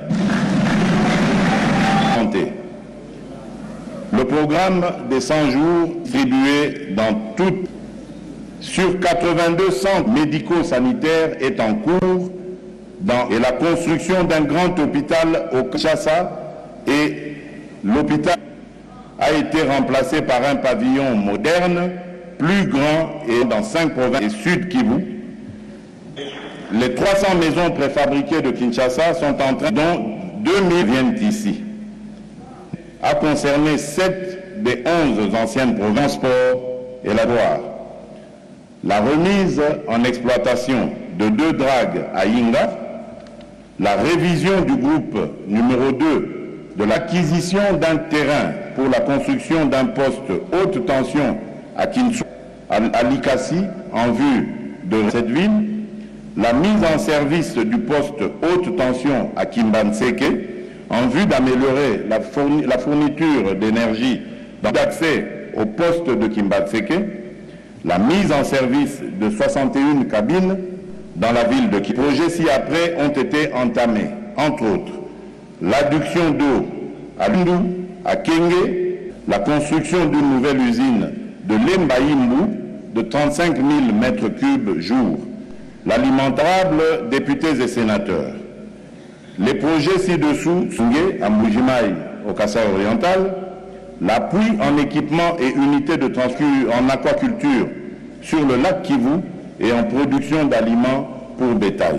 Le programme des cent jours distribué dans toutes, sur quatre-vingt-deux centres médico-sanitaires est en cours dans, et la construction d'un grand hôpital au Kinshasa, et l'hôpital a été remplacé par un pavillon moderne, plus grand et dans cinq provinces et Sud Kivu. Les trois cents maisons préfabriquées de Kinshasa sont en train, dont deux mille viennent ici. A concerné sept des onze anciennes provinces, sport et la Loire. La remise en exploitation de deux dragues à Inga, la révision du groupe numéro deux de l'acquisition d'un terrain pour la construction d'un poste haute tension à Kinshasa, à Likasi, en vue de cette ville, la mise en service du poste haute tension à Kimbanseke, en vue d'améliorer la, fourni la fourniture d'énergie d'accès au poste de Kimbanseke, la mise en service de soixante et une cabines dans la ville de Kimbanseke. Les projets ci-après ont été entamés, entre autres, l'adduction d'eau à Lundu, à Kenge, la construction d'une nouvelle usine de Lembaïmbu de trente-cinq mille mètres cubes jour, l'alimentable députés et sénateurs. Les projets ci-dessous, Sungé, à Mbujimaï, au Kasaï oriental, l'appui en équipement et unités de transport en aquaculture sur le lac Kivu et en production d'aliments pour bétail.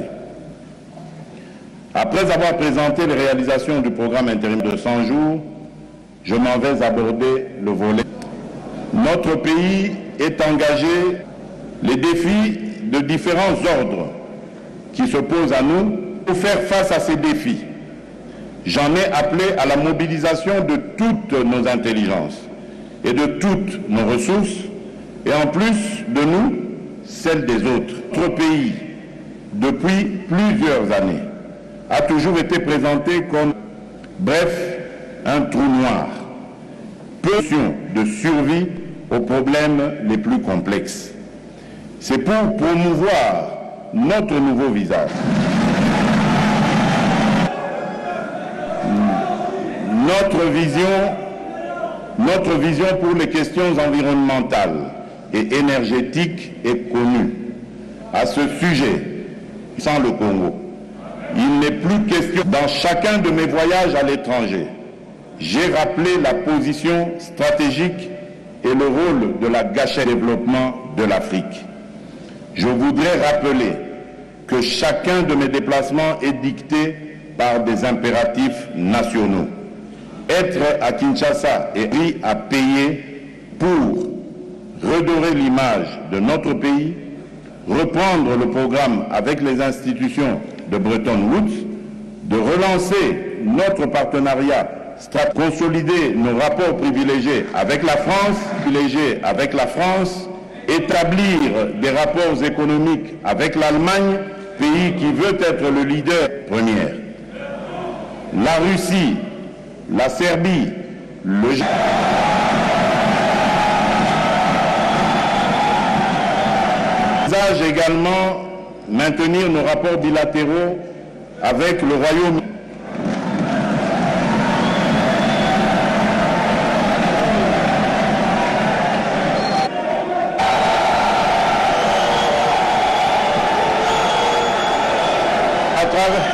Après avoir présenté les réalisations du programme intérimaire de cent jours, je m'en vais aborder le volet. Notre pays est engagé, les défis de différents ordres qui se posent à nous. Pour faire face à ces défis, j'en ai appelé à la mobilisation de toutes nos intelligences et de toutes nos ressources, et en plus de nous, celles des autres. Notre pays, depuis plusieurs années, a toujours été présenté comme, bref, un trou noir, peu de survie aux problèmes les plus complexes. C'est pour promouvoir notre nouveau visage. Notre vision, notre vision pour les questions environnementales et énergétiques est connue. À ce sujet, sans le Congo, il n'est plus question. Dans chacun de mes voyages à l'étranger, j'ai rappelé la position stratégique et le rôle de la gâchette développement de l'Afrique. Je voudrais rappeler que chacun de mes déplacements est dicté par des impératifs nationaux. Être à Kinshasa est prix à payer pour redorer l'image de notre pays, reprendre le programme avec les institutions de Bretton Woods, de relancer notre partenariat, consolider nos rapports privilégiés avec la France, privilégiés avec la France, établir des rapports économiques avec l'Allemagne, pays qui veut être le leader première. La Russie, la Serbie, le également maintenir nos rapports bilatéraux avec le Royaume-Uni. À travers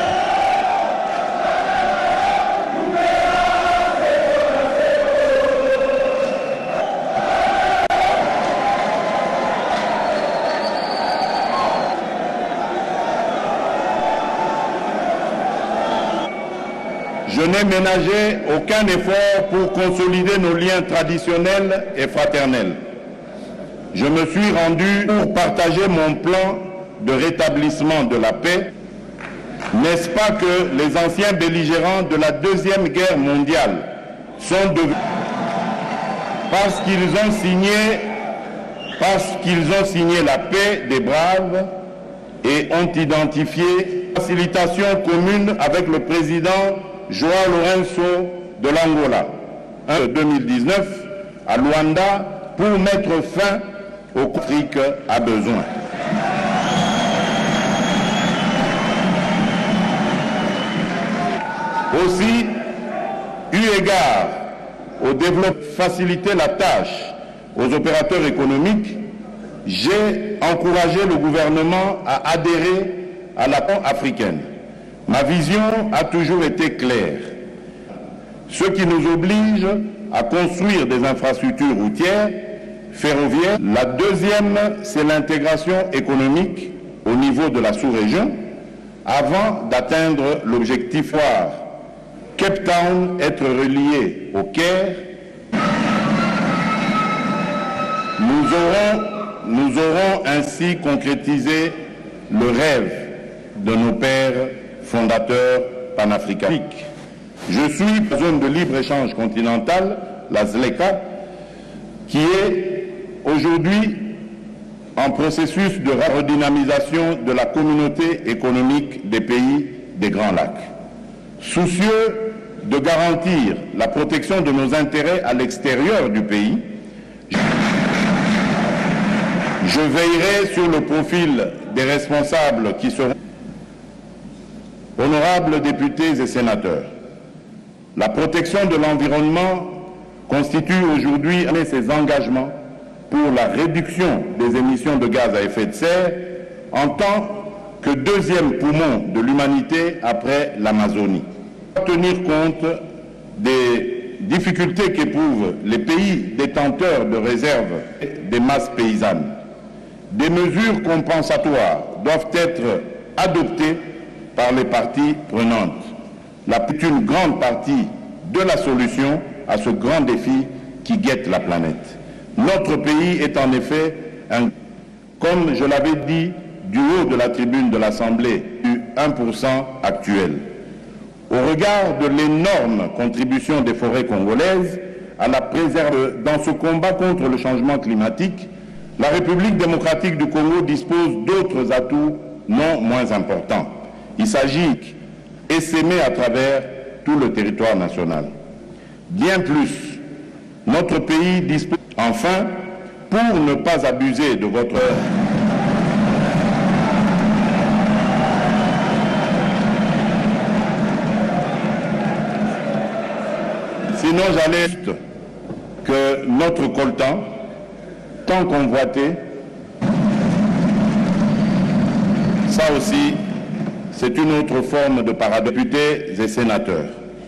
Je n'ai ménagé aucun effort pour consolider nos liens traditionnels et fraternels. Je me suis rendu pour partager mon plan de rétablissement de la paix. N'est-ce pas que les anciens belligérants de la Deuxième Guerre mondiale sont devenus, parce qu'ils ont signé, parce qu'ils ont signé la paix des braves et ont identifié la facilitation commune avec le président João Lourenço de l'Angola, en deux mille dix-neuf, à Luanda, pour mettre fin au qu'Afrique a besoin. Aussi, eu égard au développement, faciliter la tâche aux opérateurs économiques, j'ai encouragé le gouvernement à adhérer à la Banque africaine. Ma vision a toujours été claire, ce qui nous oblige à construire des infrastructures routières, ferroviaires. La deuxième, c'est l'intégration économique au niveau de la sous-région, avant d'atteindre l'objectif phare. Cape Town être relié au Caire. Nous aurons, nous aurons ainsi concrétisé le rêve de nos pères fondateurs panafricains. Je suis la zone de libre-échange continentale, la ZLECA, qui est aujourd'hui en processus de redynamisation de la communauté économique des pays des Grands Lacs. Soucieux de garantir la protection de nos intérêts à l'extérieur du pays, je veillerai sur le profil des responsables qui seront honorables députés et sénateurs. La protection de l'environnement constitue aujourd'hui un de ses engagements pour la réduction des émissions de gaz à effet de serre en tant que deuxième poumon de l'humanité après l'Amazonie. Tenir compte des difficultés qu'éprouvent les pays détenteurs de réserves des masses paysannes. Des mesures compensatoires doivent être adoptées par les parties prenantes. La est une grande partie de la solution à ce grand défi qui guette la planète. Notre pays est en effet, un, comme je l'avais dit du haut de la tribune de l'Assemblée, du un pour cent actuel. Au regard de l'énorme contribution des forêts congolaises à la préservation dans ce combat contre le changement climatique, la République démocratique du Congo dispose d'autres atouts non moins importants. Il s'agit d'essaimer à travers tout le territoire national. Bien plus, notre pays dispose, enfin, pour ne pas abuser de votre Sinon, j'allais que notre coltan, tant convoité, ça aussi, c'est une autre forme de paradoxe. Députés et sénateurs.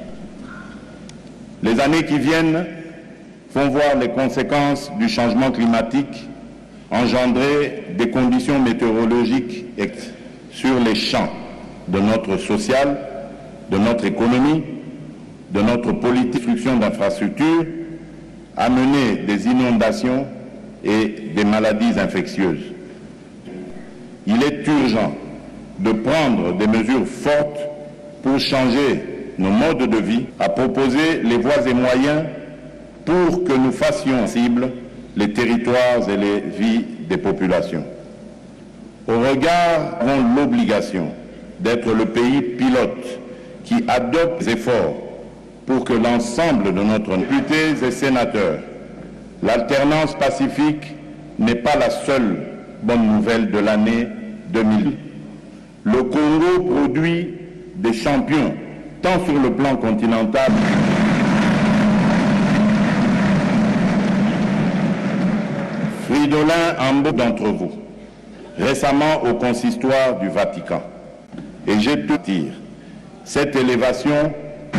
Les années qui viennent font voir les conséquences du changement climatique engendrer des conditions météorologiques sur les champs de notre social, de notre économie, de notre politique de construction d'infrastructures, amener des inondations et des maladies infectieuses. Il est urgent de prendre des mesures fortes pour changer nos modes de vie, à proposer les voies et moyens pour que nous fassions cible les territoires et les vies des populations. Au regard, nous avons l'obligation d'être le pays pilote qui adopte des efforts pour que l'ensemble de notre députés et sénateurs, l'alternance pacifique n'est pas la seule bonne nouvelle de l'année deux mille. Le Congo produit des champions, tant sur le plan continental. Fridolin Ambo d'entre vous, récemment au consistoire du Vatican. Et j'ai pu dire, cette élévation,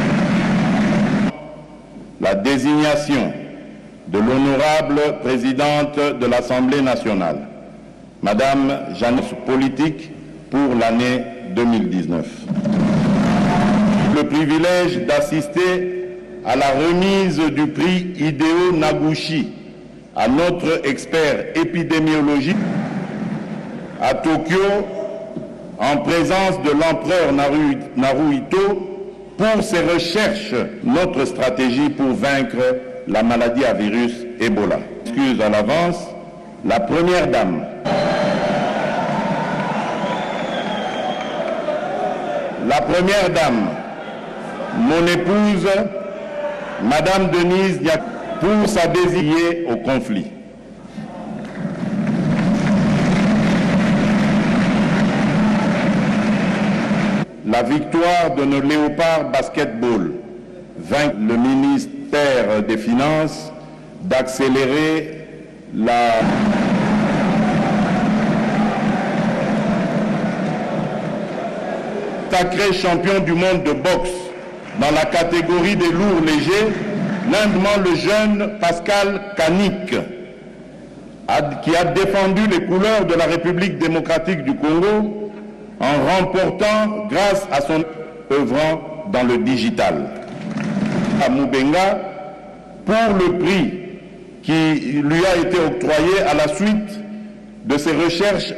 la désignation de l'honorable présidente de l'Assemblée nationale, Madame Jeannette Politique, pour l'année deux mille dix-neuf. Le privilège d'assister à la remise du prix Hideo Noguchi à notre expert épidémiologique à Tokyo en présence de l'empereur Naruhito pour ses recherches, notre stratégie pour vaincre la maladie à virus Ebola. Excuse à l'avance, la première dame. La première dame, mon épouse, Madame Denise Diak, pour sa désignée au conflit. La victoire de nos léopards basketball vainc le ministère des Finances d'accélérer la... sacré champion du monde de boxe dans la catégorie des lourds légers, l'Indement le jeune Pascal Kanik, qui a défendu les couleurs de la République démocratique du Congo en remportant grâce à son œuvrant dans le digital. À Moubenga, pour le prix qui lui a été octroyé à la suite de ses recherches.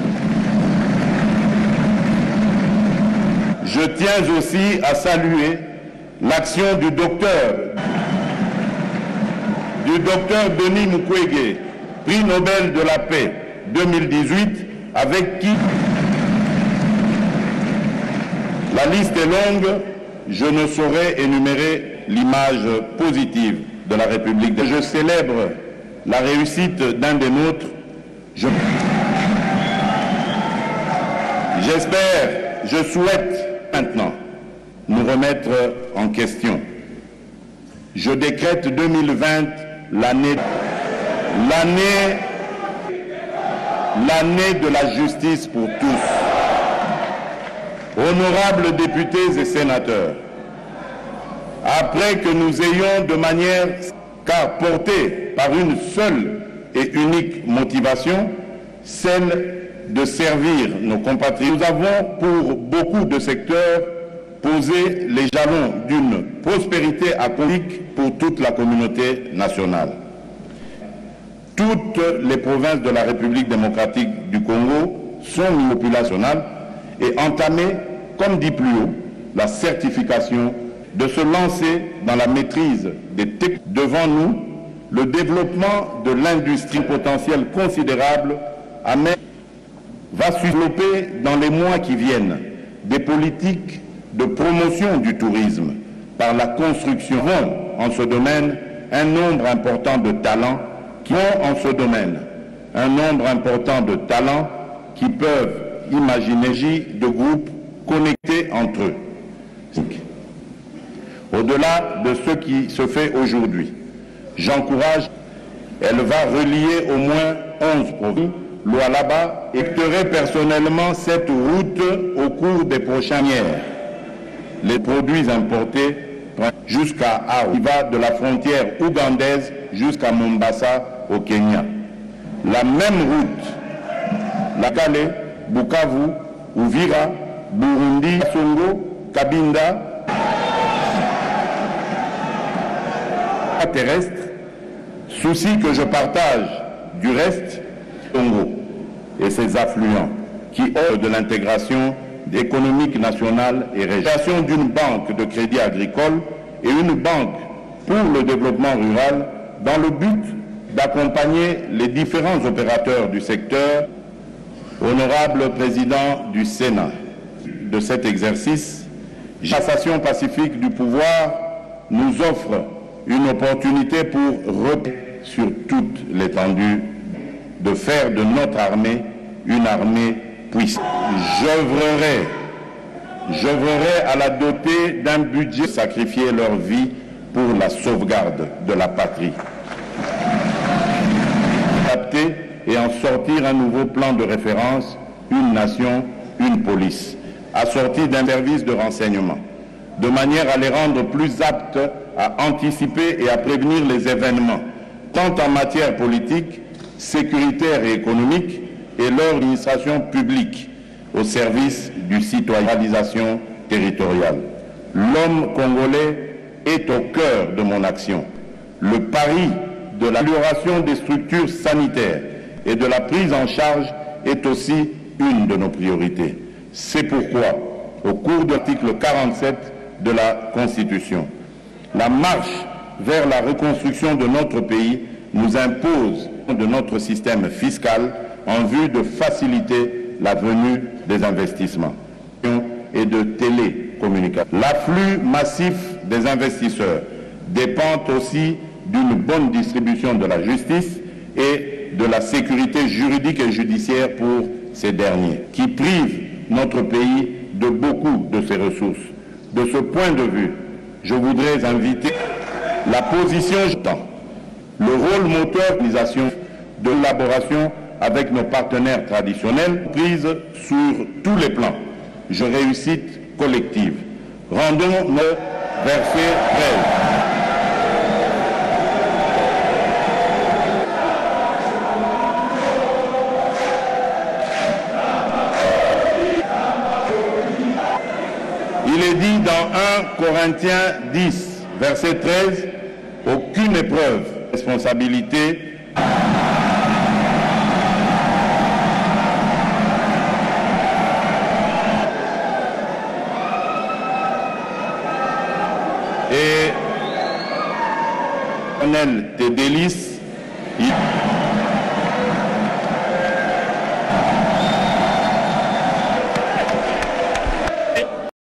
Je tiens aussi à saluer l'action du docteur, du docteur Denis Mukwege, prix Nobel de la paix deux mille dix-huit, avec qui la liste est longue, je ne saurais énumérer l'image positive de la République. Je célèbre la réussite d'un des nôtres. Je... J'espère, je souhaite maintenant nous remettre en question. Je décrète deux mille vingt l'année l'année l'année de la justice pour tous. Honorables députés et sénateurs, après que nous ayons de manière car portée par une seule et unique motivation, celle de servir nos compatriotes, nous avons pour beaucoup de secteurs posé les jalons d'une prospérité économique pour toute la communauté nationale. Toutes les provinces de la République démocratique du Congo sont multinationales et entamé, comme dit plus haut, la certification de se lancer dans la maîtrise des technologies. Devant nous, le développement de l'industrie potentielle considérable amène, va se développer dans les mois qui viennent des politiques de promotion du tourisme par la construction en ce domaine un nombre important de talents qui ont en ce domaine un nombre important de talents qui peuvent imaginer de groupes connectés entre eux. Au-delà de ce qui se fait aujourd'hui, j'encourage, elle va relier au moins onze provinces, Lualaba, et effectuerai personnellement cette route au cours des prochaines années. Les produits importés jusqu'à Aru, qui va de la frontière ougandaise jusqu'à Mombasa au Kenya. La même route, la Kale, Bukavu, Uvira, Burundi, Songo, Kabinda, terrestre, souci que je partage du reste, Congo et ses affluents, qui offrent de l'intégration économique nationale et régionale, d'une banque de crédit agricole et une banque pour le développement rural dans le but d'accompagner les différents opérateurs du secteur. Honorable président du Sénat, de cet exercice, la passation pacifique du pouvoir nous offre une opportunité pour repérer sur toute l'étendue de faire de notre armée une armée puissante. J'œuvrerai, j'œuvrerai à la doter d'un budget, sacrifier leur vie pour la sauvegarde de la patrie. Adapter et en sortir un nouveau plan de référence, une nation, une police, assorti d'un service de renseignement, de manière à les rendre plus aptes à anticiper et à prévenir les événements, tant en matière politique, sécuritaire et économique, et leur administration publique, au service du citoyen, réalisation territoriale. L'homme congolais est au cœur de mon action. Le pari de l'amélioration des structures sanitaires et de la prise en charge est aussi une de nos priorités. C'est pourquoi, au cours de l'article quarante-sept de la Constitution, la marche vers la reconstruction de notre pays nous impose de notre système fiscal en vue de faciliter la venue des investissements et de télécommunications. L'afflux massif des investisseurs dépend aussi d'une bonne distribution de la justice et de la sécurité juridique et judiciaire pour ces derniers, qui privent notre pays de beaucoup de ses ressources. De ce point de vue, je voudrais inviter la position, le rôle moteur de l'élaboration avec nos partenaires traditionnels, prise sur tous les plans. Je réussite collective. Rendons le verset treize. Il est dit dans un Corinthiens dix, verset treize, aucune épreuve, responsabilité et tes délices. Il